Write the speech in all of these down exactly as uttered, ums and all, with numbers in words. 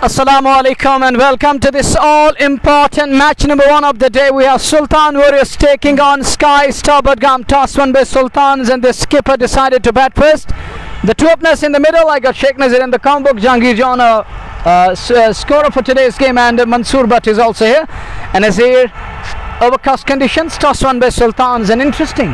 Assalamu alaikum and welcome to this all-important match number one of the day. We have Sultan Warriors taking on Sky Star Budgam. Toss won by Sultans and the skipper decided to bat first. The two openers in the middle, I got Sheikh Nazir in the comm book, Jahangir John, uh, uh, uh, scorer for today's game, and uh, Mansoor Butt is also here. And as here, overcast conditions, toss won by Sultans, and interesting.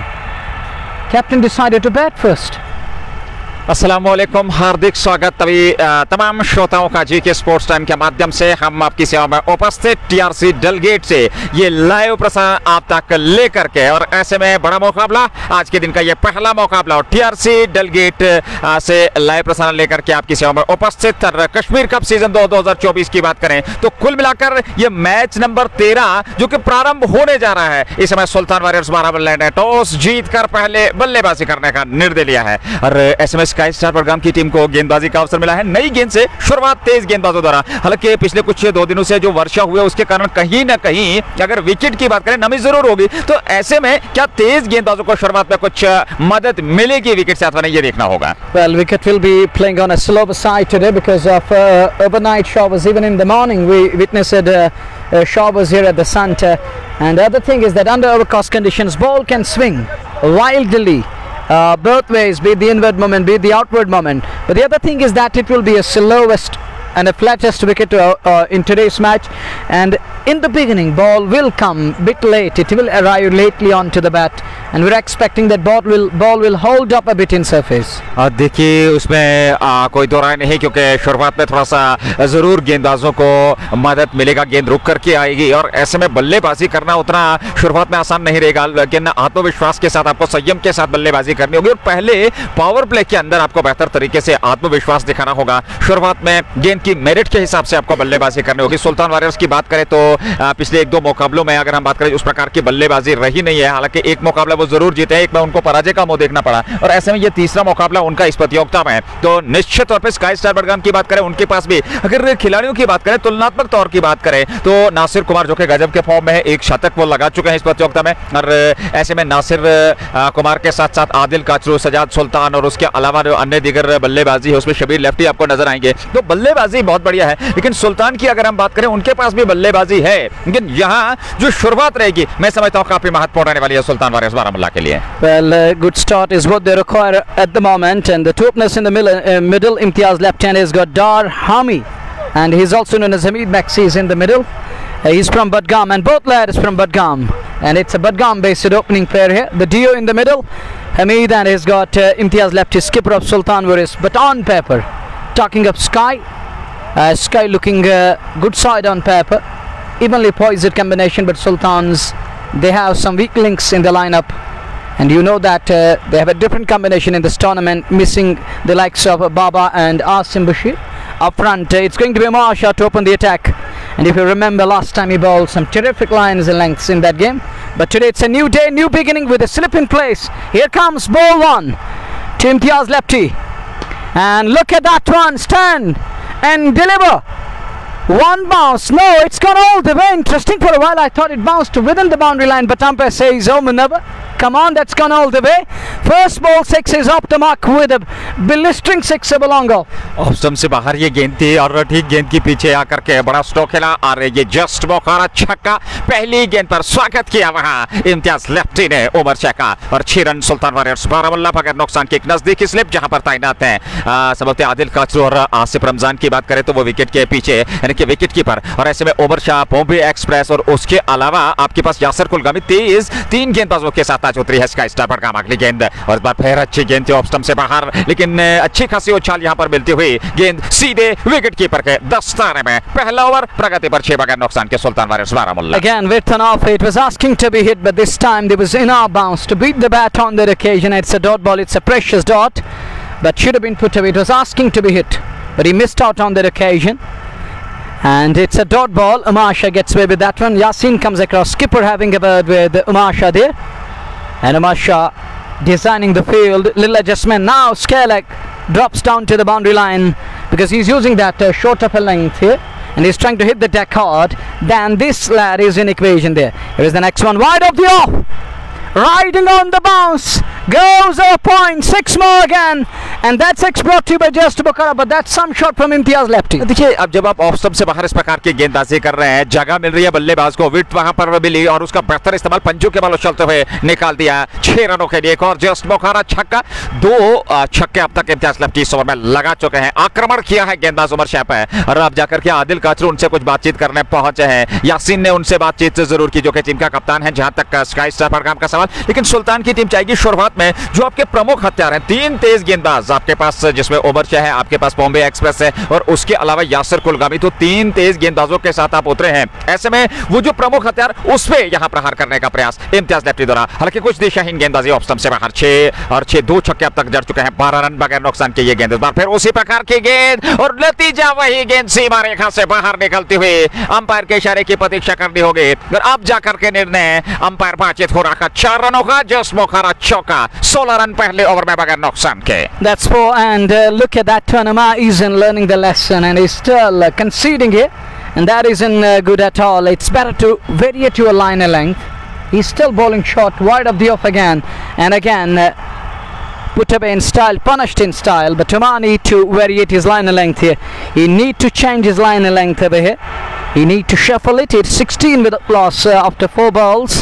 Captain decided to bat first. अस्सलामुअलैकुम, हार्दिक स्वागत तभी तमाम श्रोताओं का जी के sports time के माध्यम से हम आपकी सेवा में उपस्थित टीआरसी डलगेट से ये लाइव प्रसारण आप तक लेकर के, और ऐसे में बड़ा मुकाबला, आज के दिन का ये पहला मुकाबला और टीआरसी डलगेट से लाइव प्रसारण लेकर के आपकी सेवा में उपस्थित। कश्मीर कप सीजन दो दो हजार चौबीस की बात करें तो कुल मिलाकर ये मैच नंबर तेरह जो कि प्रारंभ होने जा रहा है। इस समय सुल्तान वॉरियर्स बारामुल्ला ने टॉस जीतकर पहले बल्लेबाजी करने का निर्णय लिया है और ऐसे में स्काई स्टार बडगाम की टीम को गेंदबाजी का अवसर मिला है। नई गेंद से शुरुआत तेज गेंदबाजों द्वारा, हालांकि पिछले कुछ दो दिनों से जो वर्षा हुई उसके कारण कहीं ना कहीं अगर विकेट की बात करें नमी जरूर होगी, तो ऐसे में क्या तेज गेंदबाजों को शुरुआत में कुछ मदद मिलेगी विकेट से अथवा नहीं, ये देखना होगा। Well, wicket will be playing on a slower side today because of uh, overnight showers. Even in the morning we witnessed uh, uh, showers here at the center, and the other thing is that under overcast conditions ball can swing wildly Uh, both ways, be it the inward moment, be it the outward moment. But the other thing is that it will be a slowest and a flattest wicket uh, uh, in today's match, and in the beginning ball will come a bit late. It will arrive lately onto the bat and we're expecting that ball will ball will hold up a bit in surface. देखिए उसमें आ, कोई दो राय नहीं, क्योंकि शुरुआत में थोड़ा सा जरूर गेंदबाजों को मदद मिलेगा, गेंद रुक करके आएगी और ऐसे में बल्लेबाजी करना उतना शुरुआत में आसान नहीं रहेगा, लेकिन आत्मविश्वास के साथ आपको संयम के साथ बल्लेबाजी करनी होगी और पहले पावर प्ले के अंदर आपको बेहतर तरीके से आत्मविश्वास दिखाना होगा। शुरुआत में गेंद की मेरिट के हिसाब से आपको बल्लेबाजी करनी होगी। सुल्तान वॉरियर्स की बात करें तो आ, पिछले एक दो मुकाबलों में अगर हम बात करें उस प्रकार की बल्लेबाजी रही नहीं है, हालांकि एक मुकाबला वो जरूर जीते हैं, एक में उनको पराजय का मुंह देखना पड़ा और ऐसे में ये तीसरा मुकाबला उनका इस प्रतियोगिता में। तो निश्चित तौर पर स्काई स्टार बडगाम की बात करें, उनके पास भी अगर खिलाड़ियों की बात करें, तुलनात्मक तौर की बात करें तो नासिर कुमार जो कि गजब के फॉर्म में है, एक शतक वो लगा चुके हैं इस प्रतियोगिता में और ऐसे में नासिर कुमार के साथ साथ आदिल काचरू, सजाद सुल्तान और उसके अलावा जो अन्य दीगर बल्लेबाजी है उसमें शबीर लेफ्टी आपको नजर आएंगे। तो बल्लेबाजी बहुत बढ़िया है, लेकिन सुल्तान की अगर हम बात करें उनके पास भी बल्लेबाजी है, लेकिन यहाँ जो शुरुआत रहेगी मैं समझता हूँ काफी महत्वपूर्ण रहने वाली है सुल्तान वॉरियर्स बारामुल्ला के लिए। Well, uh, good start is what they require at the moment, and the two openers in the middle, uh, middle Imtiaz left hand has got Dar Hami, and he's also known as Hamid Maxi is in the middle. Uh, he's from Budgam, and both lads from Budgam, and it's a Budgam based opening player here. The duo in the middle, Hamid, and he's got uh, Imtiaz left, his skipper of Sultan Warriors. But on paper, talking of Sky, uh, Sky looking uh, good side on paper, evenly poised combination, but Sultans, they have some weak links in the lineup, and you know that uh, they have a different combination in this tournament, missing the likes of uh, Baba and Asim Bashir. Up front, uh, it's going to be Umar Shah to open the attack, and if you remember last time he bowled some terrific lines and lengths in that game, but today it's a new day, new beginning with a slip in place. Here comes ball one to Imtiaz lefty, and look at that one, stand and deliver. One bounce, no, it's gone all the way. Interesting, for a while I thought it bounced within the boundary line, but umpire says, oh Munawar, come on, that's gone all the way. First ball six is off the mark with a blistering six of a long goal. Option से बाहर ये गेंद थी और ठीक गेंद के पीछे आकर के बड़ा स्ट्रोक खेला और ये जस्ट बौखारा छक्का, पहली गेंद पर स्वागत किया वहां इम्तियाज लेफ्टी ने उमर शाह का और छह रन सुल्तान वॉरियर्स बारामुल्ला बगैर नुकसान के एक नजदीकी स्लिप जहां पर तैनात हैं सबकते आदिल काचरू और आसिफ रमजान की बात करें तो वो विकेट के पीछे यानी कि विकेट कीपर, और ऐसे में उमर शाह, बॉम्बे एक्सप्रेस और उसके अलावा आपके पास यासर कुलगामी, तेज तीन गेंदबाजों के साथ आज उतरी है स्काई स्टार बडगाम। अगली गेंद और इस बार फिर अच्छी गेंद थी ऑफ स्टंप से बाहर, लेकिन अच्छी खासी उछाल यहां पर मिलती हुई गेंद सीधे विकेट कीपर के दस्ताने में। पहला ओवर प्रगति पर छह बगैर नुकसान के Sultan warriors Baramulla. Again with an off, it was asking to be hit, but this time there was enough bounce to beat the bat on that occasion. It's a dot ball, it's a precious dot, but should have been put away. It was asking to be hit, but he missed out on that occasion. And it's a dot ball. Umar Shah gets away with that one. Yasin comes across, skipper having a word with Umar Shah there, and Umar Shah designing the field, little adjustment. Now Skerlek drops down to the boundary line because he's using that uh, short of a length here, and he's trying to hit the deck hard. Then this lad is in equation there. Here is the next one, wide of the off. riding on the bounce, goes a point, six more again, and that six brought to you by Just Bukhara, but that's some shot from Imtiaz Lepti. देखिए अब जब आप off stump से बाहर इस प्रकार की गेंदबाजी कर रहे हैं, जगह मिल रही है बल्लेबाज को, विकेट वहां पर मिली और उसका बेहतर इस्तेमाल पंजों के बालों चलते हुए निकाल दिया। छह रनों के लिए एक और जस्ट बुखारा छक्का, दो छक्के अब तक इम्तियाज लेफ्टी इस ओवर में लगा चुके हैं। आक्रमण किया है गेंदबाज उमर शैप है, और अब जाकर के आदिल काचरू उनसे कुछ बातचीत करने पहुंचे हैं। यासीन ने उनसे बातचीत जरूर की, जो कि टीम का कप्तान है, जहां तक स्काई स्टार प्रोग्राम का सवाल। लेकिन सुल्तान की टीम चाहेगी शुरुआत में जो आपके प्रमुख हथियार हैं, तीन तेज गेंदबाज आपके पास, जिसमें उमर शाह है, आपके पास बॉम्बे एक्सप्रेस है, और उसके अलावा यासिर कुलगामी, तो तीन तेज गेंदबाजों के साथ आप उतरे हैं। ऐसे में वो जो प्रमुख हथियार, उस पे यहां प्रहार करने का प्रयास इम्तियाज लेफ्टी द्वारा। हालांकि कुछ दिशाहीन गेंदबाजी ऑफ स्टंप से बाहर, छह और छह, दो छक्के अब तक जड़ चुके हैं, बारह रन बगैर नुकसान के ये गेंद। इस बार फिर उसी प्रकार की गेंद और नतीजा वही गेंद सीमा रेखा से बाहर निकलती हुई अंपायर के इशारे की प्रतीक्षा करनी होगी। और अब जाकर के निर्णय अंपायर बातचीत हो रहा, चार रनों का जस्ट बुखारा चौका, सोलह रन पहले ओवर में बगैर नुकसान के। That's four, and uh, look at that turn. Umar isn't learning the lesson and he's still uh, conceding here, and that isn't uh, good at all. It's better to vary it to a liner length. He's still bowling short, wide of the off again, and again uh, put away in style, punished in style. But Umar need to variate his liner length here. He need to change his liner length over here. He need to shuffle it. It's sixteen with a loss uh, after four balls.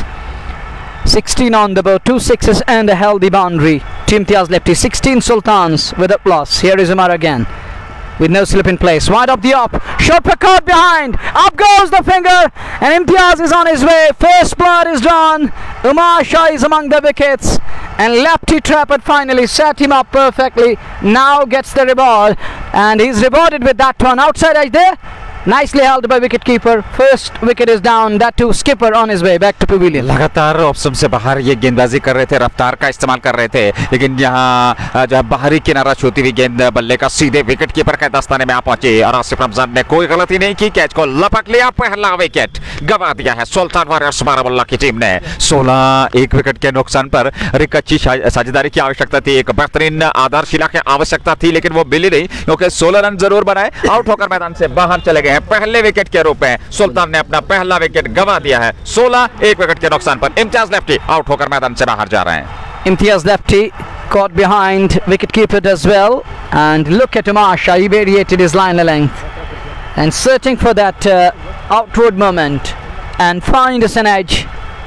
sixteen on the board, two sixes and a healthy boundary. Team Imtiaz Lepti, sixteen Sultans with a loss. Here is Umar again, with no slip in place. Wide up the up, shot per caught behind. Up goes the finger, and Imtiaz is on his way. First blood is drawn. Umar Shah is among the wickets, and Lepti Trappert finally set him up perfectly. Now gets the reward, and he's rewarded with that one. Outside edge there. Nicely held by wicketkeeper. First wicket is down. That too, skipper on his way back to pavilion. लगातार option से बाहर ये गेंदबाजी कर रहे थे, रफ्तार का इस्तेमाल कर रहे थे, लेकिन यहाँ जब बाहरी किनारा छूती हुई गेंद बल्ले का सीधे विकेटकीपर के दस्ताने में आ पहुंची, और आसिफ रमजान ने कोई गलती नहीं की, कैच को लपक लिया, पहला विकेट गवा दिया है सुल्तान वारियर्स बारामुल्ला की टीम ने। सोलह एक विकेट के नुकसान पर एक अच्छी साझेदारी की आवश्यकता थी, एक बेहतरीन आधारशिला की आवश्यकता थी, लेकिन वो मिली नहीं, क्योंकि सोलह रन जरूर बनाए, आउट होकर मैदान से बाहर चले गए। पहले विकेट के रूप में सुल्तान ने अपना पहला विकेट गवा दिया है। सोलह एक विकेट के नुकसान पर इम्तियाज लेफ्टी आउट होकर मैदान से बाहर जा रहे हैं। Imtiaz Lepti caught behind wicketkeeper as well, and look at Umar Shah. He variated his liner length and searching for that uh, outward moment and find us an edge,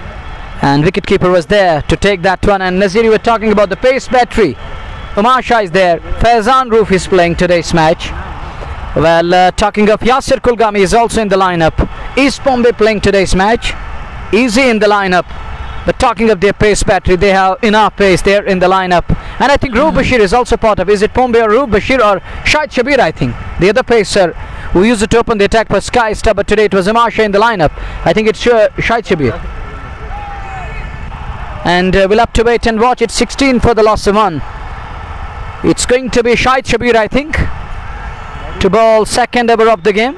and wicketkeeper was there to take that one. And Nazir, you were talking about the pace battery. Umar Shah is there. Faizan Roof is playing today's match. Well, uh, talking of Yasir Kulgami is also in the lineup. Is Bombay playing today's match? Easy in the lineup. But talking of their pace battery, they have enough pace there in the lineup. And I think Roof Bashir is also part of. Is it Bombay or Roof Bashir or Shahid Shabir? I think the other pacer who used it to open the attack for Sky Star, but today it was Umar Shah in the lineup. I think it's uh, Shahid Shabir. And uh, we'll have to wait and watch. It's sixteen for the loss of one. It's going to be Shahid Shabir, I think, to bowl second over of the game,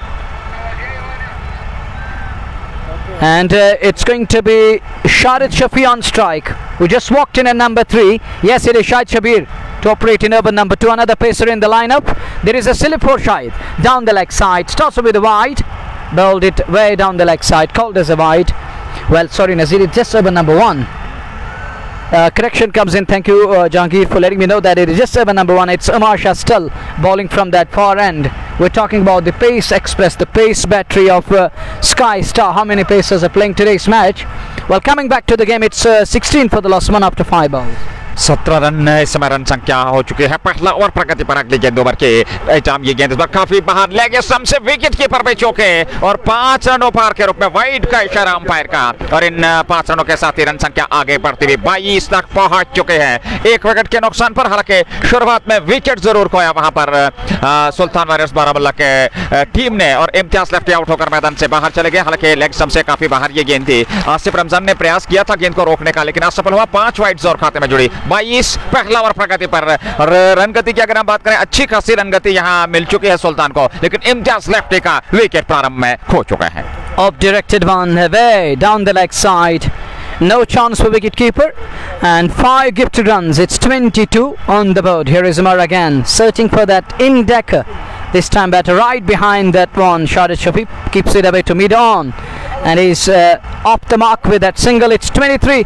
and uh, it's going to be Shahid Shafi on strike, who just walked in at number three. Yes, it is Shahid Shabir to operate in over number two. Another pacer in the lineup. There is a slip for Shahid down the leg side, starts with a wide, bowled it way down the leg side, called as a wide. Well, sorry Nazir, it's just over number one. Uh, correction comes in. Thank you, uh, Jahangir, for letting me know that it is just seven number one. It's Umar Shah still bowling from that far end. We're talking about the pace express, the pace battery of uh, Sky Star. How many pacers are playing today's match? Well, coming back to the game, it's uh, sixteen for the loss, one after five balls. सत्रह run इस समय run संख्या हो चुकी है। पहला over प्रगति पर अगली गेंद ओवर के एजाम, ये गेंद इस बार काफी बाहर ले गए, सम से विकेट कीपर पे चौके और पांच रनों पार के रूप में वाइड का इशारा अंपायर का, और इन पांच रनों के साथ ही रन संख्या आगे बढ़ती हुई बाईस तक पहुंच चुके हैं, एक विकेट के नुकसान पर। हालांकि शुरुआत में विकेट जरूर खोया वहां पर आ, सुल्तान वारियर्स बारामुल्ला के टीम ने, और इम्तियाज लेफ्टी आउट होकर मैदान से बाहर चले गए। हालांकि लेग स्टंप से काफी बाहर ये गेंद थी। आसिफ रमजान ने प्रयास किया था गेंद को रोकने का, लेकिन असफल हुआ। पांच वाइड और खाते में जुड़ी, बाईस पहला ओवर प्रगति पर। रन गति की अगर हम बात करें, अच्छी खासी रन गति यहां मिल चुकी है सुल्तान को, लेकिन इम्तियाज लेफ्टी का विकेट प्रारंभ में खो चुका है। Up directed one way down the leg side. No chance for wicketkeeper, and five gifted runs. It's twenty-two on the board. Here is Umar again, searching for that in-decker. This time batter right behind that one. Shahid Shafi keeps it away to mid on, and he's uh, off the mark with that single. It's twenty-three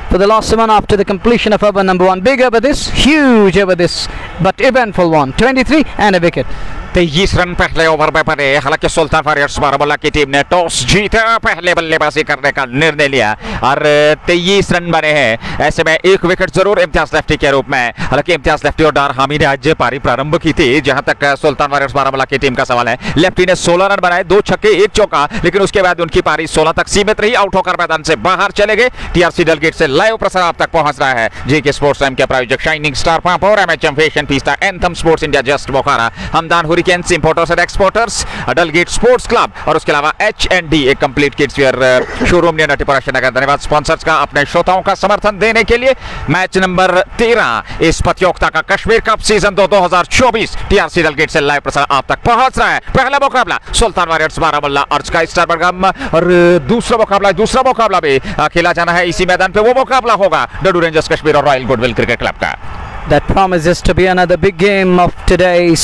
for the last one after the completion of over number one. Big over this, huge over this, but eventful one. twenty-three and a wicket. तेईस run पहले over में बने। हालांकि सुल्तान warriors Baramulla की team ने toss जीता, पहले बल्लेबाजी करने का निर्णय लिया और तेईस रन बने हैं। ऐसे में एक विकेट जरूर इम्तियाज लेफ्टी के रूप में। हालांकि इम्तियाज लेफ्टी और डार हामी ने आज पारी प्रारंभ की थी। जहां तक सुल्तान वारियर्स बारामूला की टीम का सवाल है, लेफ्टी ने सोलह रन बनाए, दो छक्के एक चौका, लेकिन उसके बाद उनकी पारी सोलह तक सीमित रही। आउट होकर मैदान से बाहर चले गए। टीआरसी डलगेट से लाइव प्रसारण आप तक पहुंच रहा है। जी के स्पोर्ट्स टाइम के प्रायोजक शाइनिंग स्टार पंप और MHM fashion fiesta anthem sports India just Bukhara, Hamdan hurricanes importers and exporters, Dalgate sports club और उसके अलावा एच एंड डी एक कंप्लीट किड्स वेयर शोरूम ने नटीपुरा श्रीनगर। धन्यवाद स्पॉन्सर्स का अपने श्रोताओं का समर्थन देने के लिए। मैच नंबर तेरह इस प्रतियोगिता का कश्मीर कप सीजन दो दो हजार चौबीस टीआरसी डलगेट से लाइव प्रसारण आप तक पहुंच रहा है। पहला मुकाबला सुल्तान वारियर्स बारामूला और स्काई स्टार बडगाम और दूसरा मुकाबला दूसरा मुकाबला भी खेला जाना है इसी मैदान पे। वो मुकाबला होगा डडू रेंजर्स कश्मीर और रॉयल गुडविल क्रिकेट क्लब का। That promises to be another big game of today's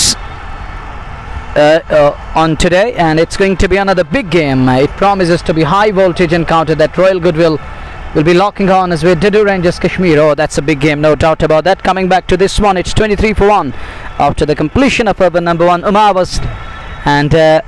uh, uh, on today, and it's going to be another big game. It promises to be high voltage encounter that Royal Goodwill will be locking on as with Dadu Rangers Kashmir. Oh, that's a big game, no doubt about that. Coming back to this one, it's twenty-three for one after the completion of over number one. Umar was and uh,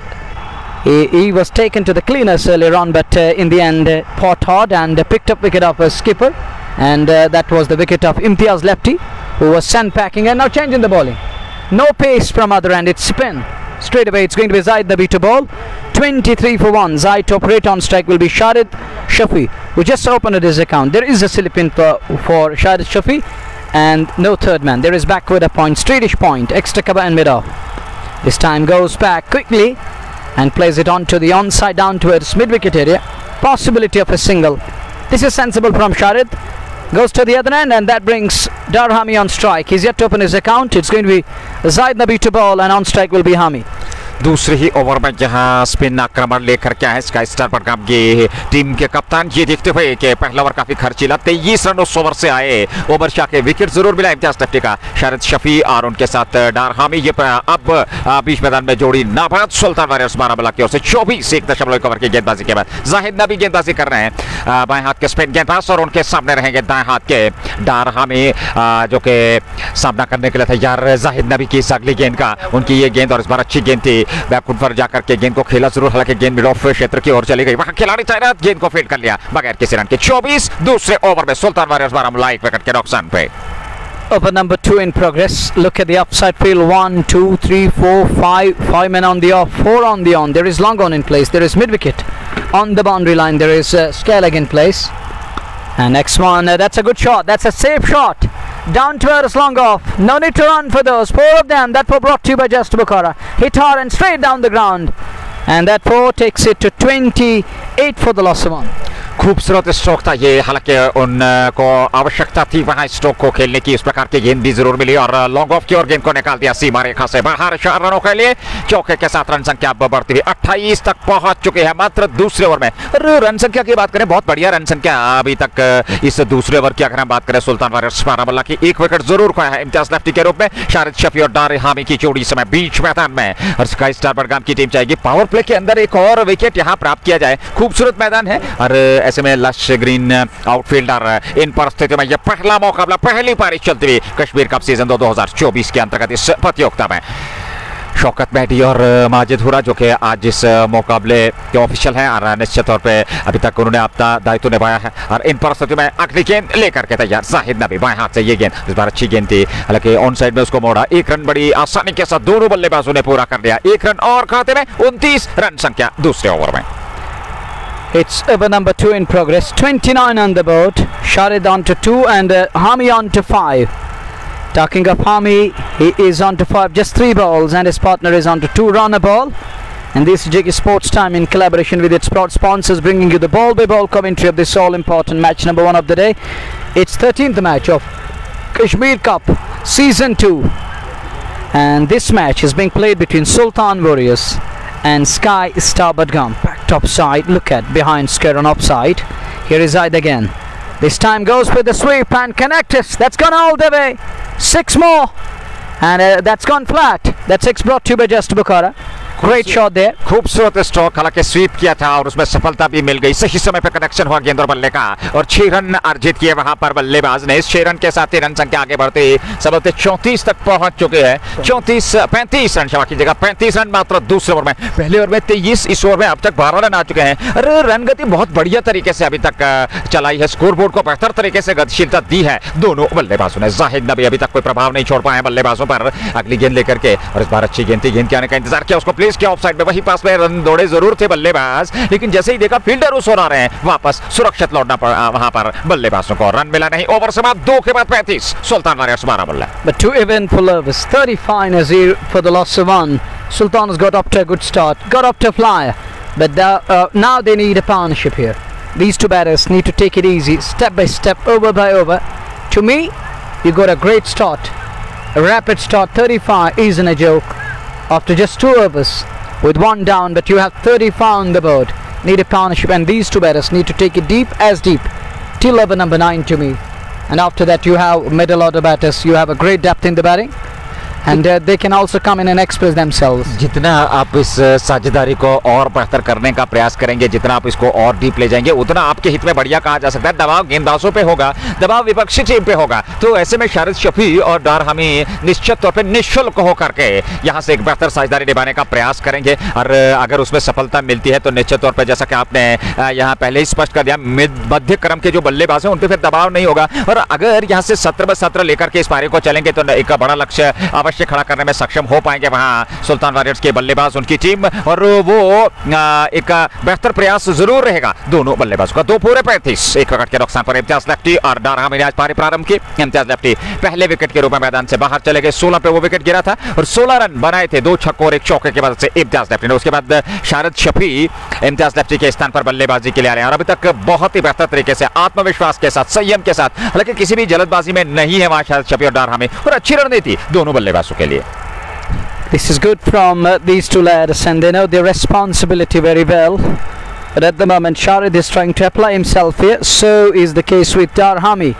he, he was taken to the cleaners earlier on, but uh, in the end uh, fought hard and uh, picked up wicket of a skipper, and uh, that was the wicket of Imtiaz Lefty, who was sandpacking. And now changing the bowling, no pace from other end, it's spin straight away. It's going to be Zaid Nabi to bowl. Twenty-three for one. Zaid to operate on strike will be Shahid Shafi, who just opened his account. There is a slip in for, for Shahid Shafi, and no third man. There is backward a point, straightish point, extra cover and mid off. This time goes back quickly and plays it on to the onside down towards mid wicket area. Possibility of a single. This is sensible from Shahid. Goes to the other end, and that brings Dar Hami on strike. He's yet to open his account. It's going to be Zaid Nabi to ball, and on strike will be Hami. दूसरे ही over में जहां spin आक्रमण लेकर के आए sky star Budgam की team के कप्तान, ये देखते हुए कि पहला ओवर काफी खर्चीला, तेईस रन उस ओवर से आए। ओवर शाह के विकेट जरूर मिला इम्तियाज लेफ्टी का, शाहिद शफी और उनके साथ डार हामी। ये अब बीच मैदान में जोड़ी नाबाद सुल्तान वारियर्स बारामूला की ओर से चौबीस एक दशमलव एक ओवर की गेंदबाजी के बाद जाहिद नबी गेंदबाजी कर रहे हैं। बाएं हाथ के स्पिन गेंदबाज और उनके सामने रहेंगे दाएं हाथ के डार हामी, जो कि सामना करने के लिए तैयार जाहिद नबी की इस अगली गेंद का। उनकी ये गेंद और इस बार अच्छी गेंद थी, बैकफुट पर जाकर के गेंद को खेला जरूर, हालांकि गेंद मिड ऑफ क्षेत्र की ओर चली गई। वहां खिलाड़ी तैनात, गेंद को फील्ड कर लिया बगैर किसी रन के। चौबीस दूसरे ओवर में सुल्तान वारियर्स बारामूला एक विकेट के नुकसान पे। Over number two in progress. Look at the upside field. One, two, three, four, five. Five men on the off, four on the on. There is long on in place. There is mid wicket on the boundary line. There is uh, scare leg in place. And next one, uh, that's a good shot. That's a safe shot. Down towards long off. No need to run for those. Four of them that were brought to you by Just Bukhara. Hit hard and straight down the ground. And that four takes it to twenty-eight for the loss of one. खूबसूरत stroke था ये, हालांकि उनको आवश्यकता थी वहां stroke को खेलने की। इस प्रकार की गेंद भी जरूर मिली और लॉन्ग ऑफ की ओर गेंद को निकाल दिया सीमा रेखा से बाहर। चार रनों के लिए चौके के साथ रन संख्या बढ़ती हुई अट्ठाईस तक पहुंच चुके हैं मात्र दूसरे ओवर में। रन संख्या की बात करें, बहुत बढ़िया रन संख्या अभी तक इस दूसरे ओवर की अगर हम बात करें सुल्तान वारियर्स बारामूला की। एक विकेट जरूर खोया है इम्तियाज लेफ्टी के रूप में। शाहिद शफी और डार हामी की जोड़ी समय बीच मैदान में, और स्काई स्टार बडगाम की टीम चाहेगी पावर प्ले के अंदर एक और विकेट यहां प्राप्त किया जाए। खूबसूरत मैदान है और ऐसे में लश ग्रीन आउटफील्डर। इन परिस्थितियों में यह पहला मुकाबला, पहली पारी चलती हुई कश्मीर कप सीजन दो हजार चौबीस के अंतर्गत इस प्रतियोगिता में। शौकत मेहदी और माजिद हुरा जो कि आज इस मुकाबले के ऑफिशियल हैं और निश्चित तौर पे अभी तक उन्होंने अपना दायित्व निभाया है। और इन परिस्थितियों में अगली गेंद लेकर के तैयार जाहिद नबी, बाएं हाथ से ये गेंद इस बार अच्छी गेंद थी, हालांकि ऑन साइड में उसको मोड़ा। एक रन बड़ी आसानी के साथ दोनों बल्लेबाजों ने पूरा कर लिया। एक रन और खाते में उनतीस रन संख्या दूसरे ओवर में। It's over number two in progress. twenty-nine on the board. Shahid on to two and uh, Hami on to five. Talking of Hami, he is on to five, just three balls, and his partner is on to two run a ball. And this is J K Sports Time in collaboration with its proud sponsors, bringing you the ball by ball commentary of this all important match number one of the day. It's thirteenth match of Kashmir Cup Season two, and this match is being played between Sultan Warriors and Sky Star Bidgam. Back top side, look at behind scare on offside. Here is Zaid again. This time goes with the sweep and connectors. That's gone all the way. Six more, and uh, that's gone flat. That six brought to you by Just Bukhara. Great shot there. खूबसूरत stroke, हालांकि sweep किया था और उसमें सफलता भी मिल गई। सही समय पर कनेक्शन हुआ गेंद और बल्ले का और छह रन अर्जित किए वहां पर बल्लेबाज ने। इस छह रन के साथ ही रन संख्या आगे बढ़ते सबसे चौंतीस तक पहुंच चुके हैं। चौंतीस पैंतीस रन क्षमा कीजिएगा, पैंतीस रन मात्र दूसरे ओवर में। पहले ओवर में तेईस, इस ओवर में अब तक बारह रन आ चुके हैं। अरे रन गति बहुत बढ़िया तरीके से अभी तक चलाई है, स्कोरबोर्ड को बेहतर तरीके से गतिशीलता दी है दोनों बल्लेबाजों ने। जाहिद नबी अभी तक कोई प्रभाव नहीं छोड़ पाए बल्लेबाजों पर। अगली गेंद लेकर के और इस बार अच्छी गेंद थी, गेंद के आने का इंतजार किया, उसको प्लेस किया ऑफसाइड में। वही पास में रन दौड़े जरूर थे बल्लेबाज, लेकिन जैसे ही देखा फील्डर उस ओर आ रहे हैं, वापस सुरक्षित लौटना पड़ा वहां पर बल्लेबाजों को। रन मिला नहीं। ओवर से बाद दो के बाद पैंतीस, सुल्तान वारियर्स बारह बल्ला। But two eventful overs, thirty-five Nazir for the loss of one. Sultan has got up to a good start, got up to a flyer, but the, uh, now they need a partnership here. These two batters need to take it easy, step by step, over by over. To me, you got a great start, a rapid start. thirty-five isn't a joke. After just two overs, with one down, but you have thirty-five on the board. Need a partnership, and these two batters need to take it deep as deep till over number nine to me. And after that you have middle order batters, you have a great depth in the batting, and uh, they can also come in and express themselves. जितना आप इस साझेदारी को और बेहतर करने का प्रयास करेंगे, जितना आप इसको और डीप ले जाएंगे, उतना आपके हित में बढ़िया कहा जा सकता है। दबाव गेंदबाजों पे होगा, दबाव विपक्षी टीम पे होगा, तो ऐसे में शारिद शफी और डार हामी निश्चित तौर पे निःशुल्क होकर के यहाँ से एक बेहतर साझेदारी निभाने का प्रयास करेंगे। और अगर उसमें सफलता मिलती है तो निश्चित तौर पर, जैसा कि आपने यहाँ पहले ही स्पष्ट कर दिया, मध्य क्रम के जो बल्लेबाज हैं उन पर फिर दबाव नहीं होगा। और अगर यहाँ से सत्रह ब सत्रह लेकर के इस पारी को चलेंगे तो एक बड़ा लक्ष्य अवश्य खड़ा करने में सक्षम हो पाएंगे वहां सुल्तान वारियर्स के बल्लेबाज, उनकी टीम, और वो एक बेहतर प्रयास जरूर रहेगा दोनों बल्लेबाजों का। दो पूरे पैंतीस, एक विकेट के नुकसान पर इम्तियाज लेफ्टी और डार हामी ने आज पारी प्रारंभ की। इम्तियाज लेफ्टी पहले विकेट के रूप में मैदान से बाहर चले गए, सोलह पे वो विकेट गिरा था और सोलह रन बनाए थे, दो छक्कों और एक चौके की मदद से इम्तियाज लेफ्टी ने। उसके बाद शारिद शफी इम्तियाज लेफ्टी के स्थान पर बल्लेबाजी के लिए आ रहे हैं और अभी तक बहुत ही बेहतर तरीके से, आत्मविश्वास के साथ, संयम के साथ, हालांकि किसी भी जल्दबाजी में नहीं है वहां शारिद शफी और डार हामी, और अच्छी रणनीति दोनों बल्लेबाजों के लिए। This is good from uh, these two lads, and they know their responsibility very well. But at the moment, Sharid is trying to apply himself here. So is the case with Dar हामी.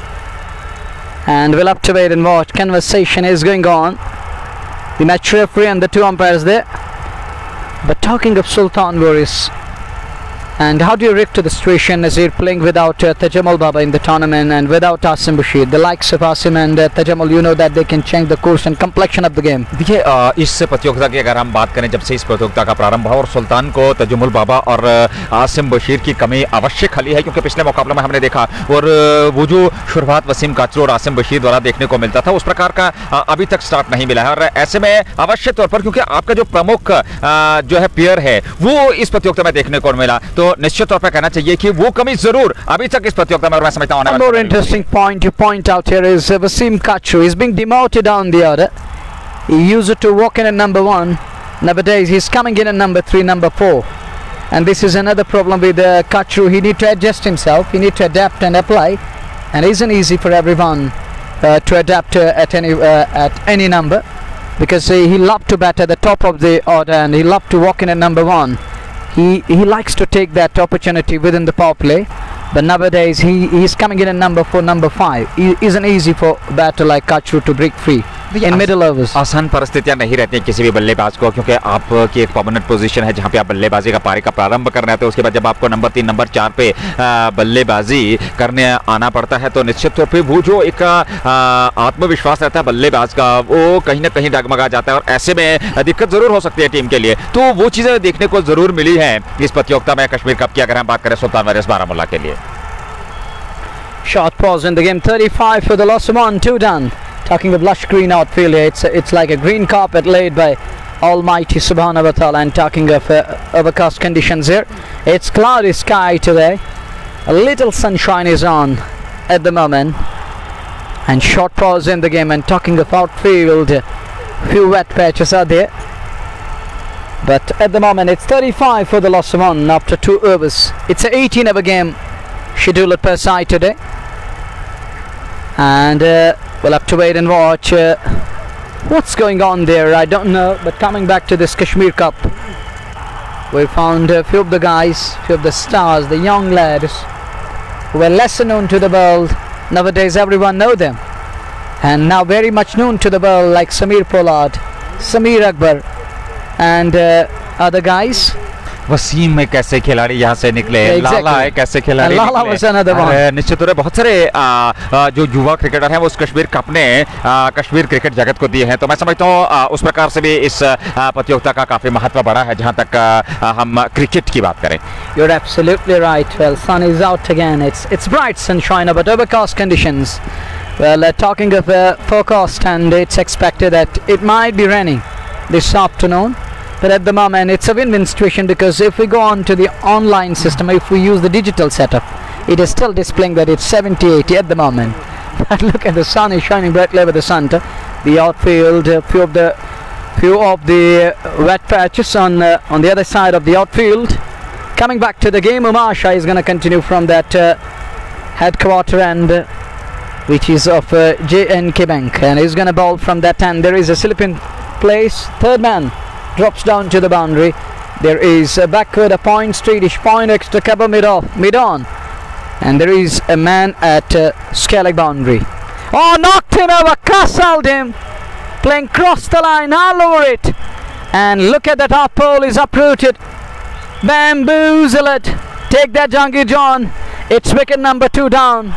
And we'll have to wait and watch. Conversation is going on. The match referee and the two umpires there. But talking of Sultan Waris, and how do you react to the situation as you're playing without uh, Tajammul Baba in the tournament and without Asim Bashir? The likes of Asim and uh, Tajammul, you know that they can change the course and complexion of the game. देखिए, इस प्रतियोगिता की अगर हम बात करें, जब से इस प्रतियोगिता का प्रारंभ हुआ और सुल्तान को तजम्मुल बाबा और आसिम बशीर की कमी अवश्य खली है, क्योंकि पिछले मुकाबले में हमने देखा और वो जो शुरुआत वसीम काचरू और आसिम बशीर द्वारा देखने को मिलता था, उस प्रकार का अभी तक स्टार्ट नहीं मिला है। और ऐसे में अवश्य तौर पर, क्योंकि आपका जो प्रमुख जो है पेयर है वो इस प्रतियोगिता में देखने को मिला, तो निश्चित तौर पर कहना चाहिए कि वो कमी जरूर अभी तक इस प्रतियोगिता में, और मैं समझता हूं one more interesting point you point out here is uh, Wasim Kachru is being demoted down the order. He used to walk in at number one, nowadays he's coming in at number three, number four, and this is another problem with uh, Kachru. He need to adjust himself, he need to adapt and apply, and it isn't easy for everyone uh, to adapt uh, at any uh, at any number, because uh, he loved to bat at the top of the order and he loved to walk in at number one. He, he likes to take that opportunity within the power play, but nowadays he is coming in at number four, number five. It isn't easy for a batter like Kachru to break free in middle overs. आसान परिस्थितियां नहीं रहती हैं किसी भी बल्लेबाज को, क्योंकि आपकी एक परमानेंट पोजीशन है जहां पे आप बल्लेबाजी का पारी का प्रारंभ कर रहे हैं, तो उसके बाद जब आपको नंबर तीन, नंबर चार पे बल्लेबाजी करने आना पड़ता है, तो निश्चित तौर पे वो जो एक आत्मविश्वास रहता है बल्लेबाज का, वो कहीं ना कहीं डगमगा जाता है और ऐसे में दिक्कत जरूर हो सकती है टीम के लिए। तो वो चीजें देखने को जरूर मिली है इस प्रतियोगिता में कश्मीर कप की, अगर हम बात करें सुल्तान वारियर्स बारामूला के लिए। Short pause in the game, thirty-five for the loss of one, two done. Talking of lush green outfield here, it's, it's like a green carpet laid by Almighty Subhanahu wa Ta'ala. And talking of uh, overcast conditions here, it's cloudy sky today, a little sunshine is on at the moment, and short pause in the game. And talking of outfield, a few wet patches are there, but at the moment it's thirty-five for the loss of one after two overs. It's an eighteen over game scheduled per side today, and uh, we'll have to wait and watch uh, what's going on there. I don't know, but coming back to this Kashmir Cup, we found a few of the guys, few of the stars, the young lads who were lesser known to the world. Nowadays everyone know them, and now very much known to the world, like Samir Pollard, Samir Akbar, and uh, other guys. Wasim एक ऐसे खिलाड़ी यहाँ से निकले, Exactly. लाला एक ऐसे खिलाड़ी लाला was another one. निकले। निश्चित तौर पे बहुत सारे आ, आ, जो युवा क्रिकेटर हैं वो उस कश्मीर कप ने आ, कश्मीर क्रिकेट जगत को दिए हैं, तो मैं समझता हूँ आ, उस प्रकार से भी इस आ, प्रतियोगिता का काफी महत्व बढ़ा है जहाँ तक आ, हम क्रिकेट की बात करें। You're absolutely right. Well, sun is out again. It's it's bright sunshine, but overcast conditions. Well, uh, talking of uh, forecast, and it's expected that it might be raining this afternoon. But at the moment, it's a win-win situation, because if we go on to the online system, if we use the digital setup, it is still displaying that it's seventy eighty at the moment. But look at the sun is shining brightly over the center. The outfield, a few of the few of the uh, wet patches on uh, on the other side of the outfield. Coming back to the game, Umar Shah is going to continue from that uh, headquarter end, uh, which is of uh, J N K Bank, and he's going to bowl from that end. There is a slip in place. Third man drops down to the boundary. There is a backward, a point, straightish point, extra cover mid off, mid on, and there is a man at uh, Skellig boundary. Oh, knocked him over, castled him, playing cross the line, all over it, and look at that half pole is uprooted. Bamboozle it. Take that, Jahangir John. It's wicket number two down.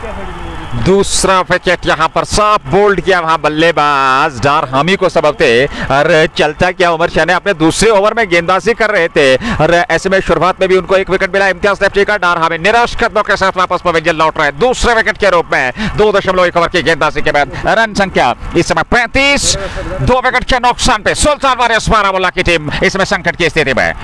दूसरा wicket यहाँ पर साफ bold किया वहां बल्लेबाज डार हामी को सबक थे, और चलता क्या उमर शाह ने अपने दूसरे ओवर में गेंदबाजी कर रहे थे, और ऐसे में शुरुआत में भी उनको एक विकेट मिला। इम्तियाज लेफ्टी का डार हामी निराश कदमों के साथ वापस पवेलियन लौट रहे हैं दूसरे विकेट के रूप में। दो दशमलव एक ओवर की गेंदबाजी के बाद रन संख्या इस समय पैंतीस, दो विकेट के नुकसान पे सुल्तान वारियर्स बारामूला की टीम इसमें संकट की स्थिति में।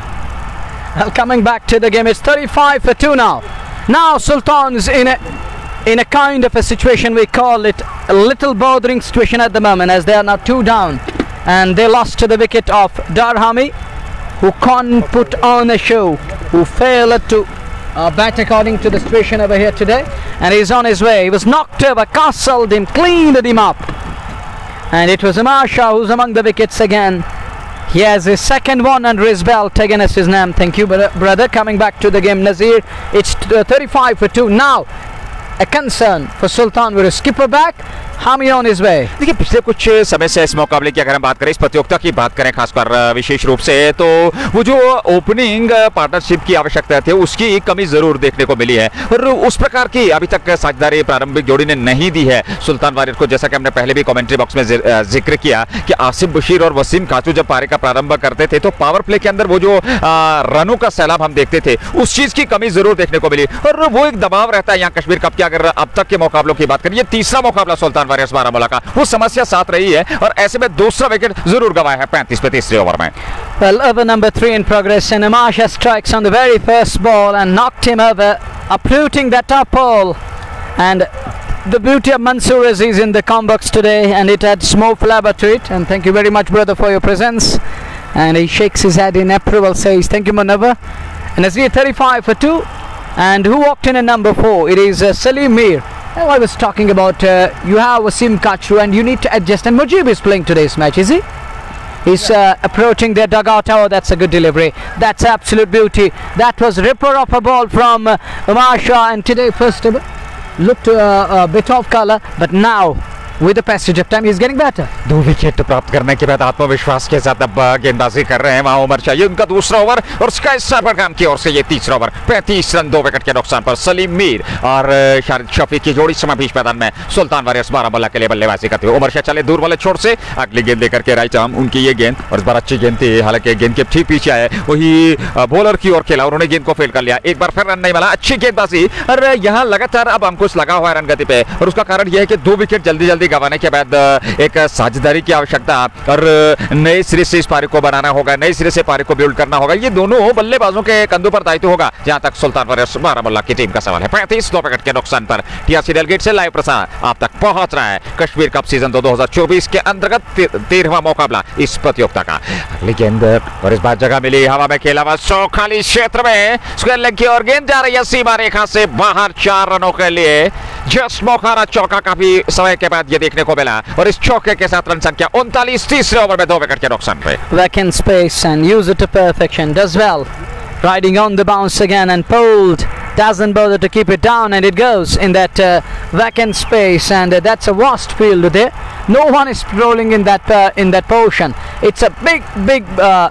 Well, coming back to the game, it's thirty-five for two now. Now Sultan's in a in a kind of a situation, we call it a little bothering situation at the moment, as they are now two down, and they lost to the wicket of Darhami, who can't put on a show, who failed to uh, bat according to the situation over here today, and he's on his way. He was knocked over, castled him, cleaned him up, and it was Umar Shah who's among the wickets again. He has his second one under his belt against his name. Thank you, brother. Coming back to the game, Nazir, it's thirty-five for two now. A concern for Sultan with a skipper back, Hami on his way. देखिए पिछले कुछ समय से इस मुकाबले की अगर हम बात करें, इस प्रतियोगिता की बात करें खासकर विशेष रूप से, तो वो जो ओपनिंग पार्टनरशिप की आवश्यकता थी उसकी कमी जरूर देखने को मिली है, और उस प्रकार की अभी तक साझेदारी प्रारंभिक जोड़ी ने नहीं दी है सुल्तान वारियर को। जैसा कि हमने पहले भी कमेंट्री बॉक्स में जिक्र किया कि आसिफ बशीर और वसीम काचू जब पारी का प्रारंभ करते थे तो पावर प्ले के अंदर वो जो रनों का सैलाब हम देखते थे, उस चीज की कमी जरूर देखने को मिली, और वो एक दबाव रहता है यहाँ कश्मीर कप की। अगर अब तक के मुकाबलों की बात करें, ये तीसरा मुकाबला सुल्तान वारियर्स बारामूला का, वो समस्या साथ रही है, और ऐसे में दूसरा विकेट जरूर गवाया है पैंतीस पे तीसरे ओवर में। Well, over number three in progress, and Umar Shah strikes on the very first ball and knocked him over, uprooting that top pole. And the beauty of Mansoor is he's in the combox today, and it adds more flavor to it. And thank you very much, brother, for your presence. And he shakes his head in approval, says thank you, Munawar. And as we thirty-five for two, and who walked in at number four? It is uh, Salim Mir. Now I was talking about uh, you have Wasim Kachu, and you need to adjust. And Mujib is playing today's match, is he? He's uh, approaching their dugout. Oh, that's a good delivery. That's absolute beauty. That was ripper of a ball from uh, Umar Shah, and today first uh, looked uh, a bit off color, but now with the passage of time, he's getting better. दो wicket प्राप्त करने के बाद आत्मविश्वास के साथ अब गेंदबाजी कर रहे हैं वहां उमर शाह। ये उनका दूसरा ओवर, और स्काई स्टार खान की ओर से ये तीसरा ओवर। पैंतीस रन, दो विकेट के नुकसान पर सलीम मीर और शारिद शफी की जोड़ी समय बीच मैदान में सुल्तान वारियर्स बारामूला के लिए बल्लेबाजी करते हुए। उमर शाह चले दूर वाले छोर से, अगली गेंद लेकर के राइट आर्म, उनकी ये गेंद, और इस बार अच्छी गेंद थी, हालांकि गेंद के ठीक पीछे आए, वही बॉलर की ओर खेला, उन्होंने गेंद को फेल कर लिया। एक बार फिर रन नहीं मिला, अच्छी गेंदबाजी, और यहाँ लगातार अब अंकुश लगा हुआ है रन गति पे, और उसका कारण यह है कि दो विकेट जल्दी जल्दी गंवाने के बाद एक साझेदारी की आवश्यकता, और नए सिरे से इस पारी को बनाना होगा, नए सिरे से पारी को बिल्ड करना होगा। ये दोनों बल्लेबाजों के कंधों पर दायित्व होगा, जहां तक सुल्तान वारियर्स बारामूला की टीम का सवाल है। पैंतीस, दो विकेट के नुकसान पर टीआरसी डेलगेट से लाइव प्रसारण आप तक पहुंच रहा है कश्मीर कप सीजन दो हज़ार चौबीस के अंतर्गत तेरहवां मुकाबला इस प्रतियोगिता का। गेंद, और इस बार जगह मिली, हवा में खेला हुआ सौ खाली क्षेत्र में स्क्वायर लेग की ओर गेंद जा रही है सीमा रेखा से बाहर, चार रनों के लिए जस्ट मौका चौका काफी समय के बाद ये देखने को मिला, और इस चौके के साथ रन संख्या उनतालीस, तीसरे ओवर में दो विकेट के नुकसान पे। Vacant space and use it to perfection. Does well, riding on the bounce again and pulled. Doesn't bother to keep it down, and it goes in that uh, vacant space, and uh, that's a vast field there. No one is rolling in that uh, in that portion. It's a big, big uh,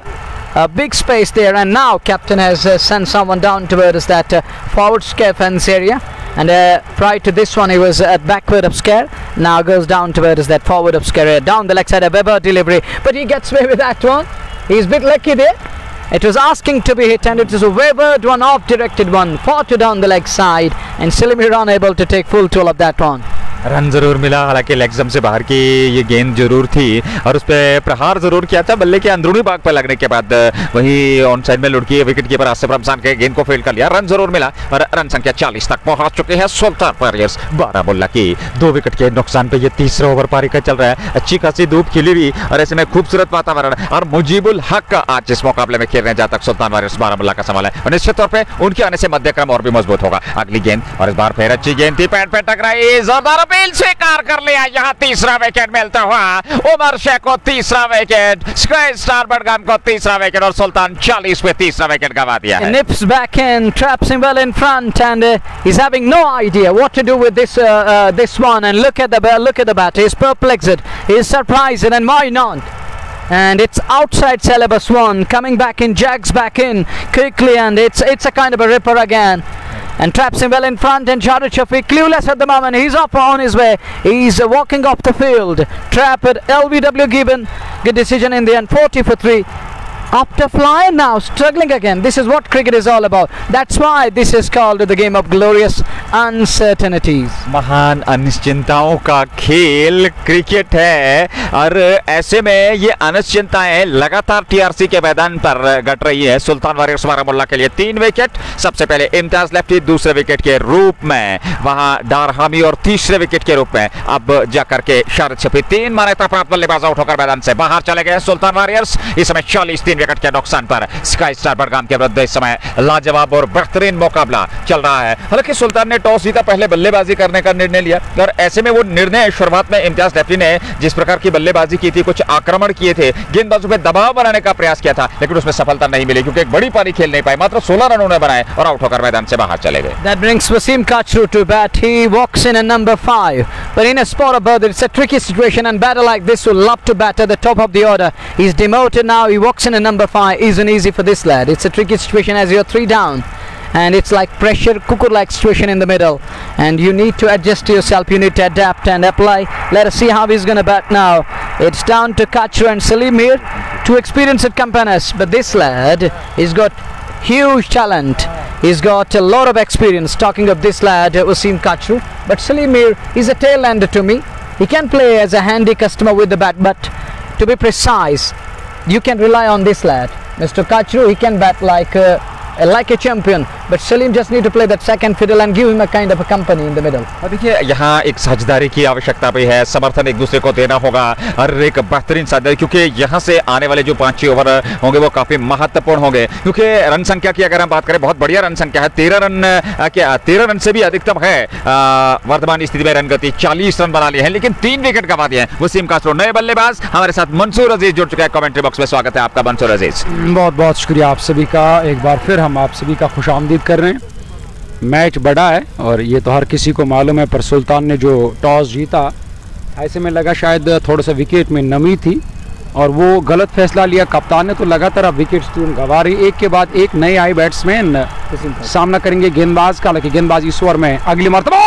a big space there, and now captain has uh, sent someone down towards that uh, forward scare fence area, and uh, prior to this one he was at backward of scare, now goes down towards that forward of scare area, down the leg side, a Weber delivery, but he gets away with that one. He's a bit lucky there. It was asking to be hit, and it is a wavered one, off directed one, far to down the leg side, and Salimir unable to take full toll of that one. Run जरूर मिला, हालांकि leg जम से बाहर की ये गेंद जरूर थी और उस पर प्रहार जरूर किया था बल्ले के अंदरूनी भाग पर लगने के बाद, वही ऑन साइड में लुढ़की विकेट कीपर आसिफ रमजान के गेंद को फील्ड कर लिया, रन जरूर मिला और रन संख्या चालीस तक पहुंच चुके हैं सुल्तान वॉरियर्स बारामुल्ला की। दो विकेट के नुकसान पे ये तीसरा ओवर पारी का चल रहा है, अच्छी खासी धूप खिली हुई और ऐसे में खूबसूरत वातावरण, और मुजीबुल हक आज इस मुकाबले में खेलने जहां तक सुल्तान वॉरियर्स बारामुल्ला का सवाल है, और निश्चित तौर पर उनके आने से मध्यक्रम और भी मजबूत होगा। अगली गेंद, और इस बार फिर अच्छी गेंद थी, पैड पे टकराई, जोरदार अपील स्वीकार कर लिया, यहाँ तीसरा विकेट मिलता हुआ उमर शेख को तीसरा विकेट, स्काई स्टार बडगाम को तीसरा विकेट, और सुल्तान चालीस पे तीसरा विकेट गवा दिया है। Nips back in, traps him well in front, and uh, he's having no idea what to do with this uh, uh, this one. And look at the look at the bat. He's perplexed, he's surprised, and why not? And it's outside syllabus one, coming back in, jags back in quickly, and it's it's a kind of a ripper again. And traps him well in front, and Shahid Shafiq clueless at the moment, he's up on his way, he's uh, walking off the field, trapped. L B W given, good decision in the end, forty for three. After flying now, struggling again. This is what cricket is all about. That's why this is called the game of glorious uncertainties. महान अनिश्चितताओं का खेल cricket है, और ऐसे में ये अनिश्चितताएं लगातार टीआरसी के मैदान पर घट रही है। सुल्तान वॉरियर्स बारामुल्ला के लिए तीन विकेट, सबसे पहले इम्तियाज लेफ्टी दूसरे विकेट के रूप में, वहां डार हामी और तीसरे विकेट के रूप में अब जाकर के शाहिद शफी, तीन मान्यता प्राप्त बल्लेबाज आउट होकर मैदान से बाहर चले गए। सुल्तान वॉरियर्स इस समय चालीस तीन विकेट के नुकसान पर स्काई स्टार बडगाम के विरुद्ध इस समय लाजवाब और बेहतरीन मुकाबला चल रहा है। हालांकि सुल्तान ने टॉस जीता, पहले बल्लेबाजी करने का निर्णय लिया, और ऐसे में वो निर्णय शुरुआत में इम्तियाज लेफ्टी ने जिस प्रकार की बल्लेबाजी की थी, कुछ आक्रमण किए थे, गेंदबाजों पे दबाव बनाने का प्रयास किया था, लेकिन उसमें सफलता नहीं मिली क्योंकि एक बड़ी पारी खेल नहीं पाए, मात्र सोलह रन उन्होंने बनाए और आउट होकर मैदान से बाहर चले गए। That brings Wasim Kachru to bat. He walks in at number five, but in a spot of bird, it's a tricky situation, and batter like this will love to bat at the top of the order. He's demoted now, he walks in at number five. Isn't easy for this lad. It's a tricky situation as you're three down, and it's like pressure cooker like situation in the middle, and you need to adjust to yourself, you need to adapt and apply. Let us see how he's going to bat now. It's down to Kachru and Salim here, two experienced companions, but this lad, he's got huge talent, he's got a lot of experience. Talking of this lad, Wasim Kachru, but Salim here, he's a tail ender to me. He can play as a handy customer with the bat, but to be precise, you can rely on this lad, Mister Kachru. He can bat like uh, like a champion, but Salim just need to play that second fiddle and give him a kind of a company in the middle. देखिए यहाँ एक साझेदारी की आवश्यकता भी है, समर्थन एक दूसरे को देना होगा, और एक बेहतरीन साझेदारी, क्योंकि यहाँ से आने वाले जो पांच छह ओवर होंगे वो काफी महत्वपूर्ण होंगे, क्योंकि रन संख्या की अगर हम बात करें, बहुत बढ़िया रन संख्या है, तेरह रन क्या तेरह रन से भी अधिकतम है वर्तमान स्थिति में रन गति, चालीस रन बना लिए हैं, लेकिन तीन विकेट गंवा दिए हैं। वसीम काचरू नए बल्लेबाज, हमारे साथ मंसूर अजीज जुड़ चुका है कमेंट्री बॉक्स में, स्वागत है आपका मंसूर अजीज। बहुत बहुत शुक्रिया आप सभी का, एक बार फिर हम आप सभी का खुशामदीद कर रहे हैं। मैच बड़ा है और ये तो हर किसी को मालूम है, पर सुल्तान ने जो टॉस जीता, ऐसे में लगा शायद थोड़ा सा विकेट में नमी थी और वो गलत फैसला लिया कप्तान ने, तो लगातार अब विकेट्स टीम गंवा रही, एक के बाद एक नए आए बैट्समैन सामना करेंगे गेंदबाज का। हालांकि गेंदबाज इस ओवर में अगली मरतबा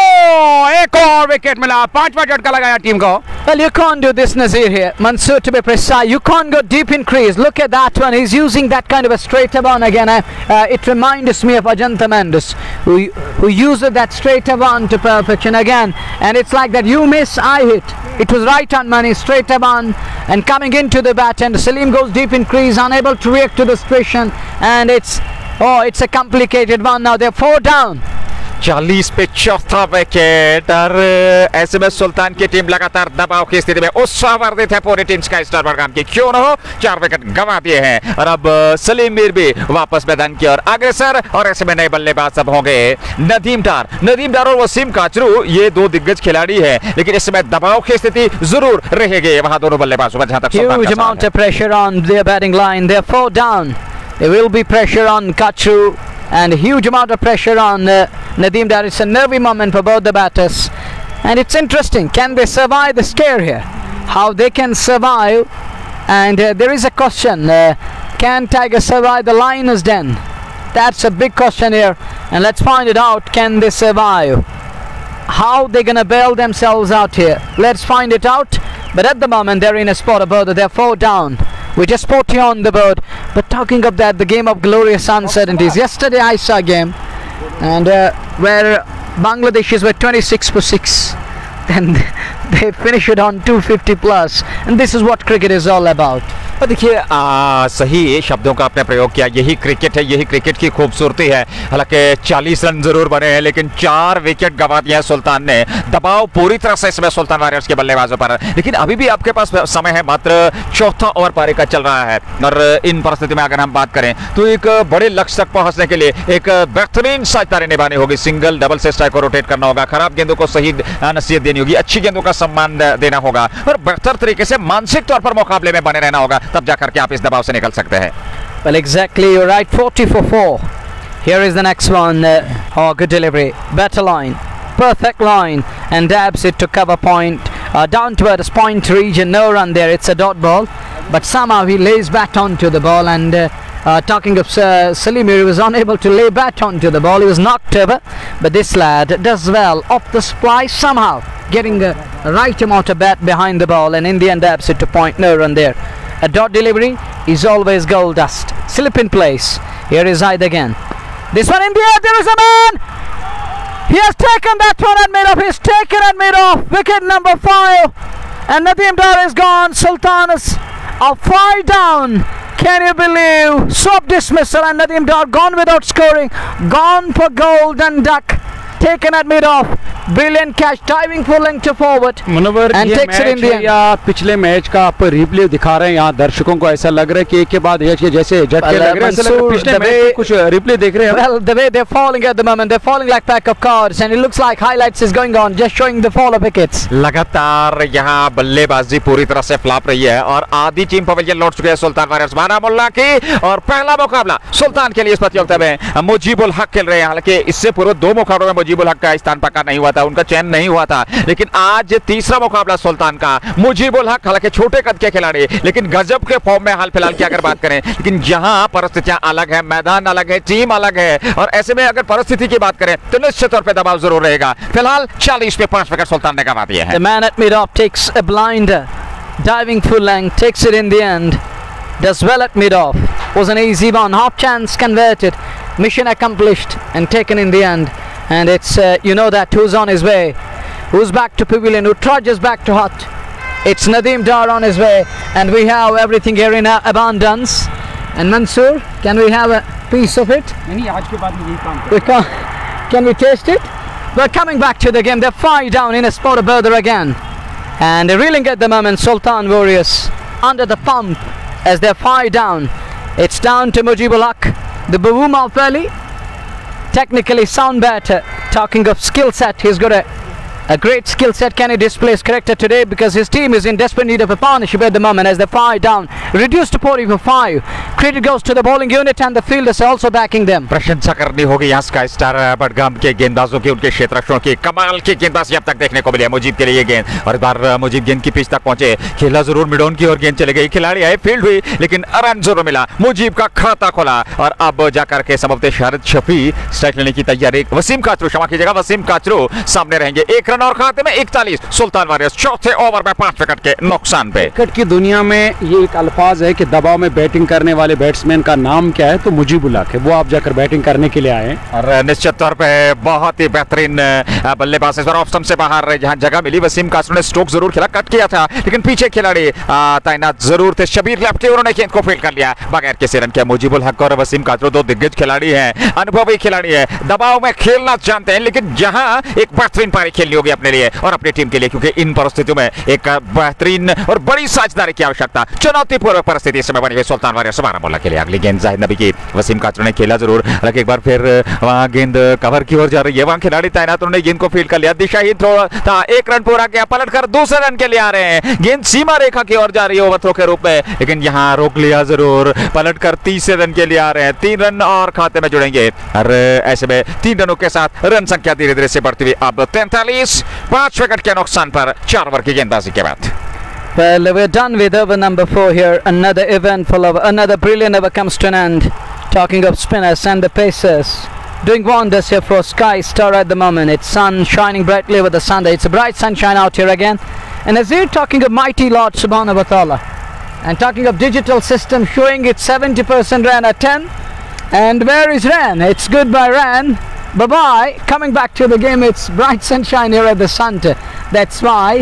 एक और विकेट मिला, पांचवा झटका लगाया टीम को। Well, you can't do this, Nazir, here. Mansoor, to be precise, you can't go deep in crease. Look at that one. He's using that kind of a straight one again. Uh, uh, it reminds me of Ajanta Mendes, who, who used that straight one to perfection again. And it's like that. You miss, I hit. It was right on money, straight one. And coming into the bat, and Salim goes deep in crease, unable to react to the situation. And it's, oh, it's a complicated one now. They're four down. चालीस पे चौथा wicket, और ऐसे में सुल्तान की team लगातार दबाव की स्थिति में उत्साहवर्धित है, पूरी टीम स्काई स्टार बडगाम की, क्यों न हो, चार विकेट गंवा दिए हैं, और अब सलीम मीर भी वापस मैदान की ओर अग्रसर, और ऐसे में नए बल्लेबाज अब होंगे नदीम डार। नदीम डार और वसीम काचरू ये दो दिग्गज खिलाड़ी हैं, लेकिन इस समय दबाव की स्थिति जरूर रहेगी वहां दोनों बल्लेबाजों में, जहां तक huge amount of pressure on their batting line. They're four down. There will be pressure on Kachru and a huge amount of pressure on uh, Nadeem Dar. It's a nervy moment for both the batters, and it's interesting, can they survive the scare here, how they can survive, and uh, there is a question, uh, Can Tiger survive the Lions' den? That's a big question here, and let's find it out. Can they survive? How they gonna bail themselves out here? Let's find it out. But at the moment they're in a spot of border. They're four down. We just put you on the board. But talking of that, the game of glorious uncertainties. Yesterday I saw a game, and uh, where Bangladeshis were twenty-six for six. Then they finish it on two fifty plus, and this is what cricket is all about. और देखिए सही शब्दों का आपने प्रयोग किया, यही cricket है, यही क्रिकेट की खूबसूरती है। हालांकि चालीस रन जरूर बने हैं, लेकिन चार विकेट गंवा दिया सुल्तान ने। दबाव पूरी तरह से इसमें सुल्तान वारियर्स के बल्लेबाजों पर, लेकिन अभी भी आपके पास समय है, मात्र चौथा ओवर पारी का चल रहा है। और इन परिस्थिति में अगर हम बात करें तो एक बड़े लक्ष्य तक पहुंचने के लिए एक बेहतरीन साझेदारी निभानी होगी। सिंगल डबल से स्ट्राइक को रोटेट करना होगा, खराब गेंदों को सही नसीहत देनी होगी, अच्छी गेंदों का सम्मान देना होगा और बेहतर तरीके से मानसिक तौर पर मुकाबले में बने रहना होगा, तब जाकर के आप इस दबाव से निकल सकते हैं। Well, exactly, you're right. forty for four. Here is the next one. Uh, oh, good delivery. Better line. Perfect line. And dabs it to cover point. Uh, down towards point region. No run there. It's a dot ball. But somehow he lays bat onto the ball. And uh, uh, talking of uh, Salim, he was unable to lay bat onto the ball. He was knocked over. But this lad does well off the splice somehow, getting the right amount of bat behind the ball. And in the end, dabs it to point. No run there. A dot delivery is always gold dust. Slip in place. Here is Zaid again. This one in the air. There is a man. He has taken that one and made off. He's taken and made off. Wicket number five. And Nadeem Dar is gone. Sultanas are five down. Can you believe? Swap dismissal and Nadeem Dar gone without scoring. Gone for golden duck. Taken at mid-off. Brilliant catch, diving full length to forward Munawwar, and ये takes it in the end. या पिछले match का आप replay दिखा रहे हैं, यहाँ दर्शकों को ऐसा लग रहा है कि एक के बाद एक जैसे झटके लग रहे हैं, ऐसा लग रहा है पिछले मैच के कुछ रिप्ले देख रहे हैं। Well, the way they're falling at the moment, they're falling like pack of cards, and it looks like highlights is going on, just showing the fall of wickets. लगातार यहाँ बल्लेबाजी पूरी तरह से फ्लॉप रही है और आधी टीम पवेलियन लौट चुके हैं सुल्तान वारियर्स बारामुल्ला की। और पहला मुकाबला सुल्तान के लिए इस प्रतियोगिता में मुजीबुल हक खेल रहे हैं। हालांकि इससे पूर्व दो मुकाबलों में मुजीबुल हक का स्थान पक्का नहीं हुआ था, उनका चयन नहीं हुआ था, लेकिन आज तीसरा मुकाबला सुल्तान का। मुजीबुल हक हालांकि छोटे कद के खिलाड़ी, लेकिन गजब के फॉर्म में हाल फिलहाल की अगर बात करें, लेकिन जहां परिस्थितियां अलग है, मैदान अलग है, टीम अलग है, और ऐसे में अगर परिस्थिति की बात करें तो निश्चित तौर पे दबाव जरूर रहेगा। फिलहाल चालीस पे पांच विकेट सुल्तान ने गंवा दिए हैं। The man at mid-off takes a blinder, diving full length, takes it in the end, does well at mid-off. Was an easy one, half chance converted, mission accomplished and taken in the end. And it's uh, you know that who's on his way, who's back to pavilion, who trudges back to hut. It's Nadeem Dar on his way, and we have everything here in uh, abundance. And Mansoor, can we have a piece of it? We can, can we taste it? We're coming back to the game. They're five down in a spot of border again, and they're reeling at the moment. Sultan Warriors under the pump as they're five down. It's down to Mujibul Haq, the Bawuma Valley. Technically sound batter. Talking of skill set, he's got a, a great skill set. Can he display his character today? Because his team is in desperate need of a partnership at the moment as they're five down, reduced to forty for five. Credit goes to the bowling unit and the fielders are also backing them. प्रशंसा करनी होगी यहाँ sky star Budgam के गेंदबाजों की, उनके क्षेत्ररक्षकों की। कमाल की गेंदबाजी अब तक देखने को मिली है मुजीब के लिए ये गेंद, और इस बार मुजीब गेंद की पिच तक पहुंचे, खेला जरूर मिडोन की और गेंद चले गई, खिलाड़ी आए, फील्ड हुई, लेकिन रन जरूर मिला। मुजीब का खाता खोला और अब जाकर के संभवतः शाहिद शफी स्ट्राइक लेने की तैयारी। वसीम काचरू क्षमा कीजिएगा, वसीम काचरू सामने रहेंगे। एक रन और खाते में इकतालीस। सुल्तान वारियर्स चौथे ओवर में पांच विकेट के नुकसान पे। क्रिकेट की दुनिया में ये एक अल्फाज है कि दबाव में बैटिंग करने वाले बैट्समैन का नाम क्या है, तो मुजीबुल हक है। वो आप जाकर बैटिंग करने के लिए आए हैं और निश्चित तौर पे बहुत ही बेहतरीन बल्लेबाज। इस बार ऑफ स्टंप से बाहर जहां जगह मिली, वसीम काचरू ने स्ट्रोक जरूर खेला, कट किया था, लेकिन पीछे खिलाड़ी तैनात जरूर थे। शबीर लेफ्टी, उन्होंने गेंद को फील्ड कर लिया, बगैर किसी रन के। मुजीबुल हक और वसीम काचरू दो दिग्गज खिलाड़ी हैं, अनुभवी खिलाड़ी है, दबाव में खेलना जानते हैं, लेकिन जहां एक बेहतरीन पारी खेलनी होगी अपने लिए और अपनी टीम के लिए, क्योंकि इन परिस्थितियों में एक बेहतरीन और बड़ी साझेदारी की आवश्यकता। चुनौतीपूर्ण परिस्थिति इस समय बनी हुई सुल्तान वारियर्स बारामुल्ला के लिए। अगली गेंद जाहिद नबी की, वसीम काचरू ने खेला जरूर, हालांकि एक बार फिर वहां गेंद कवर की ओर जा रही है, वहां खिलाड़ी तैनात, उन्होंने गेंद को फील्ड कर लिया, दिशाहीन थ्रो था, एक रन पूरा किया, पलट कर दूसरे रन के लिए आ रहे हैं, गेंद सीमा रेखा की ओर जा रही है ओवरथ्रो के रूप में, लेकिन यहां रोक लिया जरूर, पलट कर तीसरे रन के लिए आ रहे हैं। तीन रन और खाते में जुड़ेंगे और ऐसे में तीन रनों के साथ रन संख्या धीरे धीरे से बढ़ती हुई अब तैंतालीस, पांच विकेट के नुकसान पर चार ओवर की गेंदबाजी के बाद। Well, we're done with over number four here. Another eventful over, another brilliant over comes to an end. Talking of spinners and the pacers, doing wonders here for Sky Star at the moment. It's sun shining brightly over the Sunday. It's a bright sunshine out here again. And as you're talking of mighty Lord Subhanahu wa Ta'ala, and talking of digital system showing its seventy percent ran at ten. And where is Ran? It's goodbye Ran. Bye-bye. Coming back to the game, it's bright sunshine here at the center. That's why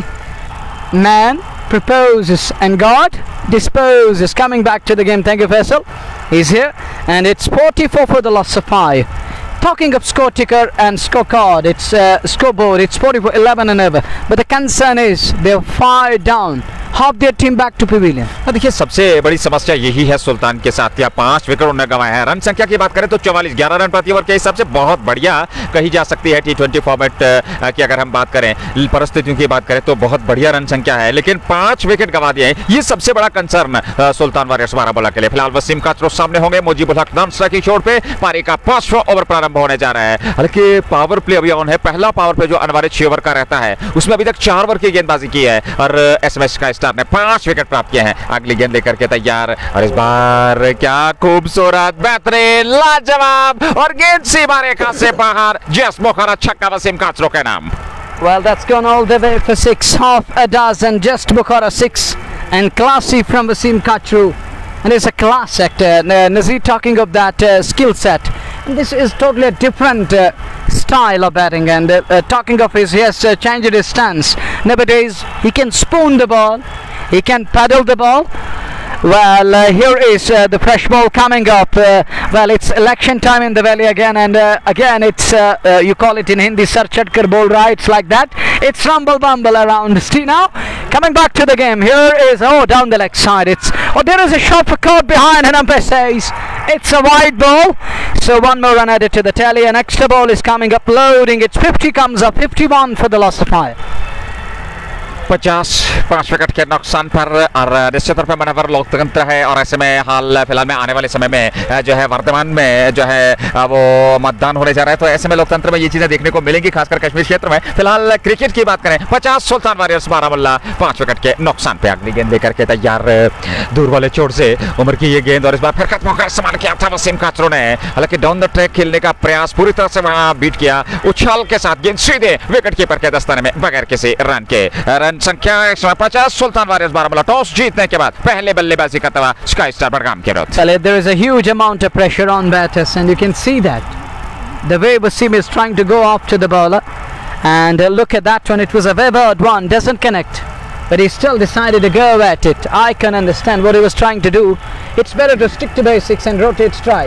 man proposes and God disposes. Coming back to the game. Thank you, Faisal. He's here. And it's forty-four for the loss of five. Talking of score ticker and scorecard, it's uh, scoreboard, it's forty-four, eleven and over. But the concern is they're far down. Half their team back to pavilion. देखिए सबसे बड़ी समस्या यही है सुल्तान के साथ, या पांच विकेट उन्होंने गंवाए हैं। रन संख्या की बात करें तो चौवालीस, ग्यारह रन प्रति ओवर के हिसाब से बहुत बढ़िया कही जा सकती है टी ट्वेंटी फॉर्मेट की। अगर हम बात करें परिस्थितियों की बात करें तो बहुत बढ़िया रन संख्या है, लेकिन पांच विकेट गंवा दिए हैं। ये सबसे बड़ा कंसर्न सुल्तान वारियर्स बारामूला के लिए। फिलहाल वसीम काचरो सामने होंगे, मुजीबुल हक नॉन स्ट्राइकिंग छोड़ पे। पारी का पांचवां ओवर प्रारंभ होने जा रहा है। हालांकि पावर प्ले अभी ऑन है। पहला पावर प्ले जो अनवारित छह ओवर का रहता है उसमें अभी तक चार ओवर की गेंदबाजी की है और एसएमएस स्काई स्टार ने पांच विकेट प्राप्त किए हैं। अगली गेंद लेकर के तैयार, और इस बार क्या खूबसूरत, बेहतरीन, लाजवाब, और गेंद सीमा रेखा से बाहर। जस मुखरा छक्का वसीम काचरो के नाम। Well, that's gone all the way for six, half a dozen, just Bukhara six, and classy from Wasim Kachru. And it's a class actor. Nazir talking of that uh, skill set. And this is totally a different uh, style of batting. And uh, uh, talking of his, he has uh, changed his stance. Nowadays, he can spoon the ball, he can paddle the ball. Well, uh, here is uh, the fresh ball coming up. Uh, well, it's election time in the valley again, and uh, again it's uh, uh, you call it in Hindi Sar Chatkar ball, right? It's like that. It's rumble bumble around. See now, coming back to the game. Here is, oh, down the leg side. It's, oh, there is a shot for caught behind, and umpire says it's a wide ball. So one more run added to the tally. An extra ball is coming up, loading. It's fifty comes up, fifty-one for the loss of five. पचास पांच wicket के नुकसान पर, और निश्चित तौर पर manoeuvre लोकतंत्र है। और ऐसे में हाल फिलहाल में आने वाले समय में जो है वर्तमान में जो है वो मतदान होने जा रहा है, तो ऐसे में लोकतंत्र में ये चीजें देखने को मिलेंगी, खासकर कश्मीर क्षेत्र में। फिलहाल क्रिकेट की बात करें, पचास सुल्तान वारियर्स बारामूला पांच विकेट के नुकसान पे। अगली गेंद लेकर के तैयार, दूर वाले चोट से उम्र की ये गेंद, और इस बार फिर खत्म होकर इस्तेमाल किया था वसीम काचरो ने। हालांकि डाउन द ट्रैक खेलने का प्रयास पूरी तरह से वहां बीट किया, उछाल के साथ गेंद सीधे विकेट कीपर के दस्ताने में बगैर किसी रन के। रन संख्या एक सौ पचास सुल्तान वारियर्स बारामूला टॉस जीतने के बाद पहले बल्लेबाजी करता हुआ स्काई स्टार बडगाम के विरुद्ध। Well, there is a huge amount of pressure on batters, and you can see that the way Wasim is trying to go after the bowler. And uh, look at that one, it was a wayward one, doesn't connect, but he still decided to go at it. I can understand what he was trying to do. It's better to stick to basics and rotate strike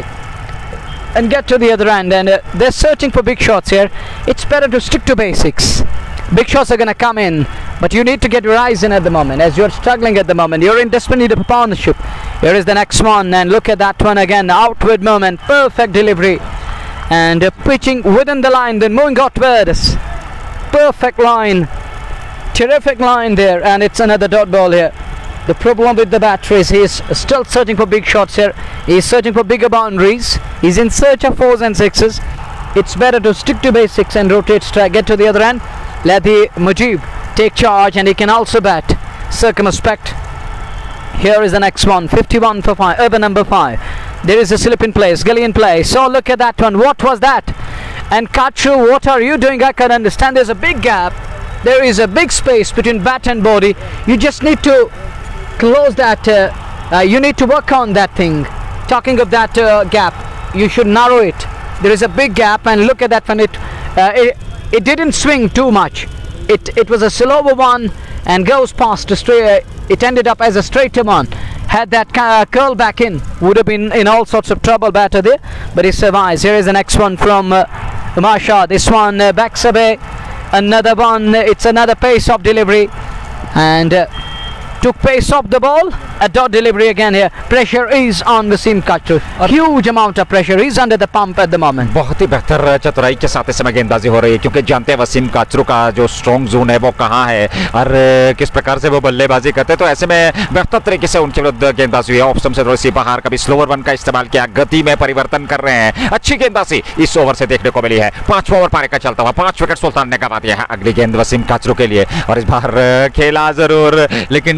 and get to the other end. And uh, they're searching for big shots here. It's better to stick to basics. Big shots are going to come in, but you need to get your eyes in at the moment, as you're struggling at the moment. You're in desperate need of partnership. Here is the next one, and look at that one again. Outward movement, perfect delivery, and uh, pitching within the line, then moving outwards. Perfect line, terrific line there, and it's another dot ball here. The problem with the batter is he's still searching for big shots here. He's searching for bigger boundaries. He's in search of fours and sixes. It's better to stick to basics and rotate strike, get to the other end. Let the Mujib take charge, and he can also bat circumspect. Here is the next one, fifty-one for five, over number five. There is a slip in place, gully in place. So look at that one, what was that? And Kachru, what are you doing? I can understand there's a big gap. There is a big space between bat and body. You just need to close that, uh, uh, you need to work on that thing. Talking of that uh, gap, you should narrow it. There is a big gap, and look at that one. It, uh, it It didn't swing too much. It it was a slower one and goes past a straight. It ended up as a straighter one. Had that uh, curl back in, would have been in all sorts of trouble batter there, but he survives. Here is the next one from uh, Masha. This one uh, backs away. Another one. Uh, it's another pace of delivery, and uh, took pace off the ball. A dot delivery again here. Pressure is on Wasim Kachru. A huge amount of pressure. He's under the pump at the moment. बहुत ही बेहतर चतुराई के साथ इस समय गेंदबाजी हो रही है, क्योंकि जानते हैं वसीम काचरू का जो स्ट्रॉन्ग जोन है वो कहाँ है और किस प्रकार से वो बल्लेबाजी करते हैं। तो ऐसे में बेहतर तरीके से उनके विरुद्ध गेंदबाजी हुई है। ऑफ स्टंप से थोड़ी सी बाहर, कभी स्लोअर वन का इस्तेमाल किया, गति में परिवर्तन कर रहे हैं। अच्छी गेंदबाजी इस ओवर से देखने को मिली है। पांचवा ओवर पारी का चलता हुआ, पांच विकेट सुल्तान ने गंवा दिया है। अगली गेंद वसीम काचरू के लिए, और इस बार खेला जरूर, लेकिन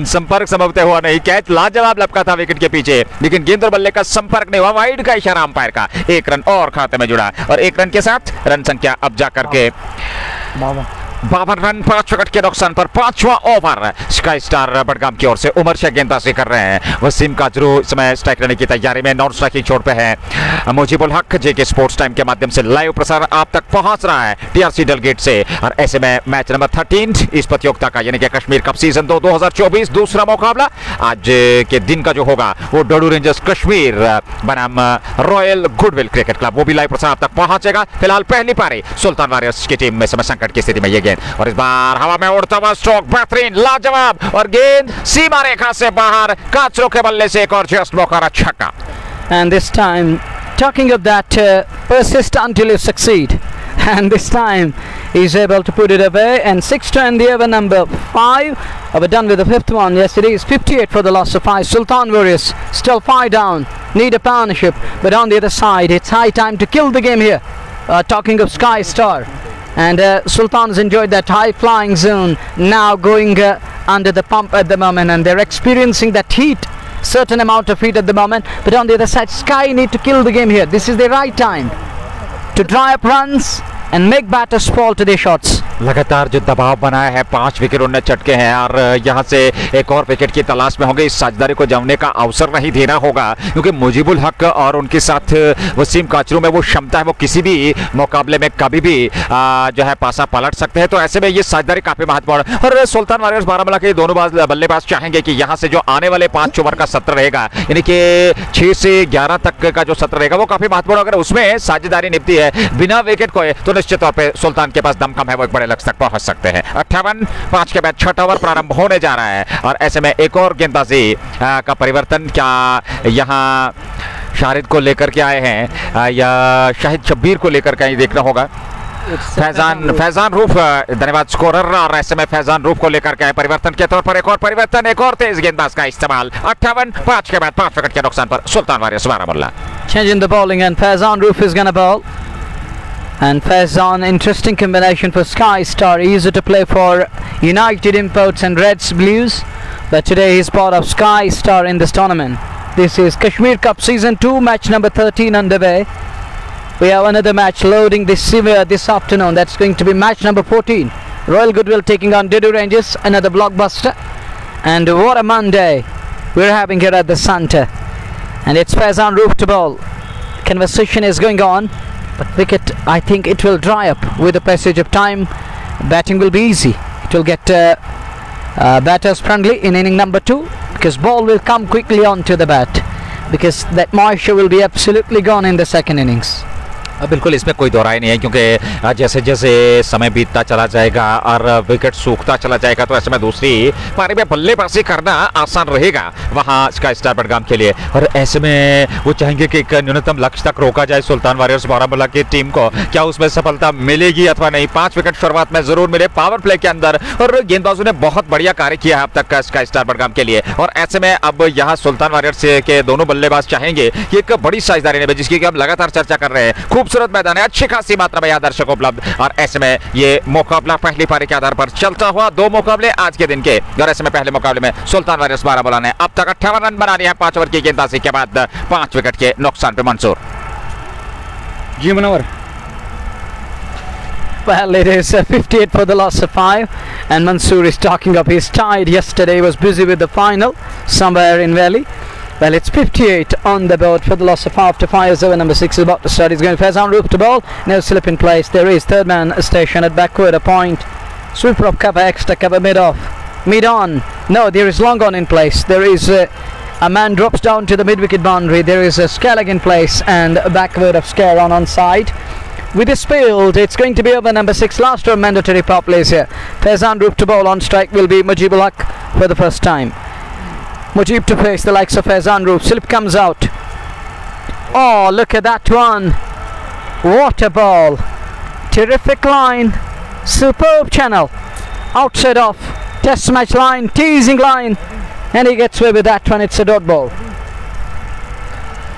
संपर्क संभवतः हुआ नहीं, कैच लाजवाब लपका था विकेट के पीछे, लेकिन गेंद और बल्ले का संपर्क नहीं हुआ। वाइड का इशारा अंपायर का, एक रन और खाते में जुड़ा और एक रन के साथ रन संख्या अब जा करके बावन रन पांच विकेट के नुकसान पर पांचवा ओवर स्काई स्टार बडगाम की ओर से उमर शेख गेंदबाजी कर रहे हैं। वसीम काजरू इस समय स्ट्राइक लेने की तैयारी में, नॉन स्ट्राइकिंग छोड़ पे है। मुजीबुल हक जेके स्पोर्ट्स टाइम के माध्यम से लाइव प्रसारण आप तक पहुंच रहा है टीआरसी डेलगेट से। और ऐसे में मैच नंबर थर्टीन इस प्रतियोगिता का यानी कि कश्मीर कप सीजन दो दो हजार चौबीस दूसरा मुकाबला आज के दिन का जो होगा वो डोडू रेंजर्स कश्मीर बनाम रॉयल गुडविल क्रिकेट क्लब, वो भी लाइव प्रसारण आप तक पहुंचेगा। फिलहाल पहली पारी सुल्तान वॉरियर्स की टीम में समय संकट की स्थिति में ये और इस बार हवा में उड़ता हुआ स्ट्रोक बेहतरीन लाजवाब और गेंद सीमा रेखा से बाहर, काचरों के बल्ले से एक और जस्ट मौका छक्का। And this time, talking of that, uh, persist until you succeed. And this time, he's able to put it away. And six to end the over number five. Uh, we're done with the fifth one. Yes, it is fifty-eight for the loss of five. Sultan Warriors still five down. Need a partnership, but on the other side, it's high time to kill the game here. Uh, talking of Sky Star. And uh, Sultan's enjoyed that high flying zone, now going uh, under the pump at the moment, and they're experiencing that heat, certain amount of heat at the moment. But on the other side, Sky need to kill the game here. This is the right time to dry up runs and make batters fall to their shots. लगातार जो दबाव बनाया है, पांच wicket उन्हें चटके हैं और यहां से एक और विकेट की तलाश में होंगे। इस साझेदारी को जमने का अवसर नहीं देना होगा, क्योंकि मुजीबुल हक और उनके साथ वसीम काचरू में वो क्षमता है, वो किसी भी मुकाबले में कभी भी आ, जो है पासा पलट सकते हैं। तो ऐसे में ये साझेदारी काफी महत्वपूर्ण। और सुल्तान वॉरियर्स बारामूला के दोनों बल्लेबाज चाहेंगे कि यहाँ से जो आने वाले पांच ओवर का सत्र रहेगा, यानी कि छह से ग्यारह तक का जो सत्र रहेगा वो काफी महत्वपूर्ण। अगर उसमें साझेदारी निपटी है बिना विकेट खोए तो निश्चित तौर पर सुल्तान के पास दमखम है, वो एक बड़े लक्ष्य तक पहुंच सकते हैं। अट्ठावन पांच के बाद छठा ओवर प्रारंभ होने जा रहा है और ऐसे में एक और गेंदबाजी का परिवर्तन क्या यहाँ शाहिद को लेकर के आए हैं या शाहिद शब्बीर को लेकर के देखना होगा। फैजान फैजान रूफ धन्यवाद स्कोरर, और ऐसे में फैजान रूफ को लेकर के आए परिवर्तन के तौर पर। एक और परिवर्तन, एक और तेज गेंदबाज का इस्तेमाल। अट्ठावन पांच के बाद पांच विकेट के नुकसान पर Sultan warriors Baramulla. Changing the bowling and Faizan Roof is gonna bowl. And Faizan, interesting combination for Sky Star. Easy to play for United Imports and Reds Blues, but today he's part of Sky Star in this tournament. This is Kashmir Cup Season two, match number thirteen underway. We have another match loading this uh, this afternoon. That's going to be match number fourteen. Royal Goodwill taking on Dodu Rangers, another blockbuster. And what a Monday we're having here at the Centre. And it's Faizan Roof to bowl. Conversation is going on. But wicket, I think it will dry up with the passage of time. Batting will be easy. It will get uh, uh, batters friendly in inning number two, because ball will come quickly onto the bat, because that moisture will be absolutely gone in the second innings. बिल्कुल इसमें कोई दोहराई नहीं है, क्योंकि जैसे जैसे समय बीतता चला जाएगा और विकेट सूखता चला जाएगा तो ऐसे में दूसरी पारी में बल्लेबाजी करना आसान रहेगा वहां स्काई स्टार बडगाम के लिए। और ऐसे में वो चाहेंगे कि एक न्यूनतम लक्ष्य तक रोका जाए सुल्तान वॉरियर्स बारामूला की टीम को। क्या उसमें सफलता मिलेगी अथवा नहीं? पांच विकेट शुरुआत में जरूर मिले पावर प्ले के अंदर, और गेंदबाजों ने बहुत बढ़िया कार्य किया है अब तक स्काई स्टार बडगाम के लिए। और ऐसे में अब यहाँ सुल्तान वॉरियर्स के दोनों बल्लेबाज चाहेंगे कि एक बड़ी साझेदारी ने जिसकी हम लगातार चर्चा कर रहे हैं। खूबसूरत मैदान है, अच्छी खासी मात्रा में दर्शक उपलब्ध, और ऐसे में ये मुकाबला पहली पारी के आधार पर चलता हुआ दो मुकाबले आज के दिन के। और ऐसे में पहले मुकाबले में सुल्तान वॉरियर्स बारामूला ने अब तक अट्ठावन रन बना लिए हैं पांच ओवर की गेंदबाजी के बाद पांच विकेट के नुकसान पे। Mansoor ji Manohar. Well, it is uh, fifty-eight for the loss of five, and Mansoor is talking up. He's tired yesterday, he was busy with the final somewhere in Valley. Well, it's fifty-eight on the board for the loss of five to five as over number six is about to start. He's going to Faizan Roof to bowl. No slip in place. There is third man station at backward, a point. Sweeper up cover, extra cover, mid off. Mid on. No, there is long on in place. There is uh, a man drops down to the mid wicket boundary. There is a Scalag in place and a backward of Scare on on side. With this field, it's going to be over number six. Last round mandatory power plays here. Faizan Roof to bowl. On strike will be Mujibul Haq for the first time. Mujib to face the likes of Faizan Roof. Slip comes out. Oh, look at that one. What a ball. Terrific line. Superb channel. Outside off. Test match line. Teasing line. And he gets away with that one. It's a dot ball.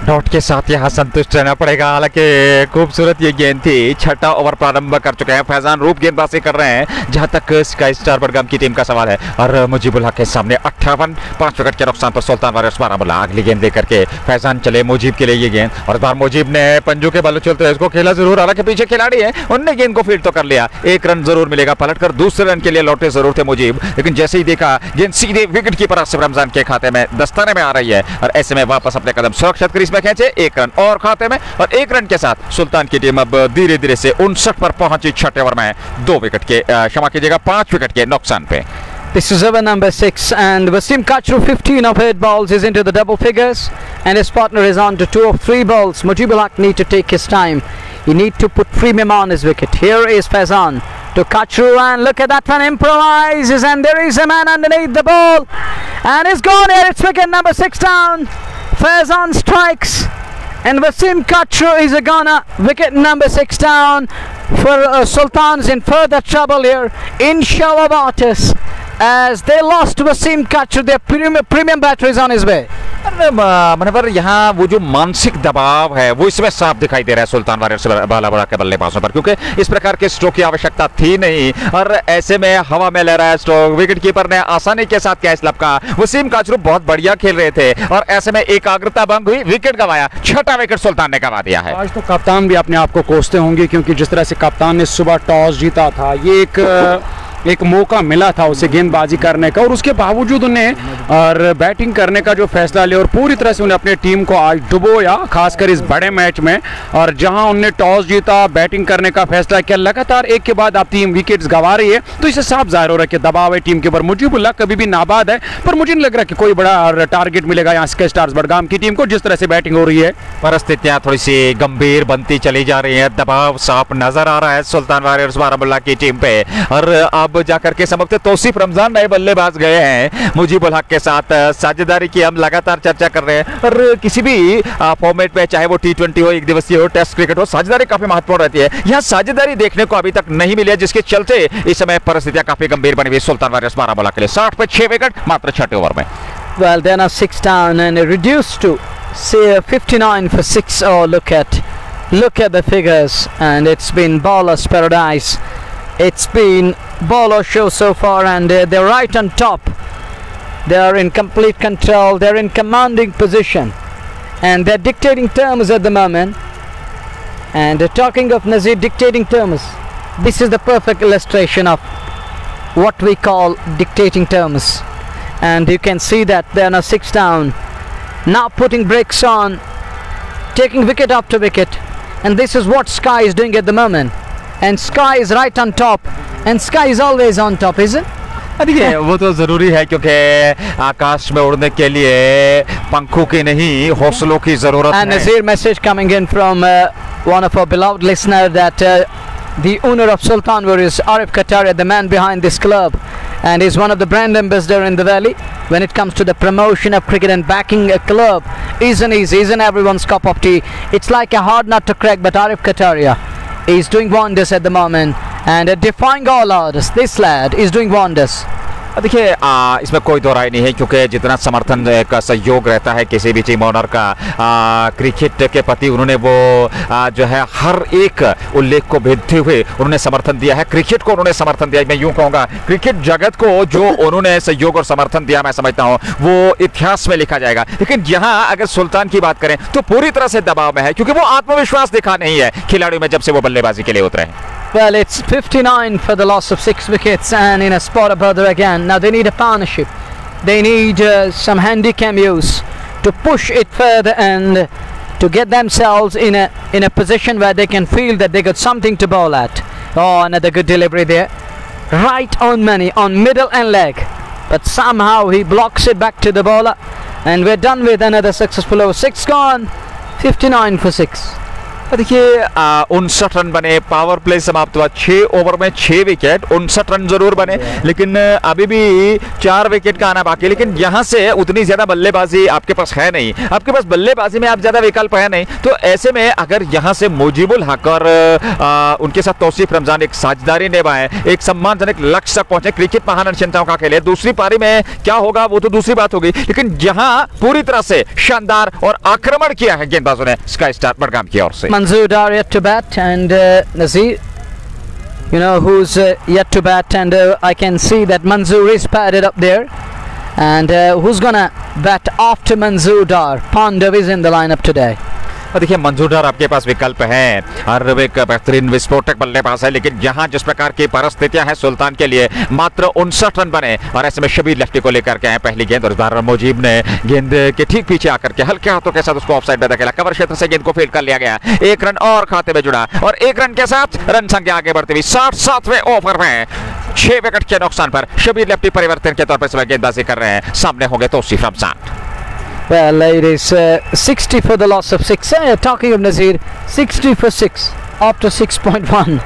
Dot के साथ यहाँ संतुष्ट रहना पड़ेगा। हालांकि खूबसूरत ये गेंद थी। छठा ओवर प्रारंभ कर चुके हैं, फैजान रूप गेंदबाजी कर रहे हैं जहां तक स्काई स्टार बडगाम की टीम का सवाल है। और मुजीबुल हक के सामने अट्ठावन पांच विकेट के नुकसान पर सुल्तान वारियर्स बारामूला अगली गेंद लेकर के फैजान चले मुजीब के लिए ये गेंद। और इस बार मुजीब ने पंजू के बल चलते इसको खेला जरूर, हालांकि पीछे खिलाड़ी है उनने गेंद को फील्ड तो कर लिया। एक रन जरूर मिलेगा, पलटकर दूसरे रन के लिए लौटे जरूर थे मुजीब, लेकिन जैसे ही देखा गेंद सीधे विकेट कीपर आसिफ रमजान के खाते में दस्ताने में आ रही है और ऐसे में वापस अपने कदम सुरक्षित क्रीज में खेचे। एक रन और खाते में और एक रन के साथ सुल्तान की टीम अब धीरे धीरे से उनसठ पर पहुंची छठे ओवर में दो विकेट के क्षमा कीजिएगा पांच विकेट के नुकसान पे। This is over number six, and Wasim Kachru, fifteen of eight balls, is into the double figures, and his partner is on to two of three balls. Mujibul Haq need to take his time. He need to put premium on his wicket. Here is Faizan to Kachru, and look at that one, improvises, and there is a man underneath the ball, and it's gone here. It's wicket number six down. Faizan strikes, and Wasim Kachru is a goner. Wicket number six down for uh, Sultans in further trouble here in shower waters, as they lost Wasim Kachru. Their premium, premium batter is on his way. Manwar यहाँ वो जो मानसिक दबाव है वो इसमें साफ दिखाई दे रहा है सुल्तान वारियर्स बालाबड़ा के बल्लेबाजों पर, क्योंकि इस प्रकार के स्ट्रोक की आवश्यकता थी नहीं और ऐसे में हवा में ले रहा है स्ट्रोक। विकेट कीपर ने आसानी के साथ कैच लपका। वसीम काचरू बहुत बढ़िया खेल रहे थे और ऐसे में एकाग्रता भंग हुई, विकेट गंवाया। छठा विकेट सुल्तान ने गंवा दिया है। आज तो कप्तान भी अपने आप को कोसते होंगे, क्योंकि जिस तरह से कप्तान ने सुबह टॉस जीता था, ये एक एक मौका मिला था उसे गेंदबाजी करने का और उसके बावजूद उन्हें और बैटिंग करने का जो फैसला लिया और पूरी तरह से उन्हें अपने टीम को आज डुबोया, खासकर इस बड़े मैच में। और जहां उन्हें टॉस जीता, बैटिंग करने का फैसला किया, लगातार एक के बाद आप टीम विकेट्स गंवा रही है, तो इसे साफ जाहिर हो रहा है कि दबाव है टीम के ऊपर। मुजीबुल्लाह कभी भी नाबाद है, पर मुझे नहीं लग रहा कि कोई बड़ा टारगेट मिलेगा यहाँ स्काई स्टार्स बडगाम की टीम को जिस तरह से बैटिंग हो रही है। परिस्थितियां थोड़ी सी गंभीर बनती चली जा रही है, दबाव साफ नजर आ रहा है सुल्तान वारियर्स बारामूला की टीम पे। और अब जाकर के समझते तौसीफ रमजान नए बल्लेबाज गए हैं मुजीबुल हक के साथ। साझेदारी की हम लगातार चर्चा कर रहे हैं और किसी भी फॉर्मेट में, चाहे वो टी ट्वेंटी हो, एक दिवसीय हो, टेस्ट क्रिकेट हो, साझेदारी काफी महत्वपूर्ण रहती है। यहाँ साझेदारी देखने को अभी तक नहीं मिली है, जिसके चलते इस समय परिस्थितियां काफी गंभीर बनी हुई सुल्तान वारियर्स बारामूला के लिए। साठ पे छह विकेट मात्र छठे ओवर में। Well, they're now six down and reduced to say fifty-nine for six. Oh, look at look at the figures, and it's been bowler's paradise. It's been bowler show so far, and uh, they're right on top. They're in complete control. They're in commanding position, and they're dictating terms at the moment. And uh, talking of Nazir dictating terms, this is the perfect illustration of what we call dictating terms. And you can see that they're now six down, now putting brakes on, taking wicket after wicket, and this is what Sky is doing at the moment. And Sky is right on top, and Sky is always on top, isn't it? देखिए वो तो जरूरी है, क्योंकि आकाश में उड़ने के लिए पंखों की नहीं हौसलों की जरूरत है। And Nazir message coming in from uh, one of our beloved listener that uh, the owner of Sultan Warriors, Arif Kataria, the man behind this club, and is one of the brand ambassador in the valley when it comes to the promotion of cricket, and backing a club isn't easy, isn't everyone's cup of tea. It's like a hard nut to crack, but Arif Kataria is doing wonders at the moment and uh, defying all odds. This lad is doing wonders. देखिए इसमें कोई दो राय नहीं है, क्योंकि जितना समर्थन का सहयोग रहता है किसी भी टीम ओनर का आ, क्रिकेट के प्रति, उन्होंने वो आ, जो है हर एक उल्लेख को भेजते हुए उन्होंने समर्थन दिया है। क्रिकेट को उन्होंने समर्थन दिया, मैं यूं कहूँगा क्रिकेट जगत को जो उन्होंने सहयोग और समर्थन दिया, मैं समझता हूँ वो इतिहास में लिखा जाएगा। लेकिन यहाँ अगर सुल्तान की बात करें तो पूरी तरह से दबाव में है, क्योंकि वो आत्मविश्वास दिखा नहीं है खिलाड़ियों में जब से वो बल्लेबाजी के लिए उतरे हैं। Well, it's fifty-nine for the loss of six wickets, and in a spot of bother again. Now they need a partnership. They need uh, some handy cameos to push it further and to get themselves in a in a position where they can feel that they got something to bowl at. Oh, another good delivery there, right on money on middle and leg, but somehow he blocks it back to the bowler, and we're done with another successful over. Six gone, fifty-nine for six. देखिए उनसठ run बने, power play समाप्त हुआ, छह over में छह wicket, उनसठ run जरूर बने, लेकिन अभी भी चार विकेट का आना बाकी। लेकिन यहाँ से उतनी ज्यादा बल्लेबाजी आपके पास है नहीं, आपके पास बल्लेबाजी में आप ज्यादा विकल्प है नहीं। तो ऐसे में अगर यहाँ से मुजीबुल हक और आ, उनके साथ तौसीफ रमजान एक साझेदारी निभाए, एक सम्मानजनक लक्ष्य तक पहुंचे, क्रिकेट महान चिंताओं का खेले, दूसरी पारी में क्या होगा वो तो दूसरी बात होगी। लेकिन यहाँ पूरी तरह से शानदार और आक्रमण किया है गेंदबाजों ने स्काई स्टार बडगाम की ओर से। Manzoor Dar yet to bat, and uh, Nazir, you know who's uh, yet to bat, and uh, I can see that Manzoor is padded up there, and uh, who's gonna bat after Manzoor Dar? Pandav is in the lineup today. देखिए मंजूर डार आपके पास विकल्प है, हर एक बेहतरीन विस्फोटक बल्लेबाज है, लेकिन यहाँ जिस प्रकार की परिस्थितियां हैं सुल्तान के लिए, मात्र उनसठ रन बने और ऐसे में शबीर लेफ्टी को लेकर के आए पहली गेंद, और इस बार मुजीब ने गेंद के ठीक पीछे आकर के हल्के हाथों के साथ उसको ऑफसाइड में धकेला, कवर क्षेत्र से गेंद को फील्ड कर लिया गया, एक रन और खाते में जुड़ा और एक रन के साथ रन संख्या आगे बढ़ती हुई साठ सातवें ओवर में छह विकेट के नुकसान पर शबीर लेफ्टी परिवर्तन के तौर पर गेंदबाजी कर रहे हैं, सामने होंगे Tausif Ramzan. Well, it is uh, sixty for the loss of six. Uh, talking of Nazir, sixty for six after six point one.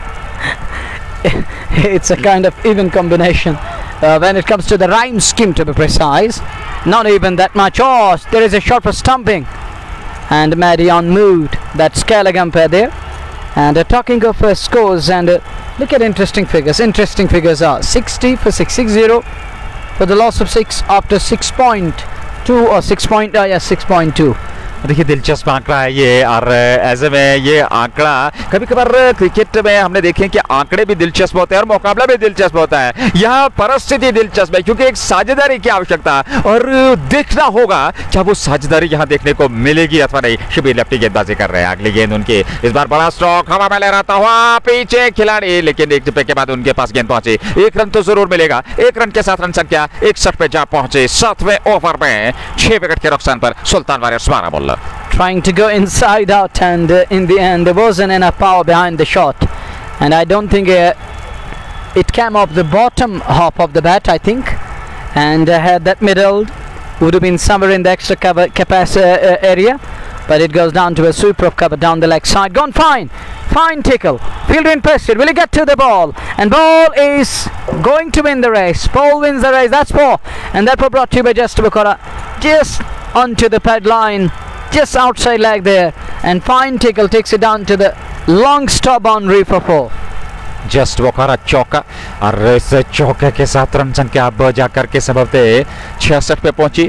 It's a kind of even combination uh, when it comes to the rhyme scheme, to be precise. Not even that much. Oh, there is a shot for stumping, and Madion moved. That's Callaghan pair there. And uh, talking of uh, scores, and uh, look at interesting figures. Interesting figures are sixty for six, six zero for the loss of six after six point two or six point, uh, yeah, six point two. देखिए दिलचस्प आंकड़ा है ये, और ऐसे में ये आंकड़ा कभी कभार क्रिकेट में हमने देखे कि आंकड़े भी दिलचस्प होते हैं और मुकाबला भी दिलचस्प होता है। यहाँ परिस्थिति दिलचस्प है क्योंकि एक साझेदारी की आवश्यकता और देखना होगा क्या वो साझेदारी यहाँ देखने को मिलेगी अथवा नहीं। शबीर लेफ्टी गेंदबाजी कर रहे हैं, अगली गेंद उनकी, इस बार बड़ा स्ट्रोक हवा में लहराता हुआ पीछे खिलाड़ी, लेकिन एक टिप्पे के बाद उनके पास गेंद पहुंची, एक रन तो जरूर मिलेगा, एक रन के साथ रन संख्या इकसठ पे जा पहुंचे सातवें ओवर में छह विकेट के नुकसान पर सुल्तान वारियर्स बारह bowler trying to go inside out, and uh, in the end there wasn't enough power behind the shot, and I don't think uh, it came off the bottom half of the bat, I think, and uh, had that middle would have been somewhere in the extra cover capacity uh, area, but it goes down to a sweeper of cover down the leg side. Gone fine, fine tickle, fielder interested, will he get to the ball, and ball is going to win the race. Paul wins the race, that's four, and that was brought to you by Just Bukora, just onto the pad line, just outside leg there, and fine tickle takes it down to the long stop boundary for four. Just Bukhara चौका, और इस चौके के साथ run संख्या अब जाकर के सबबते छियासठ पे पहुंची,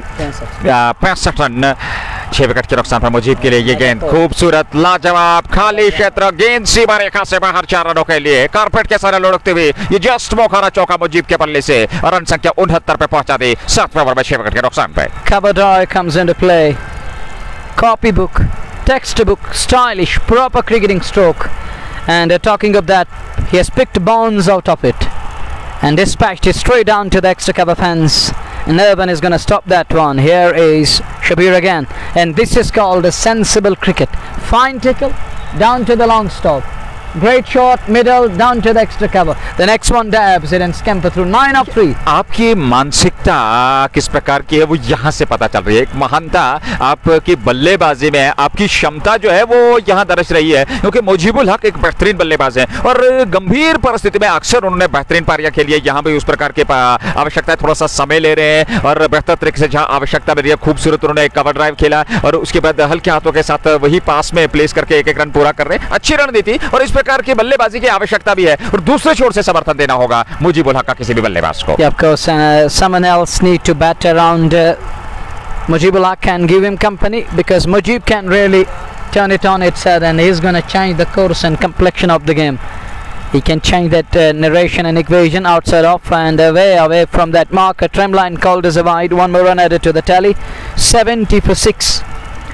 पैंसठ रन, छह विकेट के नुकसान पर मुजीब के लिए ये गेंद खूबसूरत लाजवाब खाली क्षेत्र, गेंद सीमा रेखा से बाहर चार रनों के लिए कारपेट के सारे लुढ़कते हुए ये जस्ट बोकारा चौका मुजीब के पल्ले से रन संख्या उनहत्तर पे पहुंचा दी सातवें ओवर में छह विकेट के नुकसान पे। Cover drive comes into play. Copybook, textbook, stylish, proper cricketing stroke. And uh, talking of that, he has picked bounds out of it and dispatched it straight down to the extra cover fence. And Urban is going to stop that one. Here is Shabir again, and this is called a sensible cricket. Fine tickle down to the long stop. Great shot, middle, down to the extra cover. The next one dabs it and scamper through. nine of three. आपकी मानसिकता किस प्रकार की है वो यहाँ से पता चल रही है। एक महानता आपकी बल्लेबाजी में, आपकी क्षमता जो है वो यहाँ दर्ज रही है, क्योंकि मुजीबुल हक एक बेहतरीन बल्लेबाज है और गंभीर परिस्थिति में अक्सर उन्होंने बेहतरीन पारियां खेली है। यहाँ भी उस प्रकार की आवश्यकता है, थोड़ा सा समय ले रहे हैं और बेहतर तरीके से जहाँ आवश्यकता मिली है, खूबसूरत उन्होंने एक कवर ड्राइव खेला और उसके बाद हल्के हाथों के साथ वही पास में प्लेस करके एक एक रन पूरा कर रहे हैं। अच्छी रणनीति और इस प्रकार की बल्लेबाजी की आवश्यकता भी है और दूसरे छोर से समर्थन देना होगा मुजीबुल हक का किसी भी बल्लेबाज को। Yeah, of course, uh, someone else need to bat around uh, Mujibul Haq and give him company, because Mujib can really turn it on its head and he's going to change the course and complexion of the game. He can change that uh, narration and equation outside off and away away from that marker. Tremline called as a wide. One more run added to the tally. seventy for six.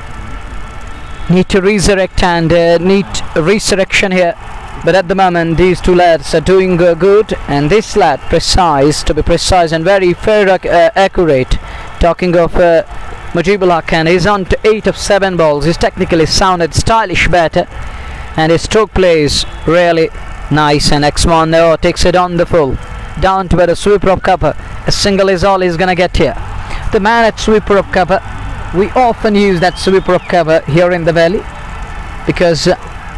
Need to resurrect and uh, need resurrection here. But at the moment these two lads are doing uh, good, and this lad precise, to be precise, and very fair uh, accurate. Talking of uh, Mujibul Haq, and he's on to eight of seven balls. He's technically sound and stylish batter, and his stroke play is really nice. And X one now takes it on the full down to where the sweeper of cover. A single is all he's gonna get here. The man at sweeper of cover, we often use that sweeper of cover here in the valley because uh,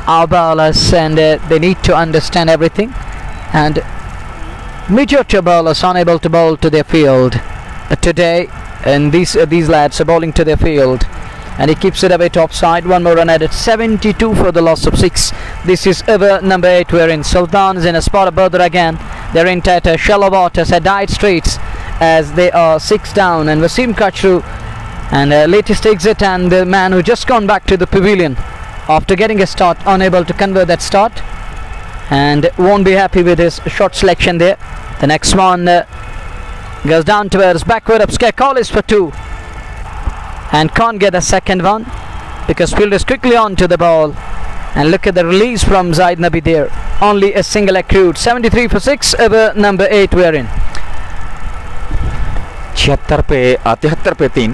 our bowlers, and uh, they need to understand everything. And majority of bowlers unable to bowl to their field uh, today, and these uh, these lads are bowling to their field, and he keeps it away topside. One more run added, seventy-two for the loss of six. This is over number eight. We're in Sultans in a spot of border again. They're in tighter shallow waters at Diet Streets as they are six down, and Wasim Kachru and uh, latest exit, and the man who just gone back to the pavilion after getting a start, unable to convert that start, and won't be happy with his short selection there. The next one uh, goes down towards backward up scare. Call is for two, and can't get a second one because field is quickly on to the ball. And look at the release from Zaid Nabi there. Only a single accrued. seventy-three for six over number eight we're in. छिहत्तर पे तिहत्तर पे तीन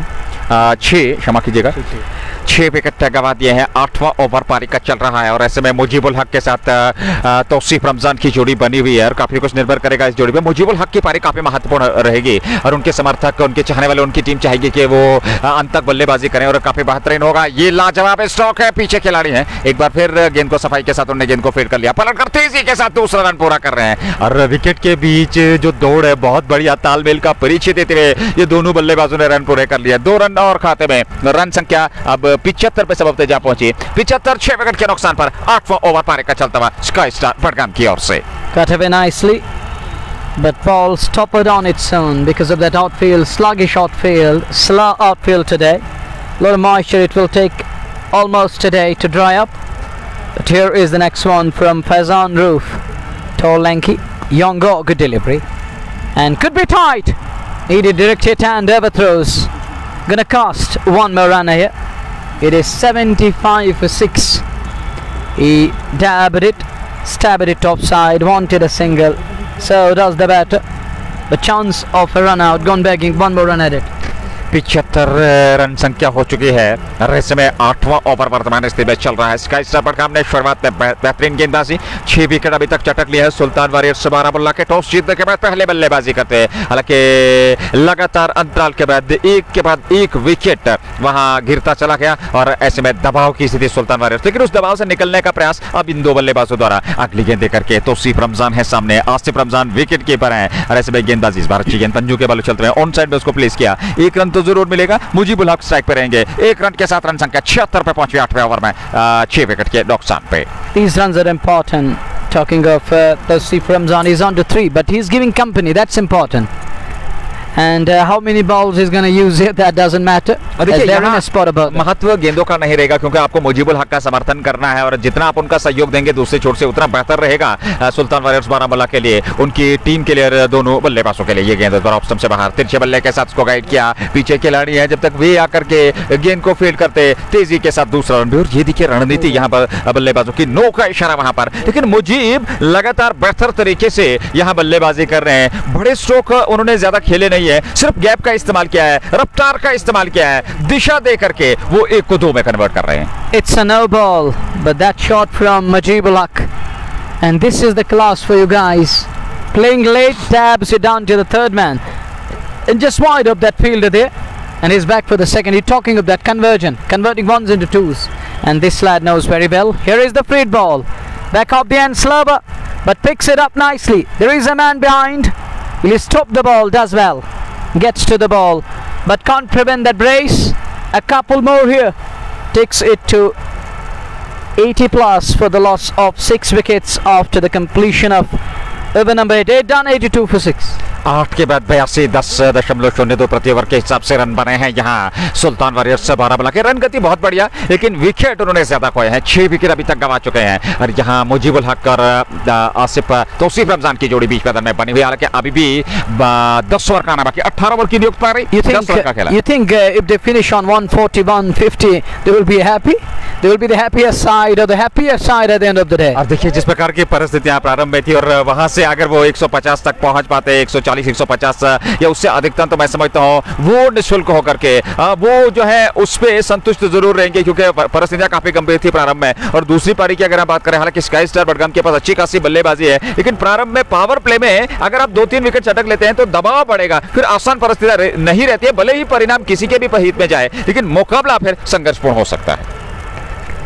छः क्षमा कीजिएगा छह wicket गवा दिए हैं। आठवां ओवर पारी का चल रहा है और ऐसे में मुजीबुल हक के साथ तौसीफ रमजान की जोड़ी बनी हुई है और काफी कुछ निर्भर करेगा इस जोड़ी पे। मुजीबुल हक की पारी काफी महत्वपूर्ण रहेगी और उनके समर्थक, उनके चाहने वाले, उनकी टीम चाहेगी कि वो अंत तक बल्लेबाजी करें और काफी बेहतरीन होगा। ये लाजवाब स्ट्रोक है, पीछे खिलाड़ी हैं, एक बार फिर गेंद को सफाई के साथ उन्होंने गेंद को फील्ड कर लिया, पलट कर तेजी के साथ दूसरा रन पूरा कर रहे हैं और विकेट के बीच जो दौड़ है बहुत बढ़िया तालमेल का परिचय देते हुए ये दोनों बल्लेबाजों ने रन पूरे कर लिया। दो रन और खाते में रन संख्या अब पिछहत्तर पे सबब जा पहुंची। पिछहत्तर छह विकेट के नुकसान पर आठवां ओवर पारी का चलता हुआ स्काई स्टार बडगाम की ओर से। Cut away nicely, but ball stopped on its own because of that outfield, sluggish outfield, slow outfield today. A lot of moisture it will take almost today to dry up. But here is the next one from Faizan Roof. Tall, lanky, young, good delivery, and could be tight. Needed direct hit and overthrows. Gonna cost one more runner here. It is seventy-five for six. He dabbed it, stabbed it topside, wanted a single, so does the batter. The chance of a run out, gone begging, one more run at it. पिछहत्तर run संख्या हो चुकी है और इस समय आठवां over वर्तमान स्थिति में चल रहा है। स्काई स्टार बडगाम ने शुरुआत में बेहतरीन गेंदबाजी, छह विकेट अभी तक चटक लिया है। सुल्तान वारियर्स बारामुल्ला के टॉस जीतने के बाद पहले बल्लेबाजी करते हैं, हालांकि लगातार अंतराल के बाद एक के बाद एक विकेट वहां गिरता चला गया और ऐसे में दबाव की स्थिति सुल्तान वारियर्स, लेकिन उस दबाव से निकलने का प्रयास अब इन दो बल्लेबाजों द्वारा अगली गेंदें करके। तौसीफ रमजान है सामने, आसिफ रमजान विकेट कीपर हैं और ऐसे में गेंदबाजी इस बार अच्छी गेंद तंजू के बल चलते हैं, ऑन साइड में उसको प्लेस किया, एक रन तो जरूर मिलेगा। मुजीबुल हक स्ट्राइक पे रहेंगे, एक रन के साथ रन संख्या छिहत्तर पे पहुंची आठवें ओवर में छह विकेट के नुकसान पे। These runs are important. Talking of uh, Tawseef Ramzan, he's on to three, but he's giving company. That's important. And uh, how many balls he's going to use here, that doesn't matter. महत्व गेंदों का नहीं रहेगा क्योंकि आपको मुजीबुल हक का समर्थन करना है और जितना आप उनका सहयोग देंगे दूसरे छोर से उतना बेहतर रहेगा सुल्तान वारियर्स बारामुल्ला के लिए, उनकी टीम के लिए, दोनों बल्लेबाजों के लिए। ये गेंद ऑफ स्टंप से बाहर, तिरछे बल्ले के साथ उसको गाइड किया, पीछे खिलाड़ी है, जब तक वे आकर के गेंद को फील्ड करते तेजी के साथ दूसरा रन। और ये देखिए रणनीति यहाँ पर बल्लेबाजों की, नो का इशारा वहां पर, लेकिन मुजीब लगातार बेहतर तरीके से यहाँ बल्लेबाजी कर रहे हैं। बड़े स्ट्रोक उन्होंने ज्यादा खेले नहीं है, सिर्फ गैप का इस्तेमाल किया है, रफ्तार का इस्तेमाल किया है, दिशा दे करके वो एक को दो में कन्वर्ट कर रहे हैं। It's a no ball, but that shot from Mujibul Haq, and this is the class for you guys. Playing late, tabs it down to the third man, and just wide up that fielder there, and he's back for the second. He's talking of that conversion, converting ones into twos, and this lad knows very well. Here is the free ball, back up behind Slurber, but picks it up nicely. There is a man behind. Will he stop the ball? Does well. Gets to the ball, but can't prevent that brace. A couple more here, takes it to eighty plus for the loss of six wickets after the completion of over number eight. Eight done, eighty-two for six. आठ के बाद बयासी दस दशमलव शून्य दो प्रति over के हिसाब से रन बने हैं यहाँ सुल्तान वारियर्स बारामुल्ला के। रन गति बहुत बढ़िया, लेकिन विकेट उन्होंने ज्यादा खोए हैं, छह विकेट अभी तक गंवा चुके हैं और यहाँ मुजीबुल हक और आसिफ तौसीफ रमजान की जोड़ी बीच मैदान में बनी हुई, हालांकि अभी भी दस ओवर का आना बाकी, अठारह ओवर की नियुक्त पा रही। You think uh, if they finish on one forty, one fifty, they will be happy? They will be the happiest side or the happiest side at the end of the day. और देखिए जिस प्रकार की परिस्थितियां प्रारंभ में थी और वहां से अगर वो एक सौ पचास तक पहुंच पाते, एक सौ चालीस एक सौ पचास या उससे अधिकतम, तो मैं समझता हूं वो निःशुल्क होकर के वो जो है उस पे संतुष्ट जरूर रहेंगे क्योंकि परिस्थितियां काफी गंभीर थी प्रारंभ में। और दूसरी पारी की अगर हम बात करें, हालांकि स्काई स्टार बडगाम के पास अच्छी खासी बल्लेबाजी है, लेकिन प्रारंभ में पावर प्ले में अगर आप दो तीन विकेट चटक लेते हैं तो दबाव बढ़ेगा, फिर आसान परिस्थितियां नहीं रहती है, भले ही परिणाम किसी के भी हित में जाए, लेकिन मुकाबला फिर संघर्षपूर्ण हो सकता है।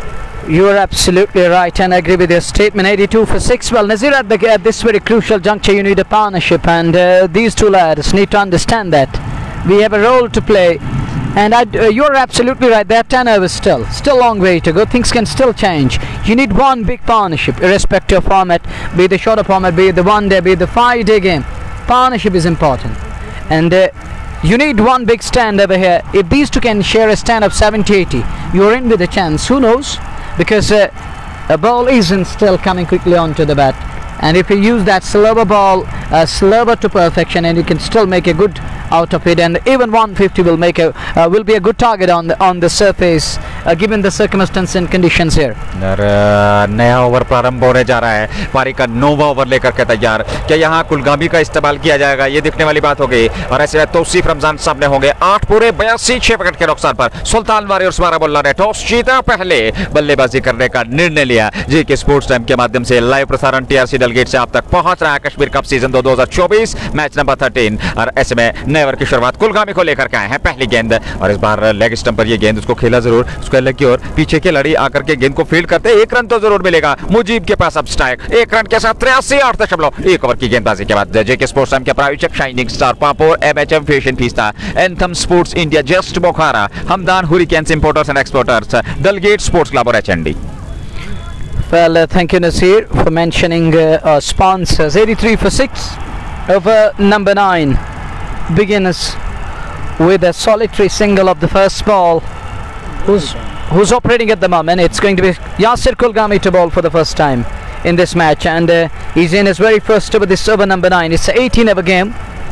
You're absolutely right, and I agree with your statement. eighty-two for six. Well, Nazir, at, the, at this very crucial juncture, you need a partnership, and uh, these two lads need to understand that we have a role to play. And I, uh, you're absolutely right. They're ten overs still, still a long way to go. Things can still change. You need one big partnership, irrespective of format, be it the shorter format, be it the one day, be it the five day game. Partnership is important, and uh, you need one big stand over here. If these two can share a stand of seventy eighty, you're in with a chance. Who knows? Because uh, a ball isn't still coming quickly onto the bat, and if you use that slower ball, uh, slower to perfection, and you can still make a good out of it, and even one fifty will make a uh, will be a good target on the on the surface, uh, given the circumstances and conditions here. नया over प्रारंभ होने जा रहा है, पारी का नौवां over लेकर के तैयार। क्या यहाँ कुलगामी का इस्तेमाल किया जाएगा, ये देखने वाली बात हो गई। और ऐसे में तौसीफ रमजान सामने होंगे। आठ पूरे बयासी छह विकेट के नुकसान पर सुल्तान वारियर्स बारामुल्ला ने टॉस जीता, पहले बल्लेबाजी करने का निर्णय लिया। जी के स्पोर्ट्स टाइम के माध्यम से लाइव प्रसारण टीआरसी डेलगेट से आप तक पहुंच रहा है। कश्मीर कप सीजन दो हजार चौबीस मैच नंबर तेरह, और ऐसे में नए ओवर की शुरुआत कुलगामी को लेकर के आए हैं। पहली गेंद, और इस बार लेग स्टंप पर ये गेंद उसको खेला जरूर, उसको लेग की ओर पीछे के लड़ी आकर के गेंद को फील्ड करते, एक रन तो जरूर मिलेगा। मुजीब के पास अब स्ट्राइक, एक रन के साथ तिरासी आठ दशमलव एक ओवर की गेंदबाजी के बाद जेके स्पोर्ट्स टाइम के प्रायोजक शाइनिंग स्टार पापोर, MHM fashion fiesta, anthem sports India, just Bukhara, Hamdan hurricanes importers and exporters, Dalgate sports club और H and D. Well, uh, thank you, Nasir, for mentioning uh, our sponsors. eighty-three for six over number nine begins with a solitary single of the first ball. Who's who's operating at the moment? It's going to be Yasir Kulgami to bowl for the first time in this match, and uh, he's in his very first over this over number nine. It's an eighteen over game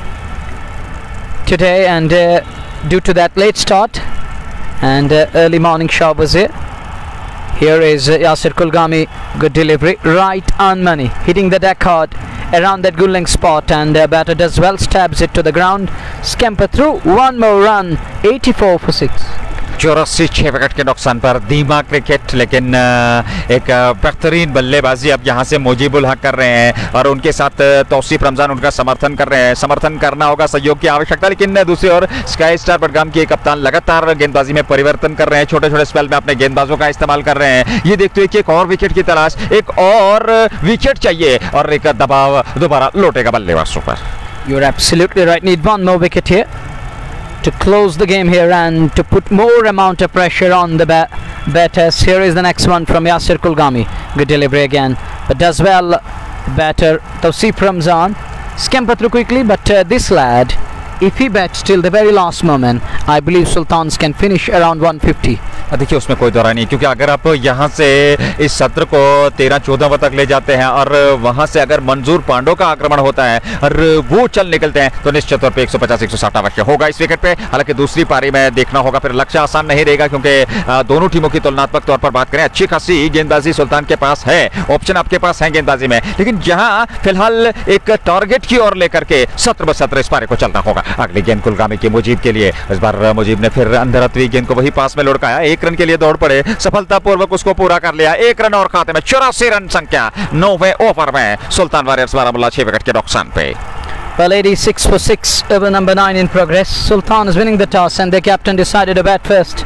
today, and uh, due to that late start and uh, early morning showers here. Here is uh, Yasir Kulgami, good delivery, right on money, hitting the deck hard around that good length spot, and uh, batter does well, stabs it to the ground, scamper through, one more run, eighty-four for six. चौरासी छह wicket के नुकसान पर धीमा cricket, लेकिन एक बेहतरीन बल्लेबाजी अब यहाँ से मुजीबुल हक कर रहे हैं, और उनके साथ तौसीफ रमजान उनका समर्थन कर रहे हैं। समर्थन करना होगा, सहयोग की आवश्यकता, लेकिन दूसरी ओर स्काई स्टार बडगाम के कप्तान लगातार गेंदबाजी में परिवर्तन कर रहे हैं, छोटे छोटे स्पेल में अपने गेंदबाजों का इस्तेमाल कर रहे हैं। ये देखते हुए कि एक और विकेट की तलाश, एक और विकेट चाहिए, और एक दबाव दोबारा लौटेगा बल्लेबाजों पर। You're absolutely right. Need one more wicket here to close the game here and to put more amount of pressure on the bat batters. Here is the next one from Yasir Kulgami. Good delivery again, but does well batter Tawseef Ramzan. Scamper through quickly, but uh, this lad, if he bats till the very last moment, I believe Sultans can finish around one fifty. देखिए उसमें कोई दौरा नहीं, क्योंकि अगर आप यहाँ से इस सत्र को तेरह चौदह ओवर तक ले जाते हैं और वहाँ से अगर मंजूर पांडो का आक्रमण होता है और वो चल निकलते हैं तो निश्चित तौर पे एक सौ पचास एक सौ साठ अवश्य होगा इस विकेट पे। हालांकि दूसरी पारी में देखना होगा, फिर लक्ष्य आसान नहीं रहेगा, क्योंकि दोनों टीमों की तुलनात्मक तौर पर बात करें अच्छी खासी गेंदबाजी सुल्तान के पास है, ऑप्शन आपके पास है गेंदबाजी में, लेकिन जहाँ फिलहाल एक टारगेट की ओर लेकर के सत्र ब सत्र इस पारी को चलना होगा। अगली गेंद कुलगामी की मुजीब के लिए, इस बार मुजीब ने फिर अंदरतवी गेंद को वही पास में लुढ़काया, एक रन के लिए दौड़ पड़े, सफलतापूर्वक उसको पूरा कर लिया, एक रन और खाते में चौरासी रन संख्या नौवें ओवर में सुल्तान वारियर्स बारामुल्ला छह विकेट के नुकसान पे। Well, eighty-six for six over number nine in progress. Sultan is winning the toss, and their captain decided to bat first,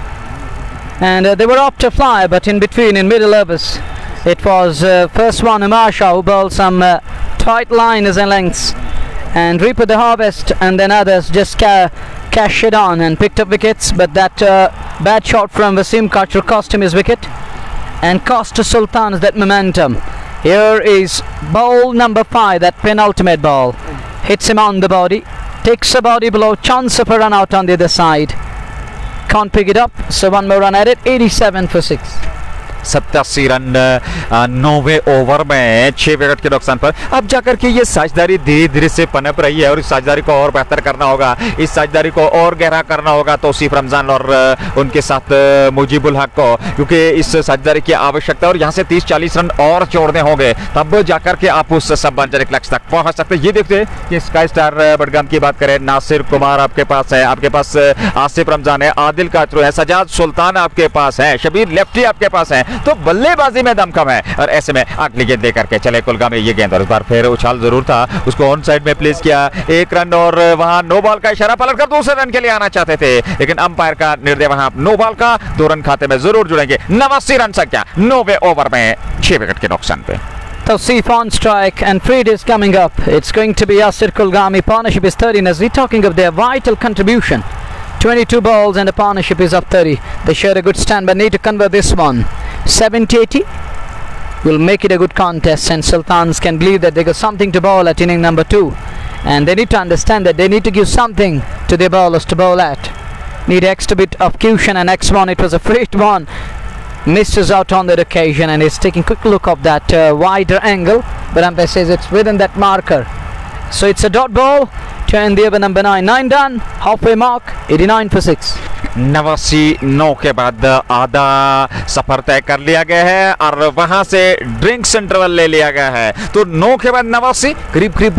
and uh, they were up to fly, but in between, in middle overs, it was uh, first one Umar Shah who bowled some uh, tight lines and lengths and reaped the harvest, and then others just ca cashed it on and picked up wickets, but that uh, bad shot from Wasim Kachar cost him his wicket and cost to Sultans that momentum. Here is ball number five, that penultimate ball, hits him on the body, takes the body below, chance of a run out on the other side, can't pick it up, so one more run at it, eighty-seven for six. सत्तासी run नौवे over में छह wicket के नुकसान पर। अब जाकर के ये साझेदारी धीरे धीरे से पनप रही है और इस साझेदारी को और बेहतर करना होगा, इस साझेदारी को और गहरा करना होगा तौसीफ रमजान और उनके साथ मुजीबुल हक को, क्योंकि इस साझेदारी की आवश्यकता और यहाँ से तीस चालीस रन और जोड़ने होंगे, तब जाकर के आप उस सम्मानजनक लक्ष्य तक पहुंच सकते हैं। ये देखते कि स्काई स्टार बडगाम की बात करें, नासिर कुमार आपके पास है, आपके पास आसिफ रमजान है, आदिल काचरू है, सजाद सुल्तान आपके पास है, शबीर लेफ्टी आपके पास है, तो बल्लेबाजी में दम कम है और ऐसे में अगली गेंद लेकर के चले कुलगामी ये गेंद और इस बार फिर उछाल जरूर था, उसको ऑन साइड में प्लेस किया, एक रन और वहां नो बॉल का इशारा पलट कर दूसरे रन के लिए आना चाहते थे लेकिन अंपायर का निर्णय वहां नो बॉल का, दो रन खाते में जरूर जुड़ेंगे। नवासी रन संख्या नौवे ओवर में छह विकेट के नुकसान पे। Tawseef on strike and Freed is coming up. It's going to be Yasir Kulgami. Partnership is thirty. As we're talking of their vital contribution, twenty-two balls and the partnership is up thirty. They share a good stand but need to convert this one. seventy eighty will make it a good contest and Sultans can believe that they got something to bowl at inning number two. And they need to understand that they need to give something to their bowlers to bowl at. Need extra bit of cushion and X one. It was a freight one. Misses out on that occasion and is taking quick look of that uh, wider angle, but umpire says it's within that marker. So it's a dot ball to end the over number nine. Nine done, halfway mark, eighty-nine for six. नवासी नौ के बाद आधा सफर तय कर लिया गया है और वहां से ड्रिंक्स इंटरवल ले लिया गया है। तो नौ के बाद नवासी करीब करीब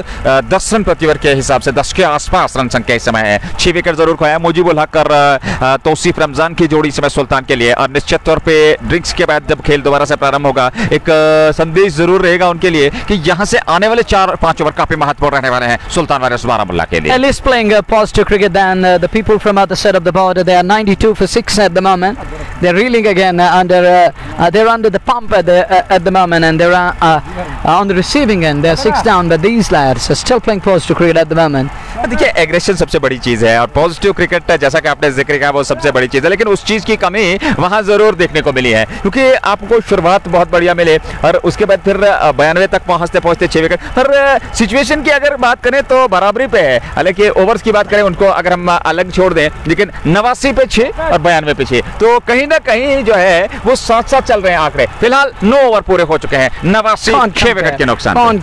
दस रन प्रति ओवर के हिसाब से दस के आसपास रन संख्या इस समय है। छह विकेट जरूर खोया मुजीबुल हक और तौसीफ रमजान की जोड़ी समय सुल्तान के लिए और निश्चित तौर पे ड्रिंक्स के बाद जब खेल दोबारा से प्रारंभ होगा एक संदेश जरूर रहेगा उनके लिए कि यहां से आने वाले चार पांच ओवर काफी महत्वपूर्ण रहने वाले हैं सुल्तान वारियर्स बारामुल्ला के लिए। At least playing a positive cricket than uh, the people from other side of the border. They are ninety-two for six at the moment. They're reeling again uh, under uh, uh, they're under the pump at the uh, at the moment and they're uh, uh, on the receiving end. They're six down but these lads are still playing positive cricket at the moment. देखिए aggression सबसे बड़ी चीज है और positive cricket जैसा कि आपने जिक्र किया वो सबसे बड़ी चीज है लेकिन उस चीज की कमी वहां जरूर देखने को मिली है क्योंकि आपको शुरुआत बहुत बढ़िया मिले और उसके बाद फिर बयानवे तक पहुंचते पहुंचते छह विकेट पर सिचुएशन की अगर बात करें तो बराबरी पे है। हालांकि ओवर्स की बात करें उनको अगर हम अलग छोड़ दें लेकिन नवासी पे छह और बयानवे पे छह तो कहीं ना कहीं जो है वो साथ साथ चल रहे हैं आंकड़े। फिलहाल नौ ओवर पूरे हो चुके हैं, नवासी छह विकेट के नुकसान।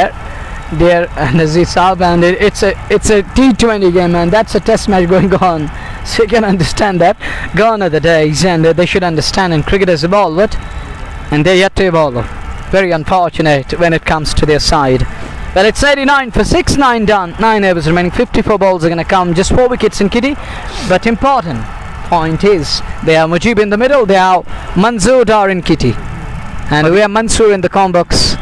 Dear Nazir Saab, and it, it's a it's a T twenty game and that's a test match going on, so you can understand that. Gone are the days and uh, they should understand in cricket as a bowler and they're yet to evolve. Very unfortunate when it comes to their side. Well, it's eighty-nine for six, nine done, nine overs remaining, fifty-four balls are going to come, just four wickets in kitty, but important point is they have Mujib in the middle, they have Manzoor Dar in kitty and we have Mansoor in the com box.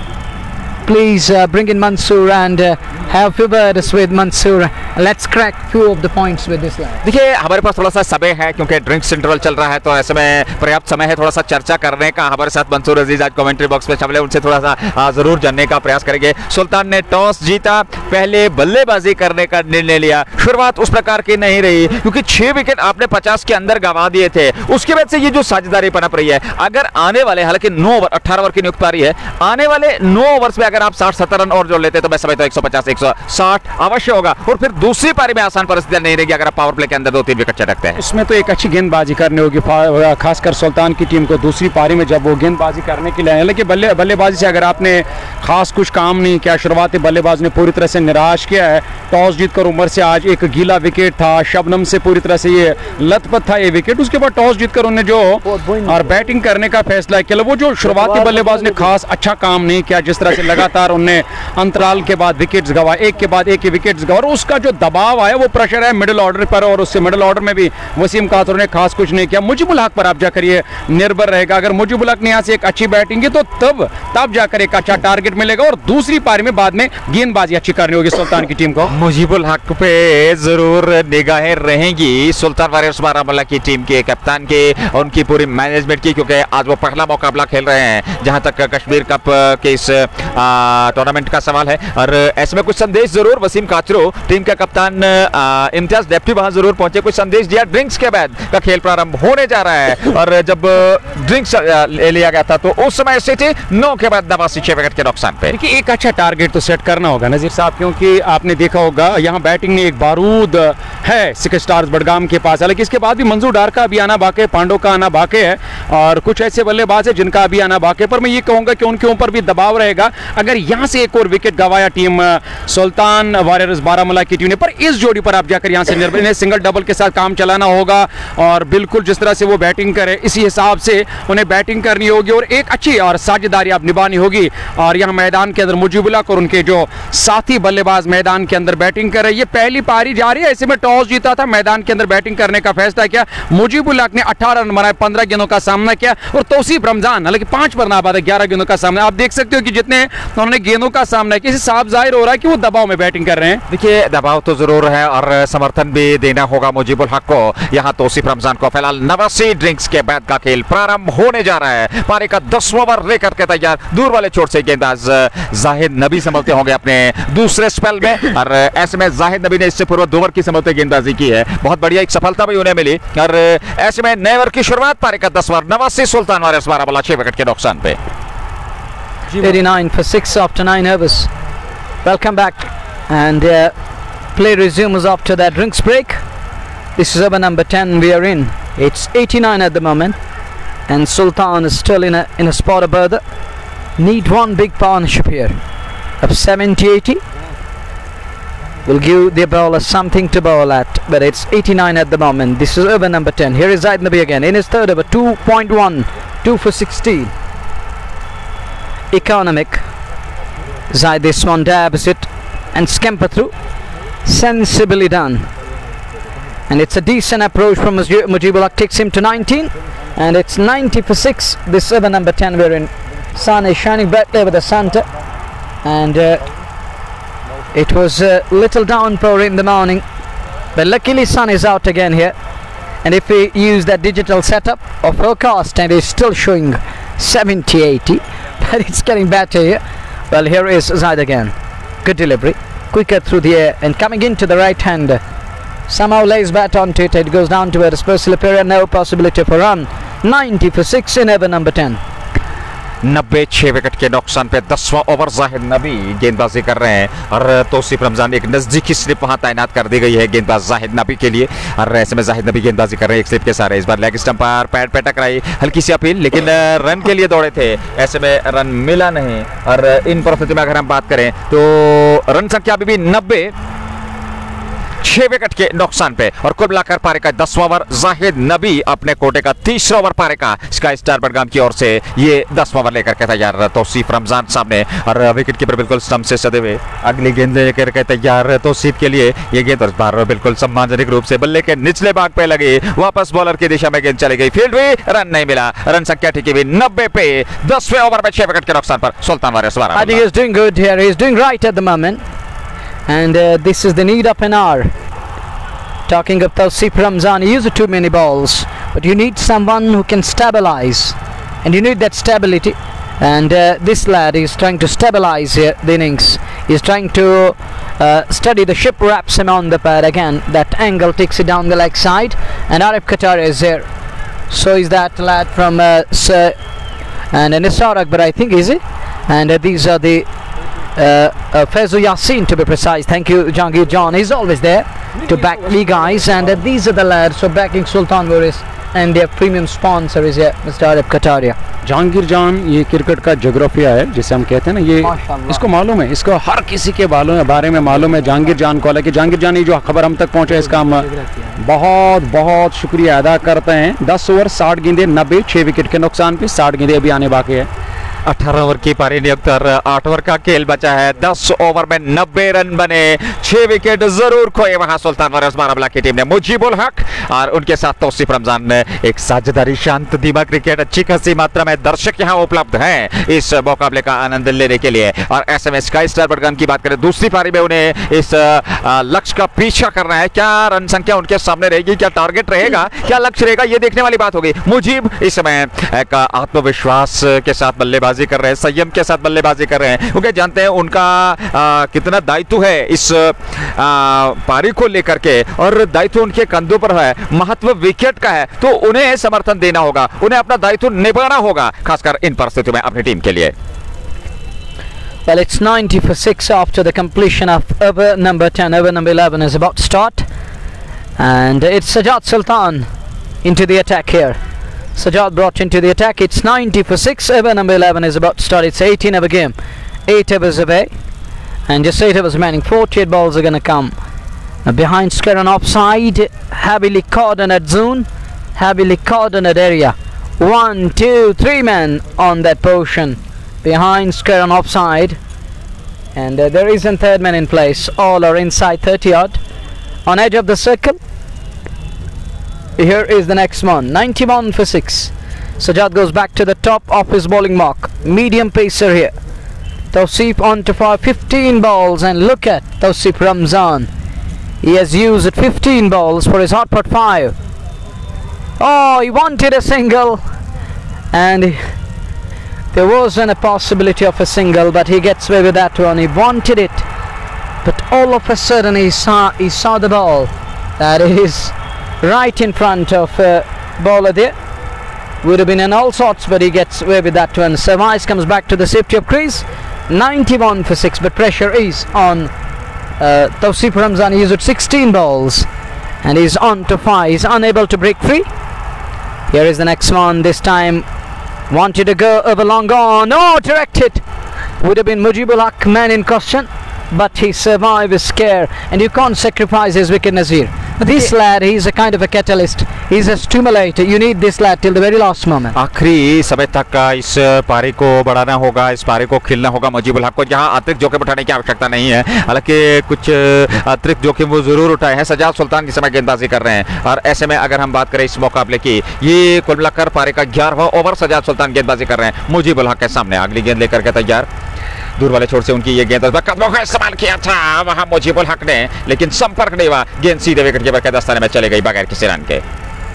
Please uh, bring in Mansoor and uh, have few words with Mansoor. Let's crack few of the points with this lad. देखिए हमारे पास थोड़ा सा समय है क्योंकि drinks interval चल रहा है तो ऐसे में पर्याप्त समय है थोड़ा सा चर्चा करने का। हमारे साथ मंसूर अजीज आज कमेंट्री बॉक्स में शामिल है, उनसे थोड़ा सा जरूर जानने का प्रयास करेंगे। सुल्तान ने टॉस जीता, पहले बल्लेबाजी करने का निर्णय लिया। शुरुआत उस प्रकार की नहीं रही क्योंकि छह विकेट आपने पचास के अंदर गंवा दिए थे। उसके बाद से ये जो साझेदारी पनप रही है, अगर आने वाले हालांकि नौ ओवर अठारह ओवर की नियुक्त पारी है, आने वाले नौ ओवर्स में अगर आप साठ सत्तर रन और जोड़ लेते तो मैं समझता हूं एक सौ पचास एक सौ साठ अवश्य होगा और फिर दूसरी पारी में आसान परिस्थितियां नहीं रहेगी अगर आप पावर प्ले के अंदर दो तीन विकेट चटकते हैं। इसमें तो एक अच्छी गेंदबाजी करनी होगी खासकर सुल्तान की टीम को दूसरी पारी में जब वो गेंदबाजी करने के लिए आए। लेकिन बल्ले बल्लेबाजी से अगर आपने खास कुछ काम नहीं किया, शुरुआती बल्लेबाज ने पूरी तरह से निराश किया है। टॉस जीतकर उमर से आज एक गीला विकेट था, शबनम से पूरी तरह से ये लथपथ था ये विकेट। उसके बाद टॉस जीतकर उन्हें जो और बैटिंग करने का फैसला किया, वो जो शुरुआती बल्लेबाज ने खास अच्छा काम नहीं किया, जिस तरह से लगातार उन्हें अंतराल के बाद विकेट्स गवा, एक के बाद एक विकेट्स गवा और उसका जो दबाव आया वो प्रेशर है मिडिल ऑर्डर पर और उससे मिडिल ऑर्डर में भी वसीम कातर ने खास कुछ नहीं किया। मुजीबुल हक पर आप जाकर ये निर्भर रहेगा, अगर मुजीबुल हक ने यहाँ से एक अच्छी बैटिंग की तो तब तब जाकर एक अच्छा टारगेट मिलेगा और दूसरी पारी में बाद में गेंदबाजी अच्छी करनी होगी सुल्तान की टीम को। मुजीबुल हक पे जरूर निगाहें रहेंगी सुल्तान वारियर्स बारामुल्ला की टीम के कप्तान के और उनकी पूरी मैनेजमेंट की, क्योंकि आज वो पहला मुकाबला खेल रहे हैं जहां तक कश्मीर कप के इस टूर्नामेंट का सवाल है। और ऐसे में कुछ संदेश जरूर वसीम काचरो टीम का कप्तान इम्तियाज डेप्टी वहां जरूर पहुंचे, कुछ संदेश दिया। ड्रिंक्स के बाद का खेल प्रारंभ होने जा रहा है और जब ड्रिंक्स ले लिया गया था तो उस समय स्थिति नौ के बाद नवासी छह विकेट के नुकसान पे। देखिए एक अच्छा टारगेट तो सेट करना होगा नजीर साहब, क्योंकि आपने देखा होगा यहाँ बैटिंग में एक बारूद है सिक्स स्टार्स बडगाम के पास, हालांकि इसके बाद भी मंजूर डार का भी आना बाकी, पांडो का आना बाकी है और कुछ ऐसे बल्लेबाज है जिनका भी आना बाकी, पर मैं ये कहूंगा कि उनके ऊपर भी दबाव रहेगा। अगर यहाँ से एक और विकेट गवाया टीम सुल्तान वारियर्स बारामुल्ला की टीम ने, पर इस जोड़ी पर आप जाकर यहाँ से निर्भर, इन्हें सिंगल डबल के साथ काम चलाना होगा और बिल्कुल जिस तरह से वो बैटिंग करे इसी हिसाब से उन्हें बैटिंग करनी होगी और एक अच्छी और साझेदारी आप निभानी होगी। और यहाँ मैदान के अंदर मुजीबुल हक और उनके जो साथी बल्लेबाज मैदान के अंदर बैटिंग कर रहे, ये पहली पारी जा रही है, ऐसे में टॉस जीता था, मैदान के अंदर बैटिंग करने का फैसला किया। मुजीबुल हक ने अठारह रन बनाए, पंद्रह गेंदों का सामना किया और तौसीफ रमजान हालांकि पांच पर ना पाते, ग्यारह गेंदों का सामना। आप देख सकते हो कि जितने उन्होंने गेंदों का सामना किया, साफ जाहिर हो रहा है कि वो दबाव में बैटिंग कर रहे हैं। देखिए दबाव तो जरूर है और समर्थन भी देना होगा मुजीबुल हक को। यहाँ तौसीफ रमजान को फिलहाल नवासी ड्रिंक्स के बाद का खेल प्रारंभ होने जा रहा है। पारी का दसवां ओवर लेकर के तैयार, दूर वाले छोर से गेंदबाज जाहिद नबी संभलते होंगे अपने दूसरे स्पेल में और ऐसे में जाहिद नबी ने इससे पूर्व दो ओवर की संभलते गेंदबाजी की है, बहुत बढ़िया एक सफलता भी उन्हें मिली और ऐसे में नए ओवर की शुरुआत, पारी का दस ओवर, नवासी सुल्तान वारिस बारह बॉल छह विकेट के नुकसान पे। eighty-nine for six after nine overs. Welcome back and uh, play resumes after that drinks break. This is over number ten we are in. It's eighty-nine at the moment and Sultan is still in a in a spot above the need one big partnership here of seventy eighty. Will give the bowler something to bowl at, but it's eighty-nine at the moment. This is over number ten. Here is Zaid Nabi again in his third over, two point one, two for sixteen. Economic. Zaid this one dabs it and scamper through. Sensibly done. And it's a decent approach from Mujibul Haq, takes him to nineteen. And it's ninety for six. This over number ten we're in. Sun is shining brightly over the center. And uh, it was a little downpour in the morning. But luckily sun is out again here. And if we use that digital setup of forecast, and it's still showing seventy eighty. But it's getting better here. Well, here is Zaid again. Good delivery. Quicker through the air and coming into the right hander. Somehow lays bat onto it. It goes down to a dispersal period. No possibility for run. ninety for six in over number ten. नब्बे छह wicket के नुकसान पे दसवां over Zahid नबी गेंदबाजी कर रहे हैं और तौसीफ रमजान एक नजदीकी स्लिप वहां तैनात कर दी गई है गेंदबाज जाहिद नबी के लिए और ऐसे में जाहिद नबी गेंदबाजी कर रहे हैं एक स्लिप के सारे। इस बार लेग स्टंप पर पैड पे टकराई, हल्की सी अपील, लेकिन रन के लिए दौड़े थे, ऐसे में रन मिला नहीं। और इन परिस्थिति में अगर हम बात करें तो रन संख्या अभी भी नब्बे छह विकेट के नुकसान पे और कुल मिलाकर पारी का दसवां ओवर जाहिद नबी अपने कोटे का तीसरा ओवर पारी का स्काई स्टार बडगाम की ओर से ये दसवां ओवर लेकर के तैयार तौसीफ रमजान सामने और विकेट कीपर बिल्कुल स्टंप से सदे हुए अगली गेंद लेकर के तैयार तौसीफ के लिए। ये गेंद इस बार बिल्कुल सम्मानजनक रूप से बल्ले के निचले भाग पे लगी, वापस बॉलर की दिशा में गेंद चली गई, फील्ड हुई, रन नहीं मिला। रन संख्या ठीक हुई नब्बे पे दसवें ओवर में छह विकेट के नुकसान पर सुल्तान वारिस बारह। I think he's doing good here. He's doing right at the moment. And uh, this is the need of an hour. Talking of Tawseef Ramzan, he used too many balls, but you need someone who can stabilize, and you need that stability. And uh, this lad is trying to stabilize here the innings. He's trying to uh, study the ship, wraps him on the pad again. That angle takes it down the leg side, and Arif Qataria is there. So is that lad from uh, Sir and uh, Nisar Akbar, I think, is it? And uh, these are the Uh, uh, Faizu Yassin, to be precise. Thank you, Jahangir John. He's always there to back me guys, and uh, these are the lads so backing Sultan Waris, and their premium sponsor is here, Mister Arif Qataria. Jahangir जान ये cricket का जोग्राफिया है जिसे हम कहते हैं ना, ये इसको मालूम है, इसको हर किसी के बालों बारे में मालूम है जहांगीर जान को। हालांकि जहांगीर जान ये जो खबर हम तक पहुंचा है इसका हम बहुत बहुत शुक्रिया अदा करते हैं। दस ओवर साठ गेंदे नब्बे छह विकेट के नुकसान पे, साठ गेंदे अभी आने बाकी है। अठारह ओवर की पारी नियुक्त और आठ ओवर का खेल बचा है। दस ओवर में नब्बे रन बने, छह विकेट जरूर खोए वहां सुल्तान वारिस बारामूला की टीम ने। मुजीबुल हक और उनके साथ तौसीफ रमजान ने एक साझेदारी, शांत धीमा क्रिकेट, अच्छी खासी मात्रा में दर्शक यहां उपलब्ध हैं इस मुकाबले का आनंद लेने के लिए। और ऐसे में स्काई स्टार बडगाम की बात करें, दूसरी पारी में उन्हें इस लक्ष्य का पीछा करना है। क्या रन संख्या उनके सामने रहेगी, क्या टारगेट रहेगा, क्या लक्ष्य रहेगा, ये देखने वाली बात होगी। मुजीब इस समय एक आत्मविश्वास के साथ बल्लेबाजी कर रहे हैं, संयम के साथ बल्लेबाजी कर रहे हैं, क्योंकि जानते हैं उनका आ, कितना दायित्व है इस आ, पारी को लेकर के, और दायित्व उनके कंधों पर है, महत्व विकेट का है, तो उन्हें समर्थन देना होगा, उन्हें अपना दायित्व निभाना होगा, खासकर इन परिस्थितियों में अपनी टीम के लिए। Well, it's ninety for six after the completion of over number ten. Over number eleven is about to start, and it's Sajjad Sultan into the attack here. Sajjad brought into the attack. It's ninety for six. Over number eleven is about to start. It's eighteen over game, eight overs away, and just eight overs remaining. forty-eight balls are going to come, behind square and offside, heavily coordinated zone, heavily coordinated area. One, two, three men on that portion behind square and offside, and uh, there isn't third man in place. All are inside thirty yard on edge of the circle. Here is the next one, ninety-one for six. Sajjad goes back to the top of his bowling mark. Medium pacer here. Tawseef on to fire fifteen balls, and look at Tawseef Ramzan. He has used fifteen balls for his hot pot five. Oh, he wanted a single, and he, there wasn't a possibility of a single, but he gets away with that one. He wanted it, but all of a sudden he saw he saw the ball that is right in front of uh, bowler there. Would have been in all sorts, but he gets away with that one. Service comes back to the safety of crease. ninety-one for six, but pressure is on uh, Tawseef Ramzan. He used sixteen balls, and he's on to five. He's unable to break free. Here is the next one. This time wanted to go over long on. No, directed. Would have been Mujibul Haq, man in question, but he survived his scare, and you can't sacrifice his wicket, Nazir. This lad, he's a kind of a catalyst. He's a stimulator. You need this lad till the very last moment. आखिरी समय तक इस पारी को बढ़ाना होगा, इस पारी को खेलना होगा मुजीबुल हक को, जहां अतिरिक्त जोखिम उठाने की आवश्यकता नहीं है। हालांकि कुछ अतिरिक्त जोखिम वो जरूर उठाए हैं। सजाद सुल्तान की समय गेंदबाजी कर रहे हैं, और ऐसे में अगर हम बात करें इस मुकाबले की, ये कुल मिलाकर पारी का ग्यारहवां ओवर सजाद सुल्तान गेंदबाजी कर रहे हैं मुजीबुल हक के सामने। अगली गेंद लेकर के तैयार, दूर वाले छोर से उनकी ये गेंद कदमों का इस्तेमाल किया था वहां मुजीबुल हक ने, लेकिन संपर्क नहीं हुआ। गेंद सीधे विकेट कीपर के दस्ताने में चले गई बगैर किसी रन के।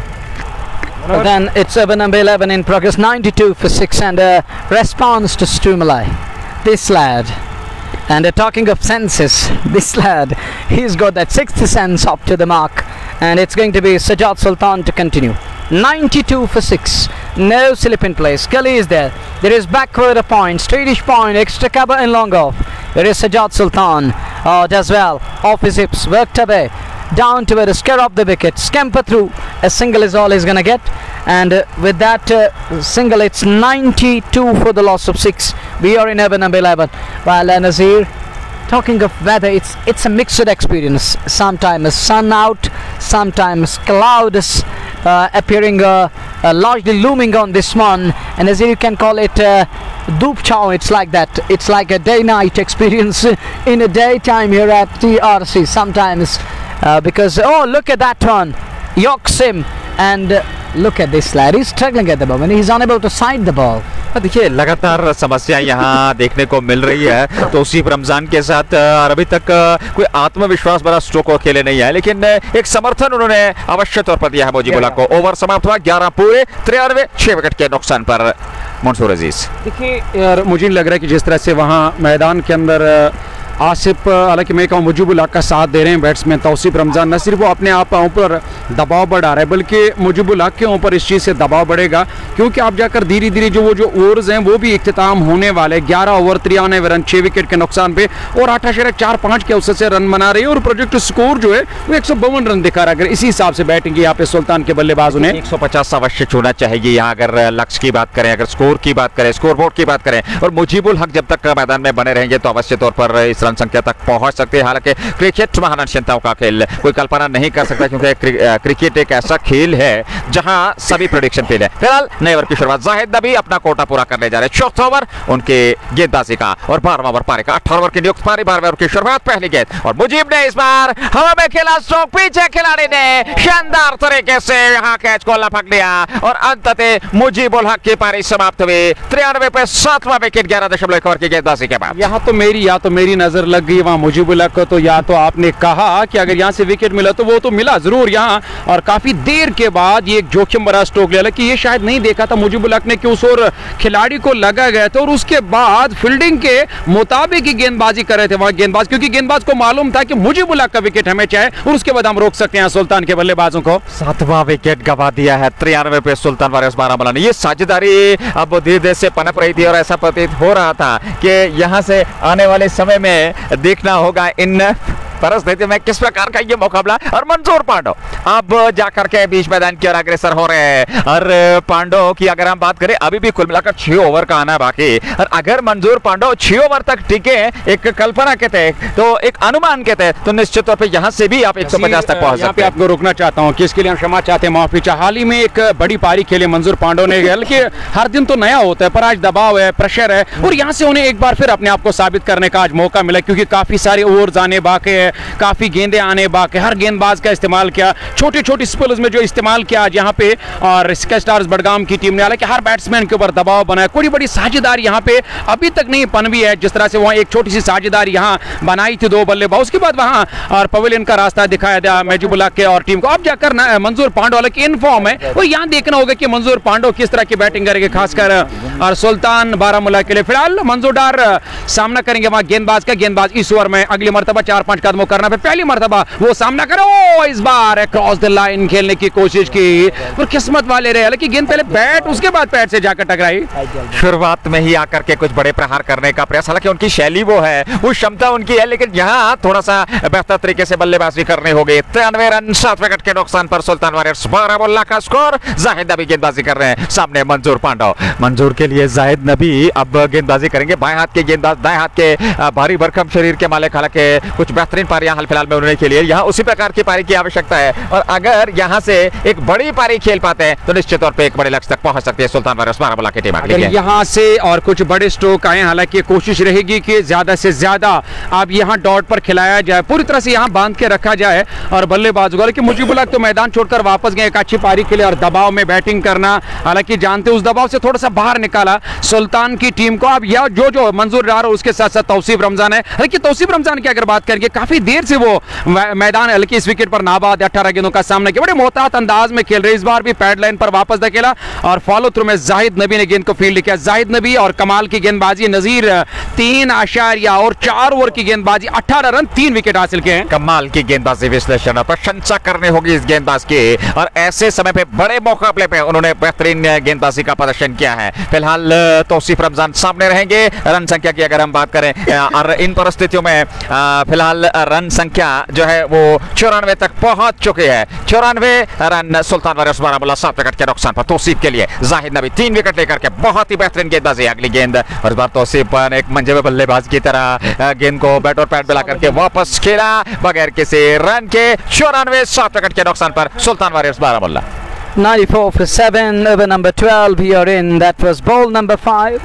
Then it's over number eleven in progress, ninety-two for six, and a response to Stumalai. This lad, and uh, talking of senses, this lad, he's got that sixth sense up to the mark, and it's going to be Sajjad Sultan to continue. ninety-two for six, no slip in place. Gully is there. There is backward a point, straightish point, extra cover and long off. There is Sajjad Sultan. Oh, does well. Off his hips, worked away. Down to it, scare up the wicket, scamper through. A single is all he's gonna get, and uh, with that uh, single, it's ninety-two for the loss of six. We are in over number eleven. While uh, Nazir, talking of weather, it's it's a mixed experience. Sometimes sun out, sometimes clouds uh, appearing, uh, uh, largely looming on this one, and as you can call it uh, Doop Chow. It's like that. It's like a day-night experience in a daytime here at T R C sometimes. Uh, because oh, look at that one, yokes him, and uh, look at this lad. He's struggling at the moment. He's unable to side the ball. देखिए लगातार समस्या यहाँ देखने को मिल रही है तौसीफ रमजान के साथ। अभी तक कोई आत्मविश्वास भरा स्ट्रोक और खेले नहीं है, लेकिन एक समर्थन उन्होंने अवश्य तौर पर दिया है मुजीबुल हक को। ओवर समाप्त हुआ ग्यारह पूरे तिरानवे छह विकेट के नुकसान पर। मंसूर अजीज, देखिए यार, मुझे लग रहा है कि जिस तरह से वहाँ मैदान के अंदर आसिफ, हालांकि मैं कहूँ मुजीबुल हक का साथ दे रहे हैं बैट्समैन तौसीफ रमजान, न सिर्फ वो अपने आप ऊपर दबाव बढ़ा रहा है, बल्कि मुजीबुल हक के ऊपर इस चीज़ से दबाव बढ़ेगा, क्योंकि आप जाकर धीरे धीरे जो वो जो ओवर्स हैं वो भी इख्तिताम होने वाले। ग्यारह ओवर तिरानवे रन छः विकेट के नुकसान पे, और आठ अशर चार पाँच के औसत से रन बना रही है, और प्रोजेक्ट स्कोर जो है वो एक सौ बावन रन दिखा रहा है। अगर इसी हिसाब से बैटिंग यहाँ पे सुल्तान के बल्लेबाज उन्हें एक सौ पचास अवश्य छूना चाहिए यहाँ। अगर लक्ष्य की बात करें, अगर स्कोर की बात करें, स्कोर बोर्ड की बात करें, और मुजीबुल हक जब तक मैदान में बने रहेंगे तो अवश्य तौर पर इस रन संख्या तक पहुंच सकते हैं। हालांकि क्रिकेट महानक्षताओं का खेल कोई कल्पना नहीं कर सकता, क्योंकि क्रिकेट एक ऐसा खेल है जहां सभी प्रेडिक्शन फेल है। फिलहाल नए ओवर की शुरुआत, जाहिद नबी अपना कोटा पूरा करने जा रहे हैं। चौथा ओवर उनके गेंदबाजी का, और बारहवां ओवर पारी का। अठारह ओवर की नियुक्त पारी, बारहवें ओवर की शुरुआत, पहली गेंद, और मुजीब ने इस बार हवा में खेला स्ट्रोक, पीछे खिलाड़ी ने शानदार तरीके से यहाँ कैच को लपक लिया, और अंततः मुजीबुल हक की पारी समाप्त हुई तिरानवे पे सातवां विकेट ग्यारह दशमलव एक ओवर की गेंदबाजी के बाद। यहाँ तो मेरी या तो मेरी नजर लग गई वहाँ मुजीबुल हक को, तो या तो आपने कहा कि अगर यहाँ से विकेट मिला तो वो तो मिला जरूर यहाँ, और काफी देर के बाद ये एक जोखिम भरा स्ट्रोक लिया, कि ये शायद नहीं देखा था मुजीबुल हक ने कि उस और खिलाड़ी को लगा गया था, और उसके बाद फील्डिंग के मुताबिक ही गेंदबाजी कर रहे थे वहाँ गेंदबाज, क्योंकि गेंदबाज को मालूम था कि मुजीबुल हक का विकेट हमें चाहे, और उसके बाद हम रोक सकते हैं सुल्तान के बल्लेबाजों को। सातवां विकेट गवा दिया है तिरानवे पे सुल्तान वारिस बारामूला ने। ये साझेदारी अब धीरे धीरे से पनप रही थी, और ऐसा प्रतीत हो रहा था कि यहाँ से आने वाले समय में देखना होगा इन परिस्थिति में किस प्रकार का ये मुकाबला। और मंजूर पांडो अब जाकर के बीच मैदान की ओर अग्रसर हो रहे हैं। और पांडो की अगर हम बात करें, अभी भी कुल मिलाकर छह ओवर का आना बाकी, और अगर मंजूर पांडो छह ओवर तक टिके एक कल्पना के तहत, तो एक अनुमान के तहत, तो निश्चित तौर पे यहाँ से भी आप एक सौ पचास तक पहुंच सकते हैं। आपको रोकना चाहता हूँ कि इसके लिए हम क्षमा चाहते हैं, माफी चाह। हाल ही में एक बड़ी पारी खेले मंजूर पांडो ने, बल्कि हर दिन तो नया होता है, पर आज दबाव है, प्रेशर है, और यहाँ से उन्हें एक बार फिर अपने आप को साबित करने का आज मौका मिला, क्योंकि काफी सारे ओवर्स आने बाकी है, काफी गेंदें आने बाकी, हर गेंदबाज का इस्तेमाल किया, छोटे छोटे स्पिल्स में जो इस्तेमाल किया आज यहाँ पे, और स्काई स्टार्स बडगाम की टीम ने, हालांकि हर बैट्समैन के ऊपर दबाव बनाया, कोई बड़ी साझेदारी यहाँ पे अभी तक नहीं पनवी है, जिस तरह से वहाँ एक छोटी सी साझेदारी यहाँ बनाई थी दो बल्लेबाज, उसके बाद वहाँ और पवेलियन का रास्ता दिखाया गया मेजुबुल्ला के और टीम को। अब जाकर मंजूर पांडो की इन फॉर्म है, और यहाँ देखना होगा कि मंजूर पांडो किस तरह की बैटिंग करेंगे, खासकर और सुल्तान बारामूला के लिए। फिलहाल मंजूर डार सामना करेंगे वहां गेंदबाज का, गेंदबाज इस ओवर में अगली मर्तबा चार पांच कदमों करना पे पहली मर्तबा वो सामना करो, इस बार क्रॉस द लाइन खेलने की कोशिश की, और किस्मत वाले रहे, हालांकि गेंद पहले बैट उसके बाद पैर से जाकर टकराई। शुरुआत में ही आकर के कुछ बड़े प्रहार करने का प्रयास, हालांकि उनकी शैली वो है, वो क्षमता उनकी है, लेकिन यहाँ थोड़ा सा बेहतर तरीके से बल्लेबाजी करनी होगी। तिरानवे रन सात विकेट के नुकसान पर सुल्तान वारियर्स बारामूला का स्कोर। जाहिद नबी गेंदबाजी कर रहे हैं, सामने मंजूर पांडो। मंजूर के लिए जाहिद नबी अब गेंदबाजी करेंगे, बाएं हाथ के गेंदबाज, दाएं हाथ के भारी भरकम शरीर के मालिक, हालांकि कुछ बेहतरीन पारियां हाल फिलहाल में उन्होंने के लिए यहाँ उसी प्रकार की पारी की आवश्यकता है, और अगर यहाँ से एक बड़ी पारी खेल पाते हैं तो निश्चित तौर पे एक बड़े लक्ष्य तक पहुंच सकती है सुल्तान वारियर्स बारामूला की टीम। अगर यहाँ से और कुछ बड़े स्ट्रोक आए, हालांकि कोशिश रहेगी कि ज्यादा से ज्यादा अब यहाँ डॉट पर खिलाया जाए, पूरी तरह से यहाँ बांध के रखा जाए, और बल्लेबाज को, लेकिन मुजीबुल्लाह तो मैदान छोड़कर वापस गए एक अच्छी पारी के लिए, और दबाव में बैटिंग करना, हालांकि जानते उस दबाव से थोड़ा सा बाहर निकाला सुल्तान की टीम को। अब यह जो जो मंजूर डार उसके साथ साथ तौसीफ रमजान है, हालांकि तौसीफ रमजान की अगर बात करेंगे, काफी देर से वो मैदान, हल्की इस विकेट पर नाबाद अठारह गेंदों का सामना किया, बड़े मोहतात अंदाज में खेल रहे, इस बार भी पैड लाइन पर वापस धकेला, और फॉलो थ्रू में जाहिद नबी ने गेंद को फील्ड किया। जाहिद नबी और कमाल की गेंदबाजी, नजीर तीन आशारिया और चार ओवर की गेंदबाजी, अठारह रन तीन विकेट हासिल किए हैं। कमाल की गेंदबाजी, विश्लेषण और प्रशंसा करनी होगी इस गेंदबाज की, और ऐसे समय पे बड़े मुकाबले पे उन्होंने बेहतरीन गेंदबाजी का प्रदर्शन किया है। फिलहाल तौसीफ रमजान सामने रहेंगे। रन संख्या की अगर हम बात करें, और इन परिस्थितियों में फिलहाल रन संख्या जो है वो चौरानवे तक पहुंच चुके हैं। चौरानवे रन सुल्तान वारियर्स बारामूला सात विकेट के नुकसान पर। तौसीफ के लिए जाहिद नबी तीन विकेट लेकर के बहुत ही बेहतरीन गेंदबाजी। अगली गेंद, और इस बार तौसीफ एक मंजे में बल्लेबाज की तरह गेंद को बैट और पैड मिला करके वापस खेला बगैर किसी रन के। चौरानवे सात विकेट के नुकसान पर Sultan warriors Baramulla. ninety-four for seven, over number twelve here in. That was ball number five.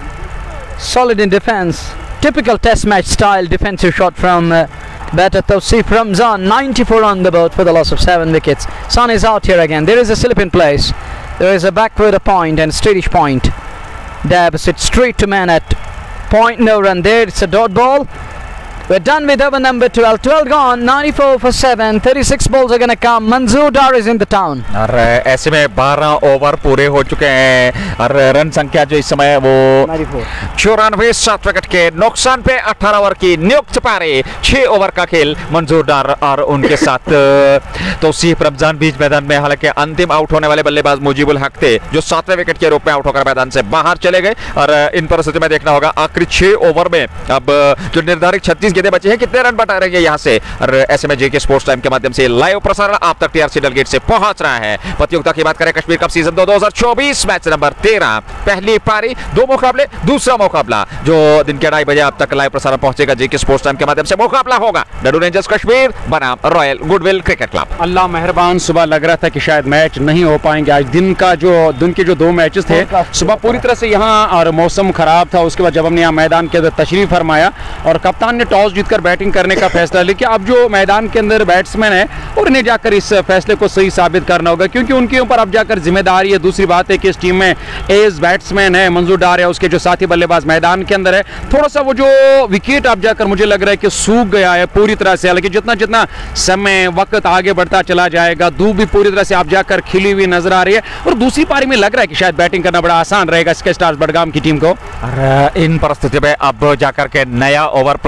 Solid in defense. Typical test match style defensive shot from uh, batter Tawseef Ramzan. ninety-four on the board for the loss of seven wickets. Sun is out here again. There is a slip in place. There is a backward point and straightish point. Dabs it straight to man at point. No run there. It's a dot ball. We're done with over number twelve. twelve gone. ninety-four for seven. thirty-six balls are going to come. Manzoor Dar is in the town. और ऐसे में बारह over पूरे हो चुके हैं, और run संख्या जो इस समय वो चौरानवे सात विकेट के नुकसान पे अठारह ओवर की नियुक्त पारी। छह ओवर का खेल मंजूर डार और उनके साथ तौसीफ रमजान बीच मैदान में। हालांकि अंतिम आउट होने वाले बल्लेबाज मुजीबुल हक थे, जो सातवें विकेट के रूप में आउट होकर मैदान से बाहर चले गए। और इन परिस्थितियों में देखना होगा आखिरी छह ओवर में अब जो निर्धारित छत्तीस गेंदें बची हैं, कितने रन बटा रहेंगे यहाँ से। और ऐसे में जेके स्पोर्ट्स टाइम के माध्यम से लाइव प्रसारण आप तक टीआरसी डेलगेट से पहुंच रहा है। प्रतियोगिता की बात करें, कश्मीर कप सीजन दो हज़ार चौबीस मैच नंबर तेरह, पहली पारी, दो मुकाबले, दूसरा मुकाबला जो दिन के ढाई बजे आप तक लाइव प्रसारण पहुंचेगा जेके स्पोर्ट्स टाइम के माध्यम से। मुकाबला होगा डडू रेंजर्स कश्मीर बनाम रॉयल गुडविल क्रिकेट क्लब। अल्लाह मेहरबान, सुबह लग रहा था कि शायद मैच नहीं हो पाएंगे आज। दिन का जो दिन के जो दो मैचेस थे, सुबह पूरी तरह से यहाँ और मौसम खराब था। उसके बाद जब हमने यहाँ मैदान के अंदर तशरीफ फरमाया और कप्तान ने टॉस जीतकर बैटिंग करने का फैसला लिया कि अब जो मैदान के अंदर बैट्समैन है और इन्हें जाकर इस फैसले को सही साबित करना होगा, क्योंकि उनके ऊपर अब जाकर जिम्मेदारी है। दूसरी बात है कि इस टीम में एज बैट्समैन है मंजूर डार है, उसके जो साथी बल्लेबाज मैदान के अंदर है। थोड़ा सा वो जो विकेट अब जाकर मुझे लग रहा है कि सूख गया है पूरी तरह से। हालांकि जितना जितना समय वक्त आगे बढ़ता चला जाएगा, धूप भी पूरी तरह से अब जाकर खिली हुई नजर आ रही है। और दूसरी पारी में लग रहा है कि शायद बैटिंग करना बड़ा आसान रहेगा स्काई स्टार्स बडगाम की टीम को। और इन परिस्थितियों में अब जाकर के नया ओवर प्रारंभ होने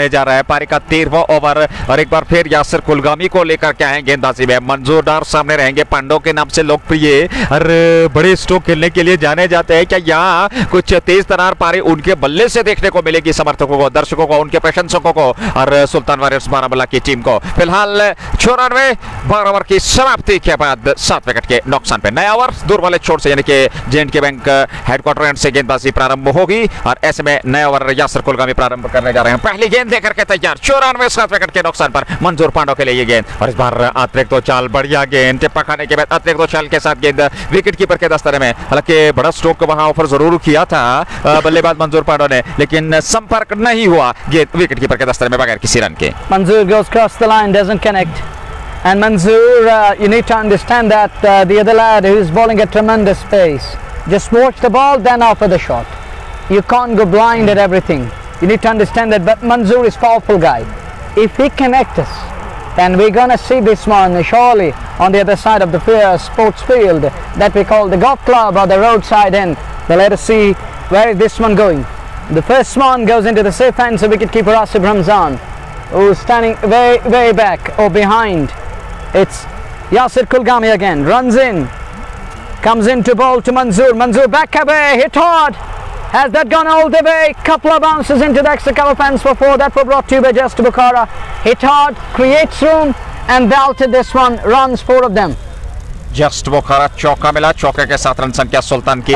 होने जा रहा है। पारी का तेरहवां ओवर और एक बार फिर यासिर कुलगामी को लेकर के आए गेंदबाजी में। मंजूर डार सामने रहेंगे, पांडव के नाम से लोकप्रिय और बड़े स्ट्रोक खेलने के लिए जाने जाते हैं। क्या यहाँ कुछ तेज तरार पारी उनके बल्ले से देखने को मिलेगी समर्थकों को, दर्शकों को, उनके प्रशंसकों को और सुल्तान वारियर्स बारामूला की टीम को? फिलहाल चौरानवे बारह ओवर की समाप्ति के बाद सात विकेट के नुकसान पे नया ओवर दूर वाले छोर से यानी कि जे बैंक हेडक्वार्टर एंड से गेंदबाजी प्रारंभ होगी और ऐसे में नया ओवर यासिर कुलगामी प्रारंभ करने जा रहे हैं। पहली गेंद देकर के तैयार, चौरानवे सात विकेट के नुकसान पर मंजूर पांडव के लिए ये गेंद और इस बार अतिरिक्त तो चाल बढ़िया गेंद, टिप्पा खाने के बाद अतिरिक्त तो चाल के साथ गेंद विकेट कीपर के दस्तरे में। हालांकि बड़ा स्ट्रोक वहां ऑफर जरूर किया था बल्लेबाज मंजूर पांडव ने, लेकिन संपर्क नहीं हुआ गेंद विकेट कीपर के दस्तरे में बगैर किसी रन के। Manzoor goes across the line, doesn't connect. And Manzoor, uh, you need to understand that uh, the other lad who is bowling at tremendous pace, just watch the ball, then offer the shot. You can't go blind at everything. You need to understand that. But Manzoor is powerful guy. If he connects us, then we're gonna see this one surely on the other side of the uh, sports field that we call the golf club or the roadside end. But let us see where is this one going. The first one goes into the safe hands of wicketkeeper Asif Ramzan, who's standing way, way back or behind. It's Yasir Kulgami again, runs in, comes in to bowl to Manzoor. Manzoor back away, hit hard. Has that gone all the way? Couple of bounces into the extra cover fence for four. That were brought to you by Just Bukhara. Hit hard, creates room and belted this one, runs four of them. Just Bukhara चौका मिला, चौके के साथ run संख्या सुल्तान की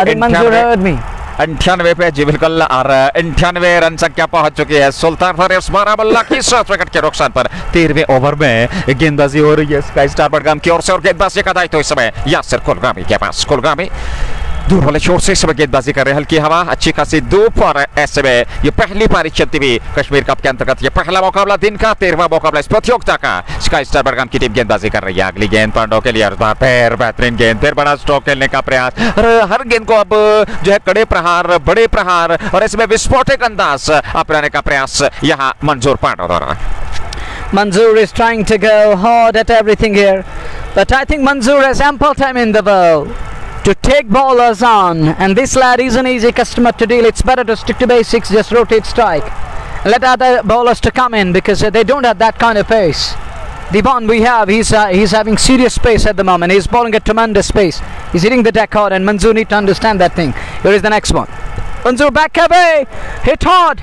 अंठानवे पे जी बिल्कुल और अंठानवे रन संख्या पहुंच चुकी है सुल्तान वारियर्स बारामूला की सात विकेट के नुकसान पर। तेरहवें ओवर में गेंदबाजी हो रही है स्काई स्टार बडगाम की ओर से और गेंदबाजी का दायित्व इस समय यासिर कुलगामी के पास। कुलगामी दूर वाले छोर से इस समय गेंदबाजी कर रहे हैं, हल्की हवा, अच्छी खासी धूप और ऐसे में ये पहली पारी चलती हुई कश्मीर कप के अंतर्गत ये पहला मुकाबला दिन का तेरहवां मुकाबला इस प्रतियोगिता का। स्काई स्टार बडगाम की टीम गेंदबाजी कर रही है। अगली गेंद पांडव के लिए फिर बेहतरीन गेंद, फिर बड़ा स्ट्रोक खेलने का प्रयास और हर गेंद को अब जो है कड़े प्रहार, बड़े प्रहार और इसमें विस्फोटक अंदाज अपनाने का प्रयास यहाँ मंजूर पांडव द्वारा। Manzoor is trying to go hard at everything here, but I think Manzoor has ample time in the bowl to take bowlers on, and this lad is an easy customer to deal. It's better to stick to basics, just rotate strike, let other bowlers to come in because uh, they don't have that kind of pace. The one we have, he's uh, he's having serious pace at the moment. He's bowling at tremendous pace. He's hitting the deck hard, and Manzoor need to understand that thing. Here is the next one. Manzoor back away, hit hard.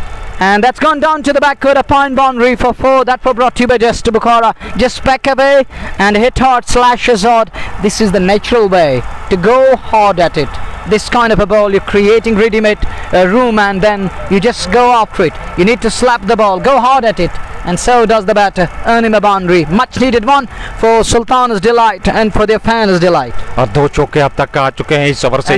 And that's gone down to the backward, a point boundary for four. That was brought to you by Just Bukhara. Just back away and hit hard, slashes hard. This is the natural way to go hard at it. This kind of a ball, you're creating ready-made uh, room and then you just go after it. You need to slap the ball, go hard at it. And so does the batter, earn him a boundary. Much needed one for Sultan's delight and for their fans' delight. और दो चौके अब तक आ चुके हैं इस over से।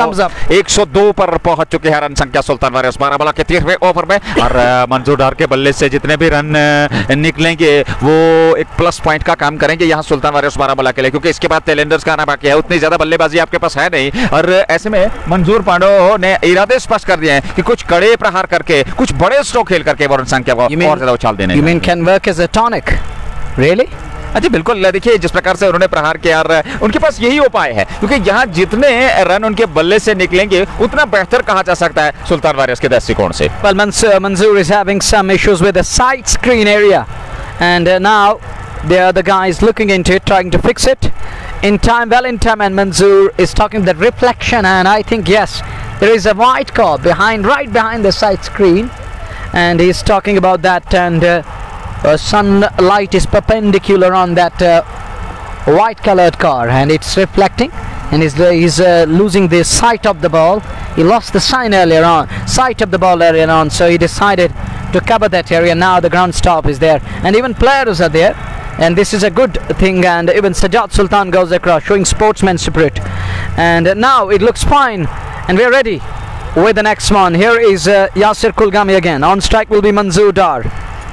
एक सौ दो पर पहुंच चुके हैं रन संख्या सुल्तान वारियर्स बारामूला के तेरहवें ओवर में और मंजूर डार के बल्ले से जितने भी रन निकलेंगे वो एक प्लस पॉइंट का काम करेंगे यहाँ सुल्तान वारियर्स बारामूला के लिए, क्योंकि इसके बाद तेलेंडर्स का आना बाकी है। उतनी ज्यादा बल्लेबाजी आपके पास है नहीं और ऐसे में मंजूर पांडव ने इरादे स्पष्ट कर दिए हैं कि कुछ कड़े प्रहार करके, कुछ बड़े स्ट्रोक खेल करके वो रन संख्या को और ज्यादा उछाल देने। You mean can work as a tonic? Really? अच्छा बिल्कुल, देखिए जिस प्रकार से उन्होंने प्रहार किया उनके पास यही उपाय है, क्योंकि यहाँ जितने रन उनके बल्ले से निकलेंगे उतना बेहतर कहा जा सकता है सुल्तान वारियर्स के दृष्टिकोण से। Well, Manzoor, Manzoor is having some issues with the side screen area, and uh, now they are the guys looking into it, trying to fix it in time, well in time. And Manzoor is talking the reflection, and I think yes, there is a white car behind, right behind the side screen, and he's talking about that. And uh, uh, sunlight is perpendicular on that uh, white colored car and it's reflecting, and he's, uh, he's uh, losing the sight of the ball. He lost the sign earlier on, sight of the ball earlier on, so he decided to cover that area. Now the ground stop is there and even players are there, and this is a good thing. And even Sajjad Sultan goes across showing sportsman spirit, and uh, now it looks fine and we're ready with the next one. Here is uh, Yasir Kulgami again. On strike will be Manzoor Dar.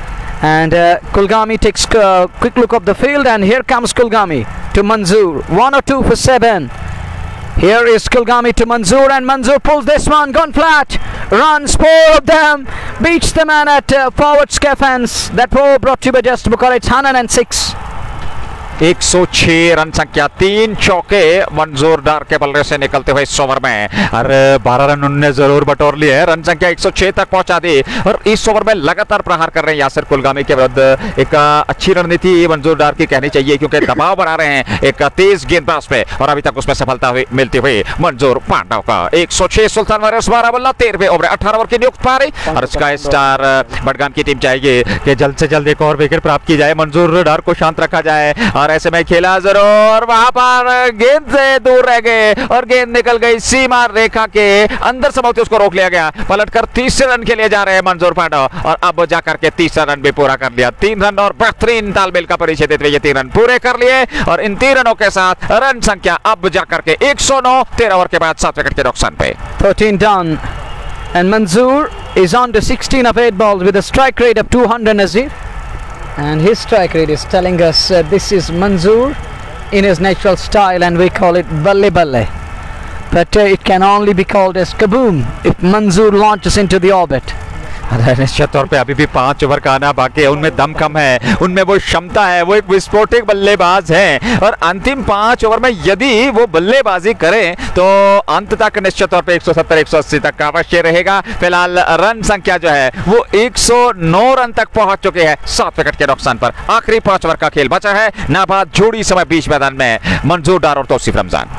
And uh, Kulgami takes a uh, quick look of the field, and here comes Kulgami to Manzoor. One or two for seven. Here is Kulgami to Manzoor, and Manzoor pulls this one, gone flat. Runs, four of them. Beats the man at uh, forward square fence. That four brought to you by Just Bukhara. It's one hundred six. एक सौ छह run संख्या, तीन चौके मंजूर डार के बल्ले से निकलते हुए इस ओवर में। और बारह रन उन्होंने जरूर बटोर लिए, रन संख्या एक सौ छह तक पहुंचा दी और इस ओवर में लगातार प्रहार कर रहे हैं यासिर कुलगामी के विरुद्ध। एक अच्छी रणनीति मंजूर डार की कहनी चाहिए क्योंकि दबाव बना रहे हैं एक तेज गेंदबाज पे और अभी तक उसमें सफलता हुई मिलती हुई मंजूर पांडव का। एक सौ छह सुल्तान वारियर्स बारह बल्ला तेरहवें ओवर अठारह ओवर की नियुक्त पारी और स्काई स्टार बडगाम की टीम चाहेगी कि जल्द से जल्द एक और विकेट प्राप्त की जाए, मंजूर डार को शांत रखा जाए और ऐसे में खेला जरूर, वहां पर गेंद से दूर रह गए और गेंद निकल गई सीमा रेखा के अंदर समझते उसको रोक लिया गया। पलटकर तीसरे रन के लिए जा रहे हैं मंजूर पांडव और अब जाकर के तीसरा रन भी पूरा कर लिया। तीन रन और बेहतरीन तालमेल का परिचय देते हुए ये तीन रन पूरे कर लिए और इन तीन रनों के साथ रन संख्या अब जाकर के एक सौ नौ, तेरह ओवर के बाद सात विकेट के नुकसान पे। thirteen done and Manzoor is on to sixteen of eight balls with a strike rate of two hundred, Nazir, and his strike rate is telling us uh, this is Manzoor in his natural style and we call it balle balle, but uh, it can only be called as kaboom if Manzoor launches into the orbit. निश्चित तौर पे अभी भी पांच over का आना बाकी है, उनमें दम कम है, उनमें वो क्षमता है, वो एक विस्फोटक बल्लेबाज हैं और अंतिम पांच ओवर में यदि वो बल्लेबाजी करें तो अंत तक निश्चित तौर पे एक सौ सत्तर एक सौ अस्सी तक का अवश्य रहेगा। फिलहाल रन संख्या जो है वो एक सौ नौ रन तक पहुंच चुके हैं सात विकेट के नुकसान पर। आखिरी पांच ओवर का खेल बचा है, नाबाद जोड़ी समय बीच मैदान में मंजूर डार और Tausif Ramzan.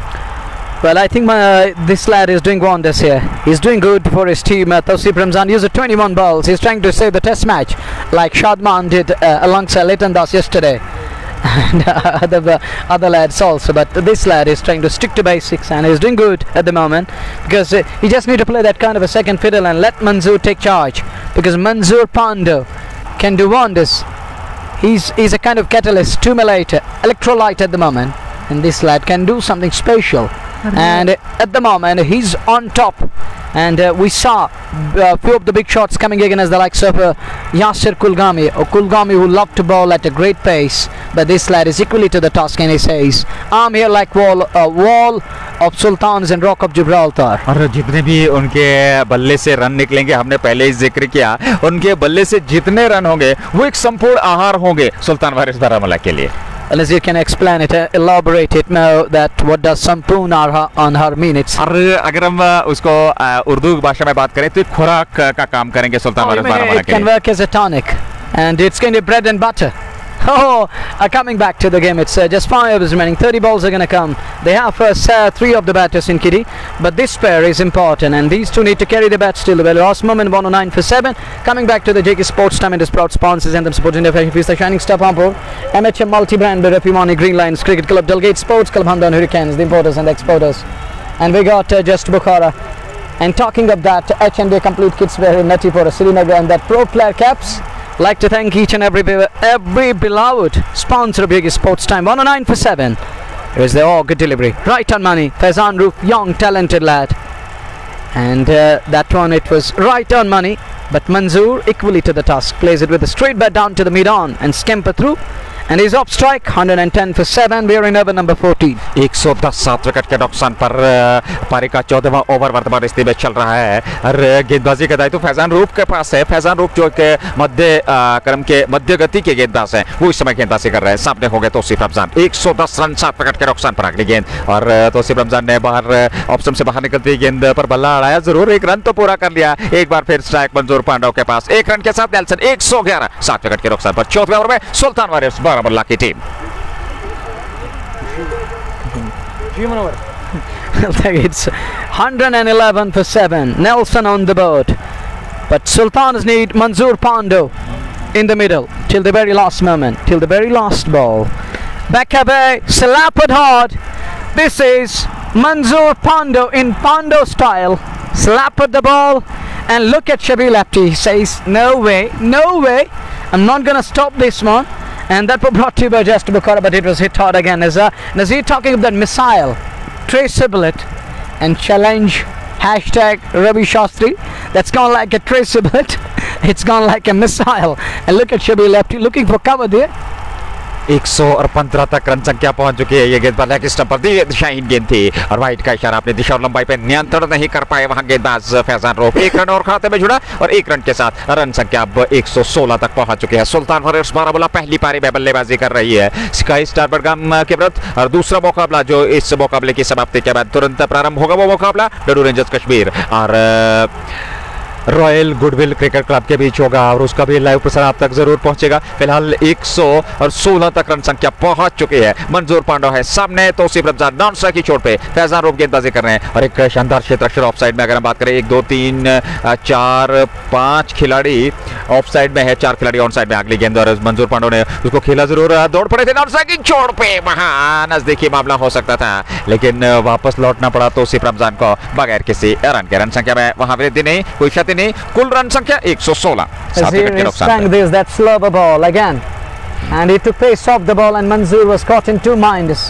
Well, I think my, uh, this lad is doing wonders here. He's doing good for his team. Uh, Tawseef Ramzan used twenty-one balls. He's trying to save the test match like Shadman did uh, alongside Leighton Das yesterday. And uh, other, uh, other lads also. But this lad is trying to stick to basics and he's doing good at the moment because uh, he just need to play that kind of a second fiddle and let Manzoor take charge because Manzoor Pando can do wonders. He's, he's a kind of catalyst, stimulator, electrolyte at the moment. And this lad can do something special. And uh, at the moment he's on top and uh, we saw a uh, few of the big shots coming against the likes of uh, Yasir Kulgami or Kulgami who loved to bowl at a great pace, but this lad is equally to the task and he says I'm here like wall, uh, wall of Sultans and Rock of Gibraltar. और जितने भी उनके बल्ले से run निकलेंगे, हमने पहले ही जिक्र किया, उनके बल्ले से जितने रन होंगे वो एक संपूर्ण आहार होंगे सुल्तान वारिस बारामूला के लिए। Nazir can explain it, uh, elaborate it now that what does Sampoon on her mean? It's और अगर हम उसको उर्दू भाषा में बात करें तो खुराक का काम करेंगे सुल्तान वारिस बारामूला के लिए। It can work as a tonic and it's going to be bread and butter. Oh, uh, coming back to the game, it's uh, just five overs remaining. thirty balls are going to come. They have first uh, three of the batters in Kitty, but this pair is important, and these two need to carry the bats till the very last moment. one oh nine for seven. Coming back to the J K Sports Time and his proud sponsors and them supporting the fashion piece, the Shining Star Pumper, M H M multi-brand, Refimani Green Lions Cricket Club, Delgate Sports Club, Hamdan Hurricanes, the importers and the exporters, and we got uh, just Bukhara. And talking of that, H and A complete kits were in Natipura, Srinagar, and that pro player caps. Like to thank each and every every beloved sponsor of Big Sports Time. one oh nine for seven. Here's the oh good delivery, right on money. Faizan Roof, young talented lad, and uh, that one it was right on money. But Manzoor equally to the task, plays it with a straight bat down to the mid on and scamper through. And he's off strike, one oh ten for seven. We are in over number fourteen. एक सौ दस सात wicket के नुकसान पर पारी का चौदहवां over वर्तमान स्थिति में चल रहा है और गेंदबाजी का दायित्व फैजान रूफ के पास है। फैजान रूफ जो कि मध्य क्रम के मध्य गति के गेंदबाज हैं, वो इस समय गेंदबाजी कर रहे हैं। सामने हो गए तौसीफ रमजान। एक सौ दस रन सात विकेट के नुकसान पर अगली गेंद और तौसीफ रमजान ने बाहर ऑप्शन से बाहर निकलती गेंद पर बल्ला अड़ाया, जरूर एक रन तो पूरा कर लिया। एक बार फिर स्ट्राइक मंजूर पांडव के पास, एक रन के साथ नेल्सन एक सौ ग्यारह सात विकेट के नुकसान पर चौदहवें ओवर में सुल्तान वारियर्स बारामूला की team. It's one eleven for seven. Nelson on the board, but Sultans need Manzoor Pando in the middle till the very last moment, till the very last ball. Bakabe slapped hard. This is Manzoor Pando in Pando style. Slapped the ball and look at Shabil Apti. He says no way, no way, I'm not gonna stop this one. And that was brought to you by Just Bukhara, but it was hit hard again. As uh, Nazir talking of that missile, traceable it and challenge hashtag Ravi Shastri. That's gone like a traceable it. It's gone like a missile. And look at Shabil Lefty looking for cover there. एक सौ पंद्रह तक run संख्या पहुंच चुकी है। ये गेंद पर लेग स्टंप पर दिशाहीन गेंद थी और वाइड का इशारा, अपनी दिशा और लंबाई पे नियंत्रण नहीं कर पाए वहां गेंदबाज फैजान रऊफ। एक रन और खाते में जुड़ा और एक रन के साथ रन संख्या अब एक सौ सोलह तक पहुंच चुकी है। सुल्तान वॉरियर्स बारामूला पहली पारी में बल्लेबाजी कर रही है स्काई स्टार बडगाम के विरुद्ध और दूसरा मुकाबला जो इस मुकाबले की समाप्ति के बाद तुरंत प्रारंभ होगा वो मुकाबला डडू रेंजर्स कश्मीर और रॉयल गुडविल क्रिकेट क्लब के बीच होगा और उसका भी लाइव प्रसारण आप तक जरूर पहुंचेगा। फिलहाल एक सौ सोलह तक रन संख्या पहुंच चुकी है। मंजूर पांडव है सामने, तौसीफ रमजान नॉन स्ट्राइक की चोट पे, फैजान रऊफ गेंदबाजी कर रहे हैं और एक शानदार क्षेत्र ऑफ साइड में अगर हम बात करें एक दो तीन चार पांच खिलाड़ी ऑफ साइड में है, चार खिलाड़ी ऑन साइड में। अगली गेंद और मंजूर पांडव ने उसको खेला जरूर, दौड़ पड़े थे नॉन स्ट्राइक की चोट पे, वहां नजदीकी मामला हो सकता था लेकिन वापस लौटना पड़ा तौसीफ रमजान को बगैर किसी रन के। रन संख्या में वहां वृद्धि नहीं, कोई क्षति नहीं, कुल रन संख्या एक सौ सोलह। This that slower ball again, and he took pace off the ball, and Manzoor was caught in two minds,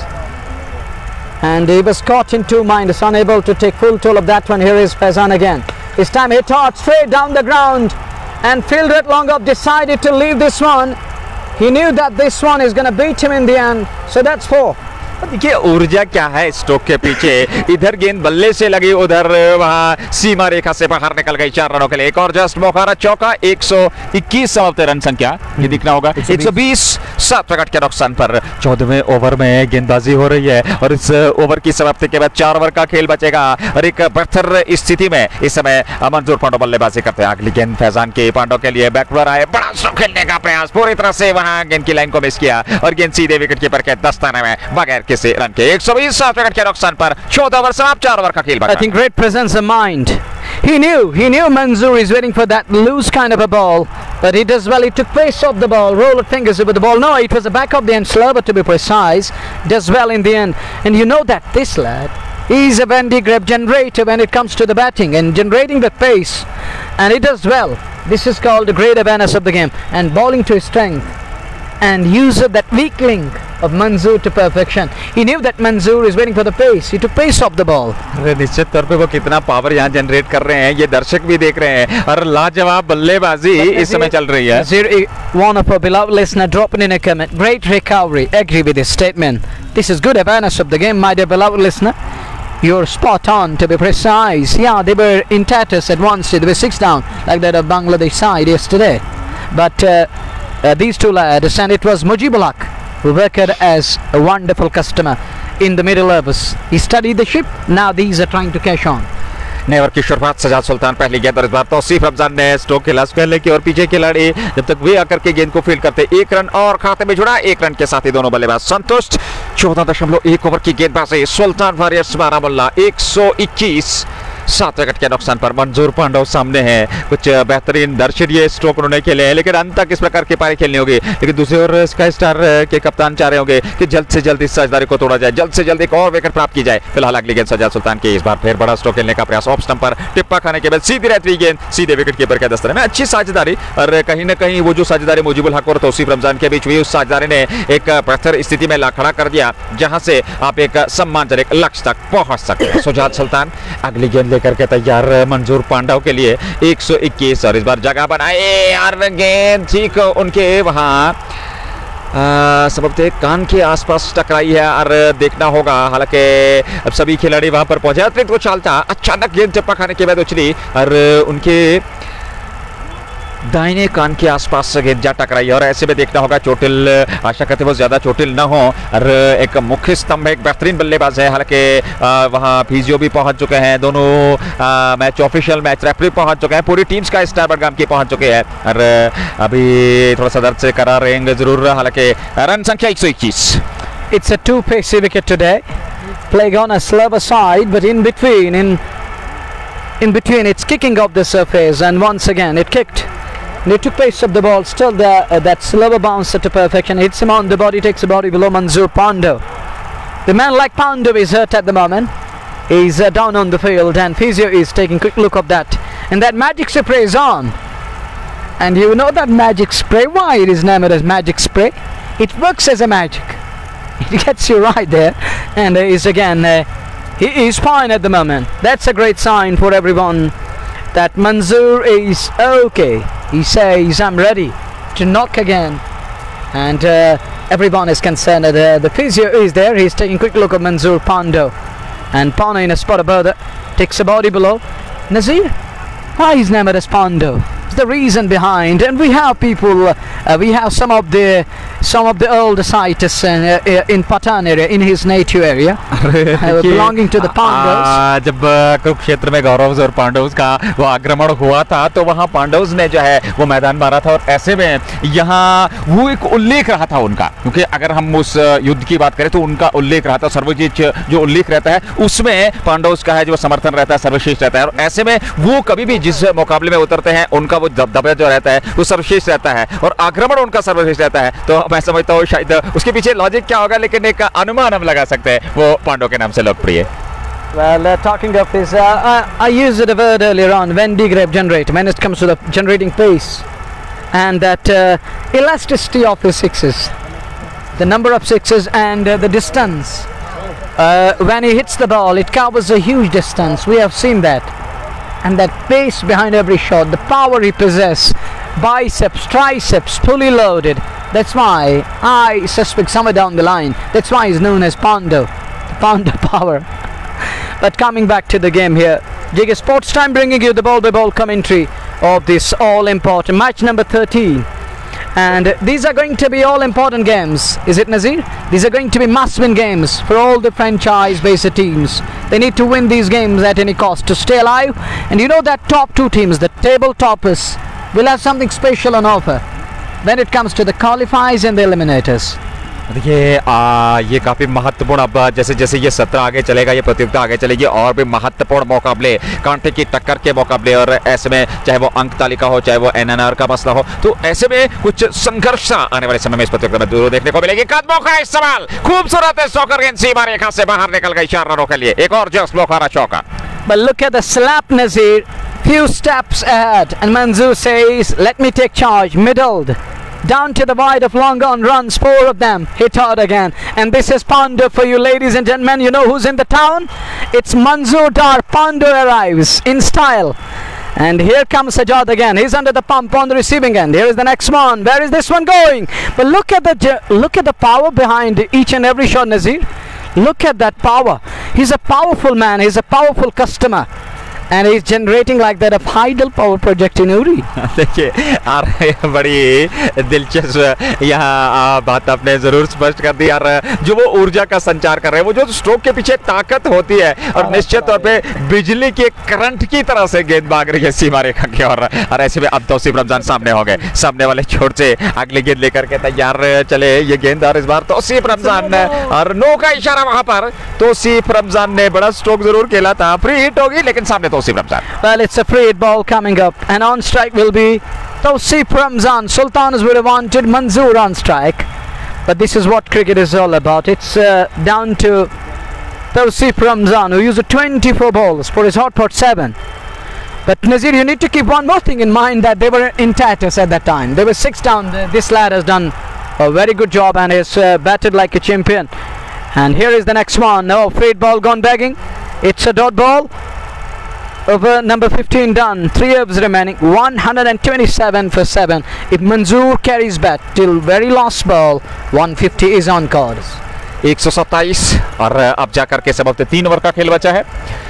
and he was caught in two minds, unable to take full toll of that one. Here is Faizan again. This time he taught straight down the ground, and Fielder Longop decided to leave this one. He knew that this one is going to beat him in the end, so that's four. देखिए ऊर्जा क्या है stock के पीछे, इधर गेंद बल्ले से लगी, उधर वहां सीमा रेखा से बाहर निकल गई चार रनों के लिए। एक और जस्ट मौका, चौका, एक सौ इक्कीस समाप्त रन संख्या ये दिखना होगा। एक सौ बीस सात विकेट के नुकसान पर चौदहवें ओवर में गेंदबाजी हो रही है और इस ओवर की समाप्ति के बाद चार ओवर का खेल बचेगा और एक बेहतर स्थिति में इस समय मंजूर पांडव बल्लेबाजी करते हैं। अगली गेंद फैजान के पांडव के लिए बैकवर आए, बड़ा स्ट्रोक खेलने का प्रयास, पूरी तरह से वहां गेंद की लाइन को मिस किया और गेंद सीधे विकेट कीपर के दस्ताने में बगैर किसी रन के। एक सौ बीस सात विकेट के नुकसान पर चौदह ओवर समाप्त, चार ओवर का खेल बचा। I think great presence of mind. He knew, he knew Manzoor is waiting for that loose kind of a ball, but he does well. He took pace off the ball, rolled fingers with the ball. No, it was a back of the end slurver to be precise. Does well in the end, and you know that this lad, he's a Wendy Greb generator when it comes to the batting and generating the pace, and he does well. This is called a great awareness of the game and bowling to his strength and use of that weak link of Manzoor to perfection. He knew that Manzoor is waiting for the pace. He took pace off the ball. अरे निश्चित तौर पे वो कितना power यहाँ generate कर रहे हैं ये दर्शक भी देख रहे हैं और लाजवाब बल्लेबाजी इस समय चल रही है। One of our beloved listener dropping in a comment. Great recovery. Agree with this statement. This is good awareness of the game, my dear beloved listener. You're spot on to be precise. Yeah, they were in tatters at one stage. They were six down like that of Bangladesh side yesterday. But uh, uh, these two lads, and it was Mujibul Haq who worked as a wonderful customer in the middle overs. He studied the ship. Now these are trying to cash on. नए over की शुरुआत सजाद सुल्तान पहली गेंद और इस बार तौसीफ रमजान ने stroke खेला पहले की और पीछे खिलाड़ी जब तक वे आकर के गेंद को फील्ड करते एक रन और खाते में जुड़ा। एक रन के साथ ही दोनों बल्लेबाज संतुष्ट। चौदह दशमलव एक ओवर की गेंदबाजी सुल्तान वॉरियर्स बारामूला एक सौ इक्कीस सात विकेट के नुकसान पर। मंजूर पांडव सामने हैं, कुछ बेहतरीन दर्शनीय स्ट्रोक उन्होंने खेले हैं लेकिन अंत तक इस प्रकार की पारी खेलनी होगी। लेकिन दूसरी ओर स्काई स्टार के कप्तान चाह रहे होंगे कि जल्द से जल्द इस साझेदारी को तोड़ा जाए, जल्द से जल्द एक और विकेट प्राप्त की जाए। फिलहाल अगली गेंद सजाद सुल्तान की, इस बार फिर बड़ा स्ट्रोक खेलने का प्रयास, ऑफ स्टंप पर टिप्पा खाने के बाद सीधी रहती गेंद सीधे विकेट कीपर के दस्ताने में। अच्छी साझेदारी और कहीं ना कहीं वो जो साझेदारी मुजीबुल हक और तौसीफ रमजान के बीच हुई उस साझेदारी ने एक बेहतर स्थिति में ला खड़ा कर दिया जहां से आप एक सम्मानजनक लक्ष्य तक पहुंच सकते हैं। सजाद सुल्तान अगली गेंद लेकर के तैयार मंजूर पांडव के लिए एक सौ इक्कीस और इस बार जगह बनाए और गेंद ठीक उनके वहां सबबते कान के आसपास टकराई है और देखना होगा। हालांकि अब सभी खिलाड़ी वहां पर पहुंचे, अतिरिक्त वो चालता अचानक गेंद चप्पा खाने के बाद उछली और उनके दाहिने कान के आसपास से गेंद जा टकराई और ऐसे में देखना होगा चोटिल, आशा करते वो ज्यादा चोटिल ना हो। और एक मुख्य स्तंभ एक बेहतरीन बल्लेबाज है, हालांकि वहाँ फिजियो भी पहुंच चुके हैं, दोनों आ, मैच ऑफिशियल मैच रेफरी पहुंच चुके हैं, पूरी टीम्स का स्टार बडगाम की पहुंच चुके हैं और अभी थोड़ा सा दर्द से करा रहेंगे जरूर। हालांकि रन संख्या एक सौ इक्कीस। It's a two pacey wicket today, playing on a slower side, but in between, in in between, it's kicking off the surface, and once again it kicked. They took pace of the ball, still the, uh, that slower bounce to perfection, hits him on the body, takes the body below Manzoor Paandav. The man like Paandav is hurt at the moment. He's uh, down on the field and physio is taking a quick look of that. And that magic spray is on. And you know that magic spray, why it is named as magic spray? It works as a magic. It gets you right there. And uh, is again, uh, he is fine at the moment. That's a great sign for everyone that Manzoor is okay. He says, I'm ready to knock again. And uh, everyone is concerned. Uh, the, the physio is there. He's taking a quick look at Manzoor Pando. And Pando in a spot above the, takes a body below. Nazir, why is named as Pando? The reason behind, and we have people, uh, we have some of the some of the old scientists in, uh, in Patan area, in his native area, uh, belonging to the Pandavas. जब कुरुक्षेत्र में गौरव और पांडवों का वो आक्रमण हुआ था तो वहाँ पांडवों ने जो है वो मैदान मारा था और ऐसे में यहाँ वो एक उल्लेख रहा था उनका, क्योंकि अगर हम उस युद्ध की बात करें तो उनका उल्लेख रहा था, सर्वोच्च जो उल्लेख रहता है उसमें पांडवों का है जो समर्थन रहता है, सर्वश्रेष्ठ रहता है और ऐसे में वो कभी भी जिस मुकाबले में उतरते हैं उनका वो दबदबा जो रहता है वो सर्वश्रेष्ठ रहता है और आक्रमण उनका सर्वश्रेष्ठ रहता है। तो मैं समझता हूँ शायद उसके पीछे लॉजिक क्या होगा, लेकिन एक अनुमान हम लगा सकते हैं वो पांडव के नाम से लोकप्रिय। Well, uh, talking of this, uh, uh, I used the word earlier on, Venn diagram generate, when it comes to the generating pace and that uh, elasticity of his sixes, the number of sixes and uh, the distance. Uh, when he hits the ball, it covers a huge distance. We have seen that. And that pace behind every shot, the power he possesses, biceps, triceps, fully loaded. That's why I suspect somewhere down the line, that's why he's known as Pando, the Pando power. But coming back to the game here, Giga Sports Time bringing you the ball by ball commentary of this all important match number thirteen. And these are going to be all important games, is it Nazir? These are going to be must win games for all the franchise based teams. They need to win these games at any cost to stay alive. And you know that top two teams, the table toppers, will have something special on offer when it comes to the qualifiers and the eliminators. देखिए ये काफ़ी महत्वपूर्ण, अब जैसे जैसे ये सत्र आगे चलेगा, ये प्रतियोगिता आगे चलेगी और भी महत्वपूर्ण मुकाबले, कांटे की टक्कर के मुकाबले और ऐसे में चाहे वो अंक तालिका हो चाहे वो एनएनआर का मसला हो, तो ऐसे में कुछ संघर्ष आने वाले समय में इस प्रतियोगिता में जरूर देखने को मिलेगी। कदमों का इस्तेमाल, खूबसूरत है सॉकर गेंद सीमा रेखा से बाहर निकल गई चार रनों के लिए, एक और जस्ट बोखारा चौका। But look at the slap, Nazir, few steps ahead and Manzoor says, let me take charge, middled. Down to the wide of long on runs, four of them hit hard again. And this is Pando for you, ladies and gentlemen. You know who's in the town? It's Manzoor Dar. Pando arrives in style. And here comes Sajjad again. He's under the pump on the receiving end. Here is the next one. Where is this one going? But look at the look at the power behind each and every shot, Nazir. Look at that power. He's a powerful man. He's a powerful customer. And he's generating like that a Heidel power project in Uri. देखिए यार बड़ी दिलचस्प यहाँ बात आपने जरूर स्पष्ट कर दी यार, जो वो ऊर्जा का संचार कर रहे हैं, वो जो स्ट्रोक के पीछे ताकत होती है और निश्चित तौर पे बिजली के करंट की तरह से गेंद भाग रही है सीमा रेखा की ओर। और ऐसे में अब तौसीफ रमजान सामने हो गए, सामने वाले छोर से अगली गेंद लेकर के तैयार चले ये गेंद और इस बार तौसीफ रमजान और नो का इशारा वहां पर तौसीफ रमजान ने बड़ा स्ट्रोक जरूर खेला था, फ्री हिट होगी लेकिन सामने Well, it's a free hit ball coming up, and on strike will be Tawseef Ramzan. Sultanas would have wanted Manzoor on strike, but this is what cricket is all about. It's uh, down to Tawseef Ramzan, who used twenty-four balls for his hot pot seven. But Nazir, you need to keep one more thing in mind, that they were in tatters at that time. They were six down. This lad has done a very good job and has uh, batted like a champion. And here is the next one. Oh, free hit ball gone begging. It's a dot ball. Over number fifteen done, three overs remaining, one hundred twenty-seven for seven. If Manzoor carries bat till very last ball, one fifty is on cards. एक सौ सत्ताईस और अब जाकर के सबब तीन over का खेल बचा है,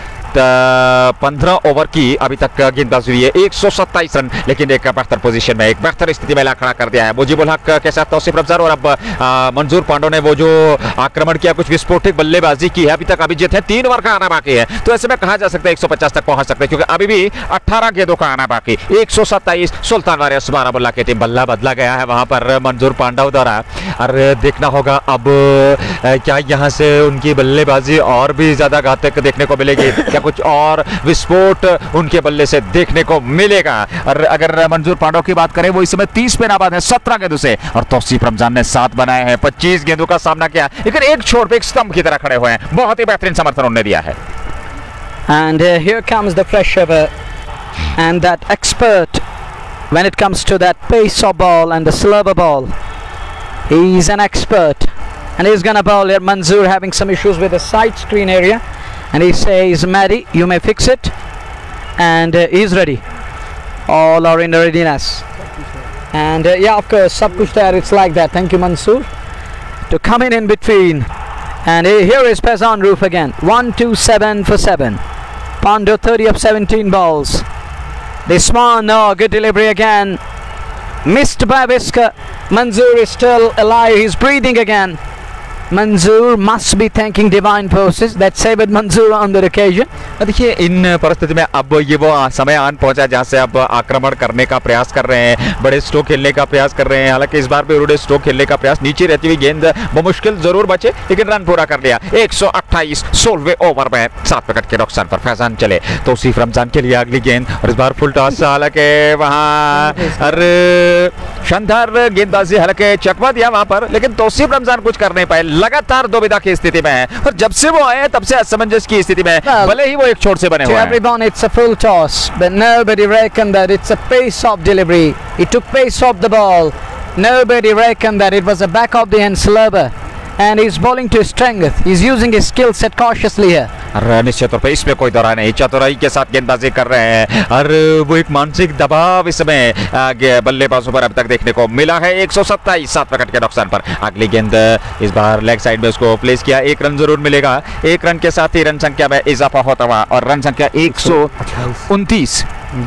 पंद्रह ओवर की अभी तक गेंदबाजी हुई है, एक सौ सत्ताईस रन, लेकिन एक बेहतर पोजीशन में, एक बेहतर स्थिति में खड़ा कर दिया है मुजीबुल हक के साथ तौसीफ रमजान। और अब मंजूर पांडो ने वो जो आक्रमण किया, कुछ विस्फोटक बल्लेबाजी की है, अभी तक अभिजीत है, तीन ओवर का आना बाकी है, तो ऐसे में कहा जा सकता है एक सौ पचास तक पहुंच सकते हैं, क्योंकि अभी भी अठारह गेंदों का आना बाकी। एक सौ सत्ताईस सुल्तान वारियर्स बारामुल्ला की टीम, बल्ला बदला गया है वहां पर मंजूर पांडो द्वारा, और देखना होगा अब क्या यहाँ से उनकी बल्लेबाजी और भी ज्यादा घातक देखने को मिलेगी, क्या कुछ और विस्फोट उनके बल्ले से देखने को मिलेगा। और अगर मंजूर पांडो की बात करें, वो इस समय तीस पे नाबाद है सत्रह गेंदों से, और तौसीफ रमजान ने सात बनाए हैं, पच्चीस गेंदों का सामना किया, लेकिन एक छोर पे एक स्तंभ की तरह खड़े हुए हैं, बहुत ही बेहतरीन समर्थन उन्होंने दिया है। And uh, here comes the fresh over and that expert when it comes to that pace of ball and the slurver ball. He's an expert and he's gonna bowl here. Manzoor having some issues with the side screen area, and he says, Maddie, you may fix it, and uh, he's ready. All are in readiness, and uh, yeah, of course, sab kuch taiyar, it's like that. Thank you, Mansoor. to come in in between. And here is Pezan Roof again. one two seven for seven. Pando thirty of seventeen balls. This one, no, good delivery again. Missed by Whisker. Manzoor is still alive. He's breathing again. Manzoor must be thanking divine forces that saved Manzoor on that occasion. देखिए इन परिस्थिति में अब ये वो समय आन पहुंचा जहां से अब आक्रमण करने का प्रयास कर रहे हैं, बड़े स्ट्रोक खेलने का प्रयास कर रहे हैं। हालांकि इस बार भी उन्होंने स्ट्रोक खेलने का प्रयास, नीचे रहती हुई गेंद बमुश्किल जरूर बचे लेकिन रन पूरा कर लिया। एक सौ अट्ठाईस सोलहवें ओवर में सात विकेट के नुकसान पर फैजान चले। तौसीफ रमजान के लिए अगली गेंद और इस बार फुल टॉस। हालांकि वहां शानदार गेंदबाजी, हालांकि चकमा दिया वहां पर लेकिन तौसीफ रमजान कुछ कर नहीं पाए। लगातार दुविधा की स्थिति में है और जब से वो आए तब से असमंजस की स्थिति में, भले ही वो एक छोर से बने हुए हैं। Everyone, it's a full toss, but nobody reckoned that it's a pace-off delivery. He took pace off the ball. Nobody reckoned that it was a back of the end slurber, and he's bowling to strength. He's using his skill set cautiously here. और निश्चित तौर पर इसमें कोई दौरा नहीं, चतुराई के साथ गेंदबाजी कर रहे हैं और वो एक मानसिक दबाव इस समय बल्लेबाजों पर अब तक देखने को मिला है। एक सौ सत्ताईस सात विकेट के नुकसान पर अगली गेंद इस बार लेग साइड में उसको प्लेस किया। एक रन जरूर मिलेगा, एक रन के साथ ही रन संख्या में इजाफा होता हुआ और रन संख्या एक सौ उनतीस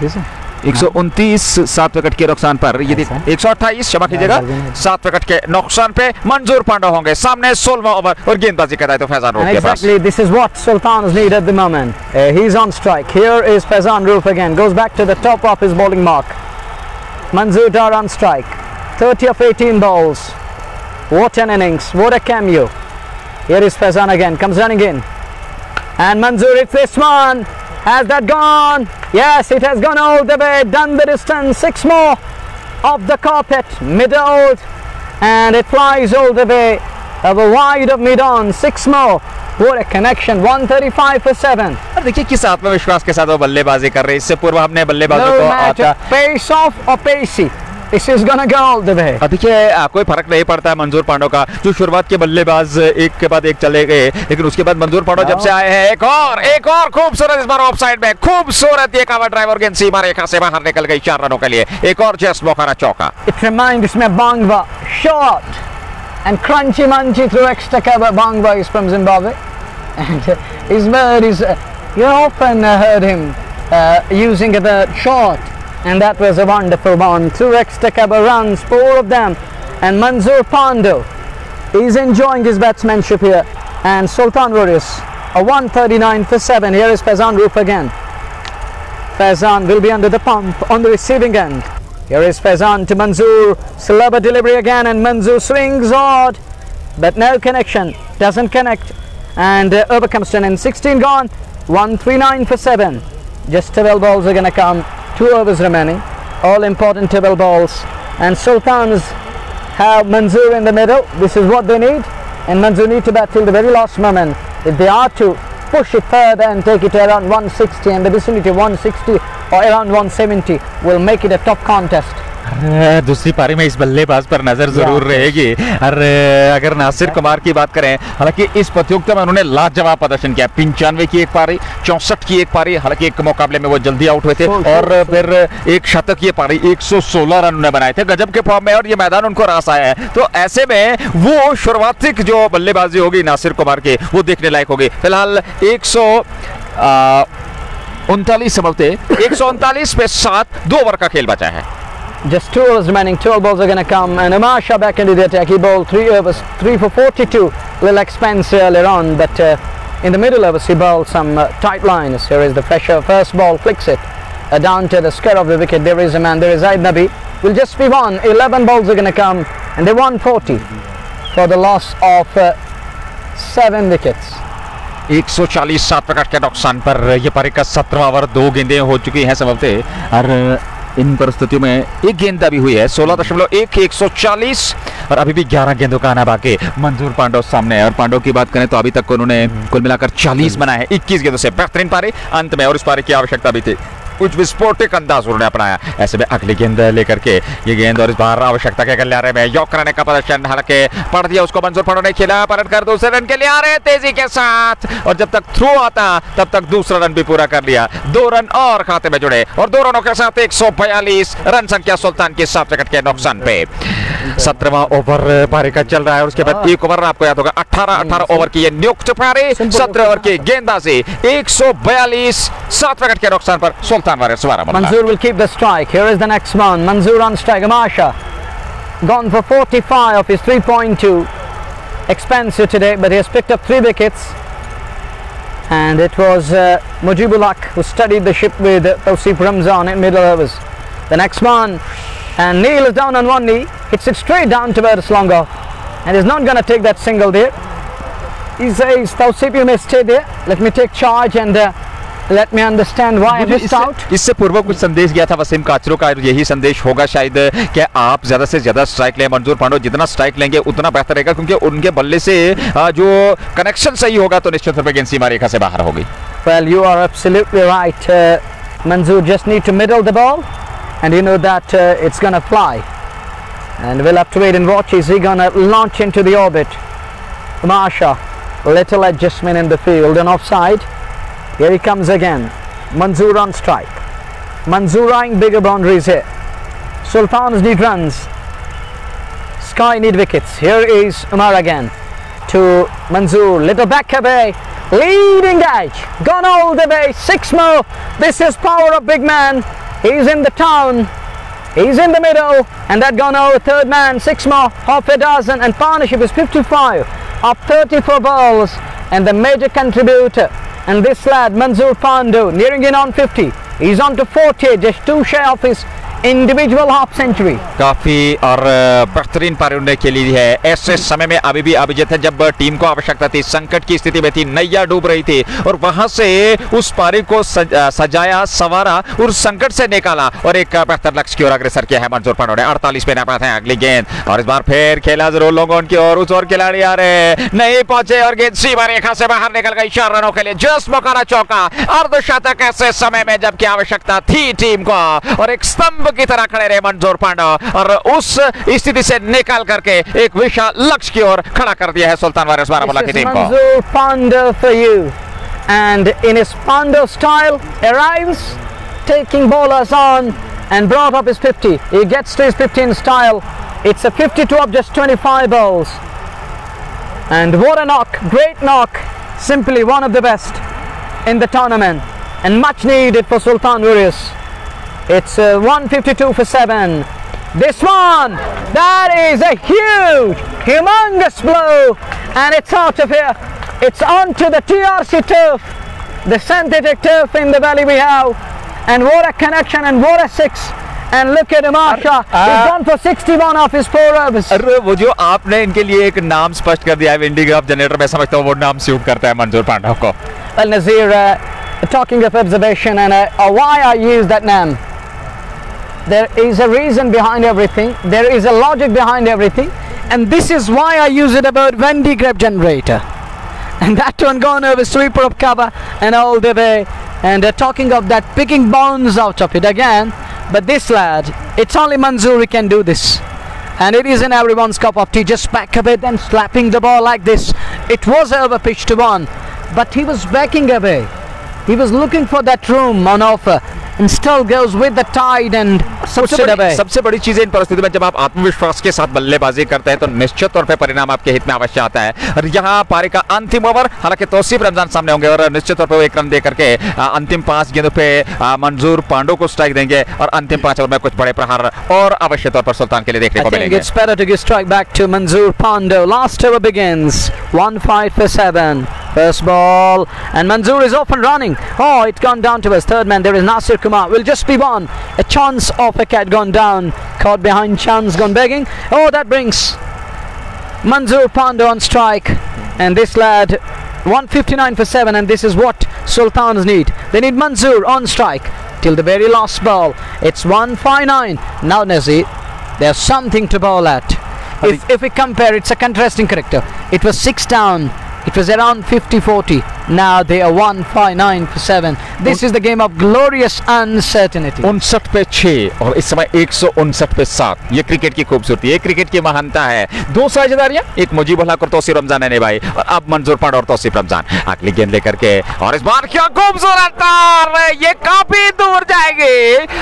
एक सौ उनतीस सात विकेट के नुकसान पर, ये एक सौ अट्ठाईस क्षमा कीजिएगा सात विकेट के नुकसान पे मंजूर पांडा होंगे सामने सोलहवां ओवर और गेंदबाजी करता है तो फैजान रूफ के पास। Exactly, this is what Sultans need at the moment. Uh, he's on strike. Here is Pezan Roof again. Goes back to the top of his bowling mark. Manzoor Dar on strike. thirty of eighteen balls. What an innings! What a cameo! Here is Pezan again. Comes running in. And Manzoor, it's this one. Has that gone? Yes, it has gone all the way, done the distance. Six more of the carpet, mid-old, and it flies all the way over wide of mid-on. Six more. What a connection. one thirty-five for seven. और देखिए किस आत्मविश्वास के साथ वो बल्लेबाजी कर रहे हैं। इससे पूर्व हमने बल्लेबाजों को आता pace off or pacey. This is gonna go all the way. देखिए कोई फर्क नहीं पड़ता है मंजूर पांडो का, जो शुरुआत के बल्लेबाज एक के बाद एक चले गए लेकिन उसके बाद मंजूर पांडो जब से आए हैं एक और एक और खूबसूरत इस बार ऑफ साइड में खूबसूरत ये कवर ड्राइव और गेंद सीमा रेखा से बाहर निकल गई चार रनों के लिए। एक और जस्ट मौका चौका। It reminds me of Bangba short and crunchy munchy through extra cover. Bangba is from Zimbabwe and uh, his bird is uh, you often uh, heard him uh, using the short. And that was a wonderful one. Two extra cover runs, four of them. And Manzoor Pando is enjoying his batsmanship here. And Sultan Warriors, a one thirty-nine for seven. Here is Pezan Roof again. Pezan will be under the pump on the receiving end. Here is Pezan to Manzoor. Slubber delivery again, and Manzoor swings odd. But no connection. Doesn't connect. And uh, over comes ten and sixteen gone. one thirty-nine for seven. Just twelve balls are going to come. Two overs remaining, all important table balls, and Sultans have Manzoor in the middle. This is what they need, and Manzoor need to bat till the very last moment. If they are to push it further and take it around one sixty and the vicinity of one sixty or around one seventy, will make it a tough contest. दूसरी पारी में इस बल्लेबाज पर नजर जरूर रहेगी। और अगर नासिर कुमार की बात करें, हालांकि इस प्रतियोगिता में उन्होंने लाजवाब प्रदर्शन किया। पंचानवे की एक पारी, चौसठ की एक पारी, हालांकि एक मुकाबले में वो जल्दी आउट हुए थे और फिर एक शतक की पारी, एक सौ सोलह रन उन्होंने बनाए थे। गजब के फॉर्म में और ये मैदान उनको रास आया है। तो ऐसे में वो शुरुआती जो बल्लेबाजी होगी नासिर कुमार की, वो देखने लायक होगी। फिलहाल एक सौ उनतालीस समझते एक सौ उनतालीस पे सात, दो ओवर का खेल बचा है। Just two overs remaining, twelve balls are going to come, and Umar Shah back into the attack. He bowled three overs, three for forty-two. Little expense earlier on, but uh, in the middle overs he bowled some uh, tight lines. Here is the pressure. First ball, flicks it uh, down to the square of the wicket. There is a man, there is Zaid Nabi. Will just be one. eleven balls are going to come, and they won forty for the loss of uh, seven wickets. एक सौ चालीस सात wicket के नुकसान पर यह पारी का सत्रहवां ओवर, दो गेंदें हो चुकी हैं समझते और इन परिस्थितियों में एक गेंद अभी हुई है। सोलह दशमलव एक एक सौ चालीस और अभी भी ग्यारह गेंदों का आना बाकी। मंजूर पांडो सामने है और पांडो की बात करें तो अभी तक उन्होंने कुल मिलाकर चालीस बनाए हैं इक्कीस गेंदों से। बेहतरीन पारी अंत में और इस पारी की आवश्यकता भी थी, कुछ विस्फोटक अंदाज उन्होंने अपनाया। ऐसे में अगली गेंद लेकर के ये गेंद और इस बार आवश्यकता के गलियारे में यॉर्क कराने का प्रदर्शन, हालांकि पढ़ दिया उसको मंजूर पांडो ने, खेला पलट कर दूसरे रन के लिए आ रहे तेजी के साथ और जब तक थ्रो आता तब तक दूसरा रन भी पूरा कर लिया। दो रन और खाते में जुड़े और दो रनों के साथ एक सौ बयालीस रन संख्या सुल्तान की सात विकेट के नुकसान पे। सत्रहवां ओवर पारी का चल रहा है और उसके बाद एक ओवर आपको याद होगा अठारह अठारह ओवर की ये नियुक्त पारी सत्रह ओवर की गेंदबाजी एक सौ बयालीस सात विकेट के नुकसान पर Sultan warriors Baramulla. Manzoor will keep the strike. Here is the next one. Manzoor on strike. Amasha gone for forty-five of his three point two. Expensive today, but he has picked up three wickets. And it was uh, Mujibul Haq who studied the ship with uh, Tawseef Ramzan in middle overs. The next one, and Neil is down on one knee, hits it straight down towards long off, and is not going to take that single there. He says, Tawseef, you may stay there, let me take charge and uh, let me understand why I missed out. इससे पूर्व कुछ संदेश गया था वसीम काचरो का, यही संदेश होगा शायद कि आप ज्यादा से ज्यादा स्ट्राइक लें. मंजूर पांडे जितना स्ट्राइक लेंगे उतना बेहतर रहेगा, क्योंकि उनके बल्ले से जो कनेक्शन सही होगा तो निश्चित रूप से गेंद सीमा रेखा से बाहर होगी. Well, you are absolutely right. Uh, Manzoor just need to middle the ball, and you know that uh, it's gonna fly. And we'll have to wait and watch. Is he gonna launch into the orbit? Masha, little adjustment in the field and offside. Here he comes again. Manzoor on strike. Manzoor eyeing bigger boundaries here. Sultans need runs. Sky need wickets. Here is Umar again to Manzoor. Little back away. Leading edge. Gone all the way. Six more. This is power of big man. He's in the town. He's in the middle. And that gone over. Third man. Six more. Half a dozen. And partnership is fifty-five. Up thirty-four balls. And the major contributor. And this lad, Manzoor Pandu, nearing in on fifty. He's on to forty, just two shy of his individual half century. काफी और बेहतरीन पारी उन्हें खेली है. ऐसे समय में अभी भी अभिजीत है जब टीम को आवश्यकता थी, संकट की स्थिति में थी, नैया डूब रही थी और वहां से उस पारी को सज, सजाया संवारा और संकट से निकाला और एक बेहतर लक्ष्य की ओर अग्रसर किया है मंजूर पांडे ने. अड़तालीस पे नापाते हैं अगली गेंद और इस बार फिर खेला जरूर लोगों की ओर. उस ओर खिलाड़ी आ रहे नहीं पहुंचे और गेंद सीमा रेखा से बाहर निकल गई. चार रनों के लिए जस्ट मौका चौका अर्धशतक ऐसे समय में जबकि आवश्यकता थी टीम को और एक स्तंभ की तरह खड़े रहे मंजूर पांडे और उस स्थिति से निकाल करके एक विशाल लक्ष्य की ओर खड़ा कर दिया है सुल्तान वारियर्स बारामूला की टीम को. मंजूर Pandey for you, and in his Pandey style arrives taking bowlers on and brought up his fifty. He gets to his fifty in style. It's a fifty-two of just twenty-five balls, and what a knock, great knock, simply one of the best in the tournament and much needed for Sultan Warriors. It's uh, one fifty-two for seven. This one, that is a huge, humongous blow, and it's out of here. It's onto the T R C turf, the synthetic turf in the valley we have, and what a connection and what a six. And look at Amasha, he's gone for sixty-one off his four overs. अरे वो जो आपने इनके लिए एक नाम स्पष्ट कर दिया है विंडीग्राफ जनरेटर, मैं समझता हूँ वो नाम सूट करता है मंजूर पांडे को. Well, Nazir, uh, talking of observation and uh, uh, why I use that name. There is a reason behind everything. There is a logic behind everything, and this is why I use it about Wendy Grab generator. And that one gone over sweeper of cover and all the way. And uh, talking of that, picking bounds out of it again. But this lad, it's only Manzoor who can do this. And it isn't everyone's cup of tea. Just back away, then slapping the ball like this. It was over pitch to one, but he was backing away. He was looking for that room on offer. And still goes with the tide and puts it away. सबसे बड़ी चीज इन परिस्थिति में जब आप आत्मविश्वास के साथ बल्लेबाजी करते हैं तो निश्चित तौर पे परिणाम आपके हित में अवश्य आता है. और यहाँ पारी का अंतिम ओवर, हालांकि तौसीफ रमजान सामने होंगे और निश्चित तौर पे वो एक रन दे करके अंतिम पांच गेंदों पे मंजूर पांडे को स्ट्राइक देंगे और अंतिम पांच ओवर में कुछ बड़े प्रहार और अवश्य तौर पर सुल्तान के लिए देखने को मिलेंगे. It's better to give strike back to Manzoor Pandey. Last over begins. one five for seven. First ball, and Manzoor is off and running. Oh, it's gone down to his third man. There is Nasir Kumar. Will just be one. A chance of a cat gone down. Caught behind chance, gone begging. Oh, that brings Manzoor Pandey on strike. And this lad, one fifty-nine for seven, and this is what Sultans need. They need Manzoor on strike till the very last ball. It's one fifty-nine. Now, Nazir, there's something to bowl at. If, if we compare, it's a contrasting character. It was six down. It was around fifty forty. Now they are one fifty-nine for seven. This is the game of glorious uncertainty. उनसठ पे छह और इस समय एक सौ उनसठ पे सात. ये क्रिकेट की खूबसूरती है, क्रिकेट की महानता है. दो साझेदारियां, एक मुजीबुल हक और तौसीफ रमजान ने निभाई और अब मंजूर पांडे और तौसीफ रमजान अगली गेंद लेकर के और इस बार क्या खूबसूरत तार, ये काफी दूर जाएगी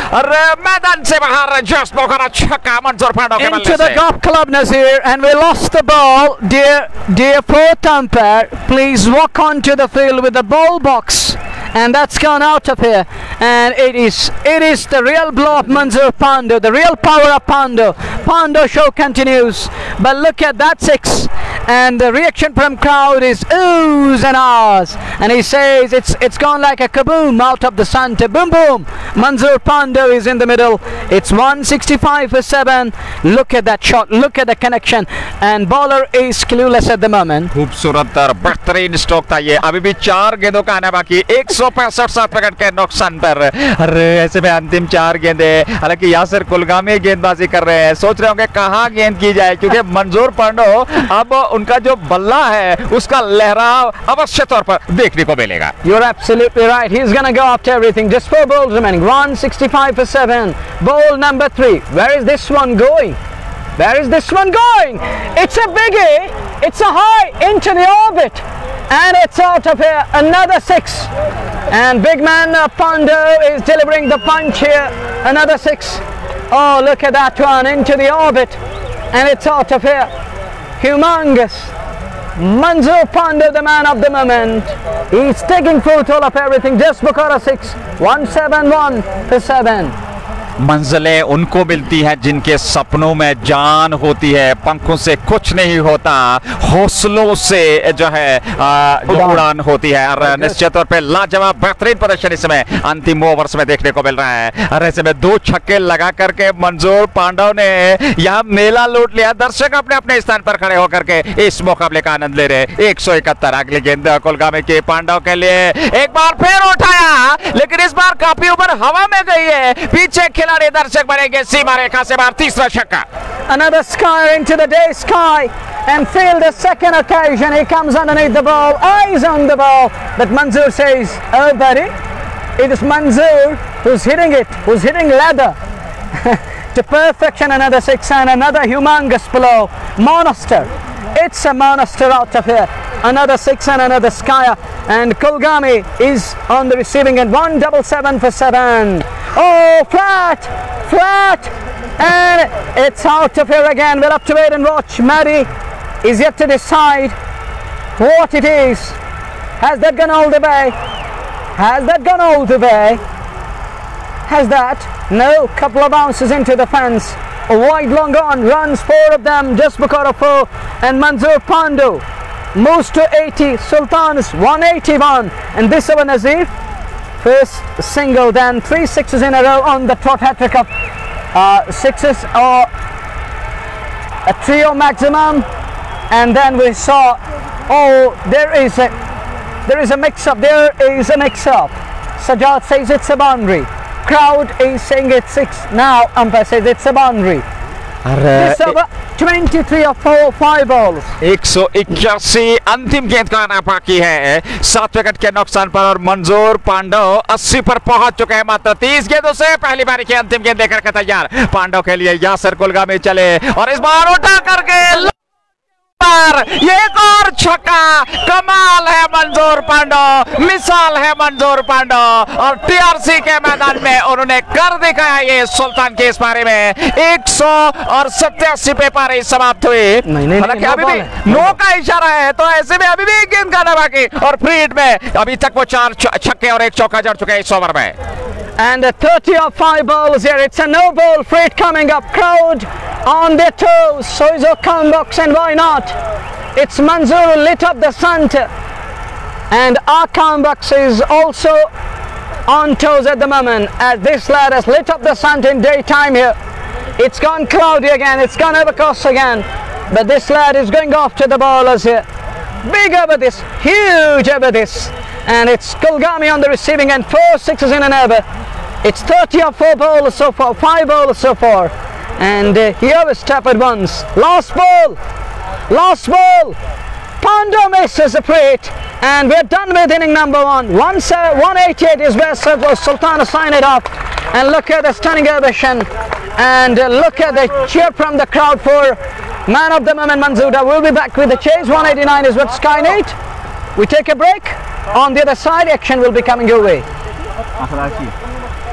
और मैदान से बाहर जस्ट मौका छक्का मंजूर पांडो के बल्ले Into the से golf club, Nazir, and we lost the ball. Dear, dear fourth umpire, please walk onto the field with the ball box. And that's gone out of here, and it is it is the real blow of Manzoor Pandey, the real power of Pandey. Pandey show continues, but look at that six, and the reaction from crowd is oohs and ahs, and he says it's it's gone like a kaboom out of the center, boom boom. Manzoor Pandey is in the middle. It's one sixty-five for seven. Look at that shot, look at the connection, and bowler is clueless at the moment. खूबसूरत और बेहतरीन stroke था ये. अभी भी चार गेंदों का आना बाकी. एक सौ पैंसठ सात विकेट के नुकसान पर. अरे ऐसे में अंतिम चार गेंदे. हालांकि यासिर कुलगामी गेंदबाजी कर रहे हैं. सोच रहे होंगे कहां गेंद की जाए, क्योंकि मंजूर पांडे अब उनका जो बल्ला है उसका लहराव अवश्य तौर पर देखने को मिलेगा. You're absolutely right. He's gonna go after everything. Just four balls remaining. one sixty-five for seven. Ball number three. Where is this one going? Where is this one going? It's a biggie. It's a high into the orbit. And it's out of here. Another six. And big man uh, Pandey is delivering the punch here. Another six. Oh, look at that one into the orbit. And it's out of here. Humongous. Manzoor Pandey, the man of the moment. He's taking full toll of everything. Just Bukhara six. one seventy-one for seven. मंजिलें उनको मिलती हैं जिनके सपनों में जान होती है. पंखों से कुछ नहीं होता, हौसलों से जो है आ, जो उड़ान होती है. और निश्चित तौर पे लाजवाब बेहतरीन प्रदर्शन इसमें अंतिम ओवर्स में देखने को मिल रहा है. और ऐसे में दो छक्के लगा करके मंजूर पांडे ने यहाँ मेला लूट लिया. दर्शक अपने अपने स्थान पर खड़े होकर के इस मुकाबले का आनंद ले रहे. एक सौ इकहत्तर. अगली गेंद कुलगामी के पांडे के लिए एक बार फिर उठाया, लेकिन इस बार काफी ऊपर हवा में गई है. पीछे खिलाड़ी दर्शक बनेंगे सीमा रेखा से बाहर. तीसरा छक्का. Another sky into the day sky and field the second occasion. He comes underneath the ball, eyes on the ball, but Manzoor says, oh buddy, it is Manzoor who's hitting it, who's hitting leather to perfection. Another six and another humongous blow. Monster. It's a monster out of here. Another six and another skyer, and Kulgami is on the receiving end. one seventy-seven for seven. Oh, flat, flat, and it's out of here again. We'll have to wait and watch. Maddie is yet to decide what it is. Has that gone all the way? Has that gone all the way? Has that? No. Couple of bounces into the fence. A wide long on, runs four of them, just Bukhara four, and Manzoor Pandey moves to eighty. Sultan's one eighty-one, and this over Nazir. First single, then three sixes in a row on the trot. Hat-trick of uh, sixes or a trio maximum, and then we saw. Oh, there is a there is a mix-up. There is a mix-up. Sajjad says it's a boundary. Crowd is saying it's six. Now umpire says it's a boundary. This over twenty-three of four, five balls. एक सौ इक्यासी. अंतिम गेंद का आना बाकी है. सात विकेट के नुकसान पर, और मंजूर पांडे अस्सी पर पहुंच चुके हैं. मात्र तीस गेंदों से पहली बारी की अंतिम गेंद लेकर के तैयार. पांडे के लिए यासिर कुलगामी चले, और इस बार उठा करके ये एक और छक्का. कमाल है मंजूर पांडे, मिसाल है मंजूर पांडे, और टीआरसी के मैदान में उन्होंने कर दिखाया. ये सुल्तान के इस पारी में एक सौ और सत्तासी पे पारी समाप्त हुई. हालांकि अभी भी नो का इशारा है, तो ऐसे में अभी भी एक गेंद का बाकी. और फ्री हिट में अभी तक वो चार छक्के और एक चौका जड़ चुके हैं इस ओवर में. And a thirty of five balls here. It's a no ball. Freight coming up. Crowd on their toes. So is Okan box, and why not? It's Manzoor who lit up the center, and Okan box is also on toes at the moment, as this lad has lit up the center in daytime here. It's gone cloudy again. It's gone overcast again, but this lad is going after the bowlers here. Big over this, huge over this, and it's Kulgami on the receiving end. Four sixes in an over. It's thirty of four bowlers so far, five bowlers so far, and uh, he overstepped at once. Last ball, last ball. Pandey misses the plate, and we're done with inning number one. one eighty-eight is where Sultan signed it off, and look at the stunning ovation, and uh, look at the cheer from the crowd for man of the moment Manzoor. We'll be back with the chase. one eighty-nine is what Sky eight. We take a break. On the other side, action will be coming your way.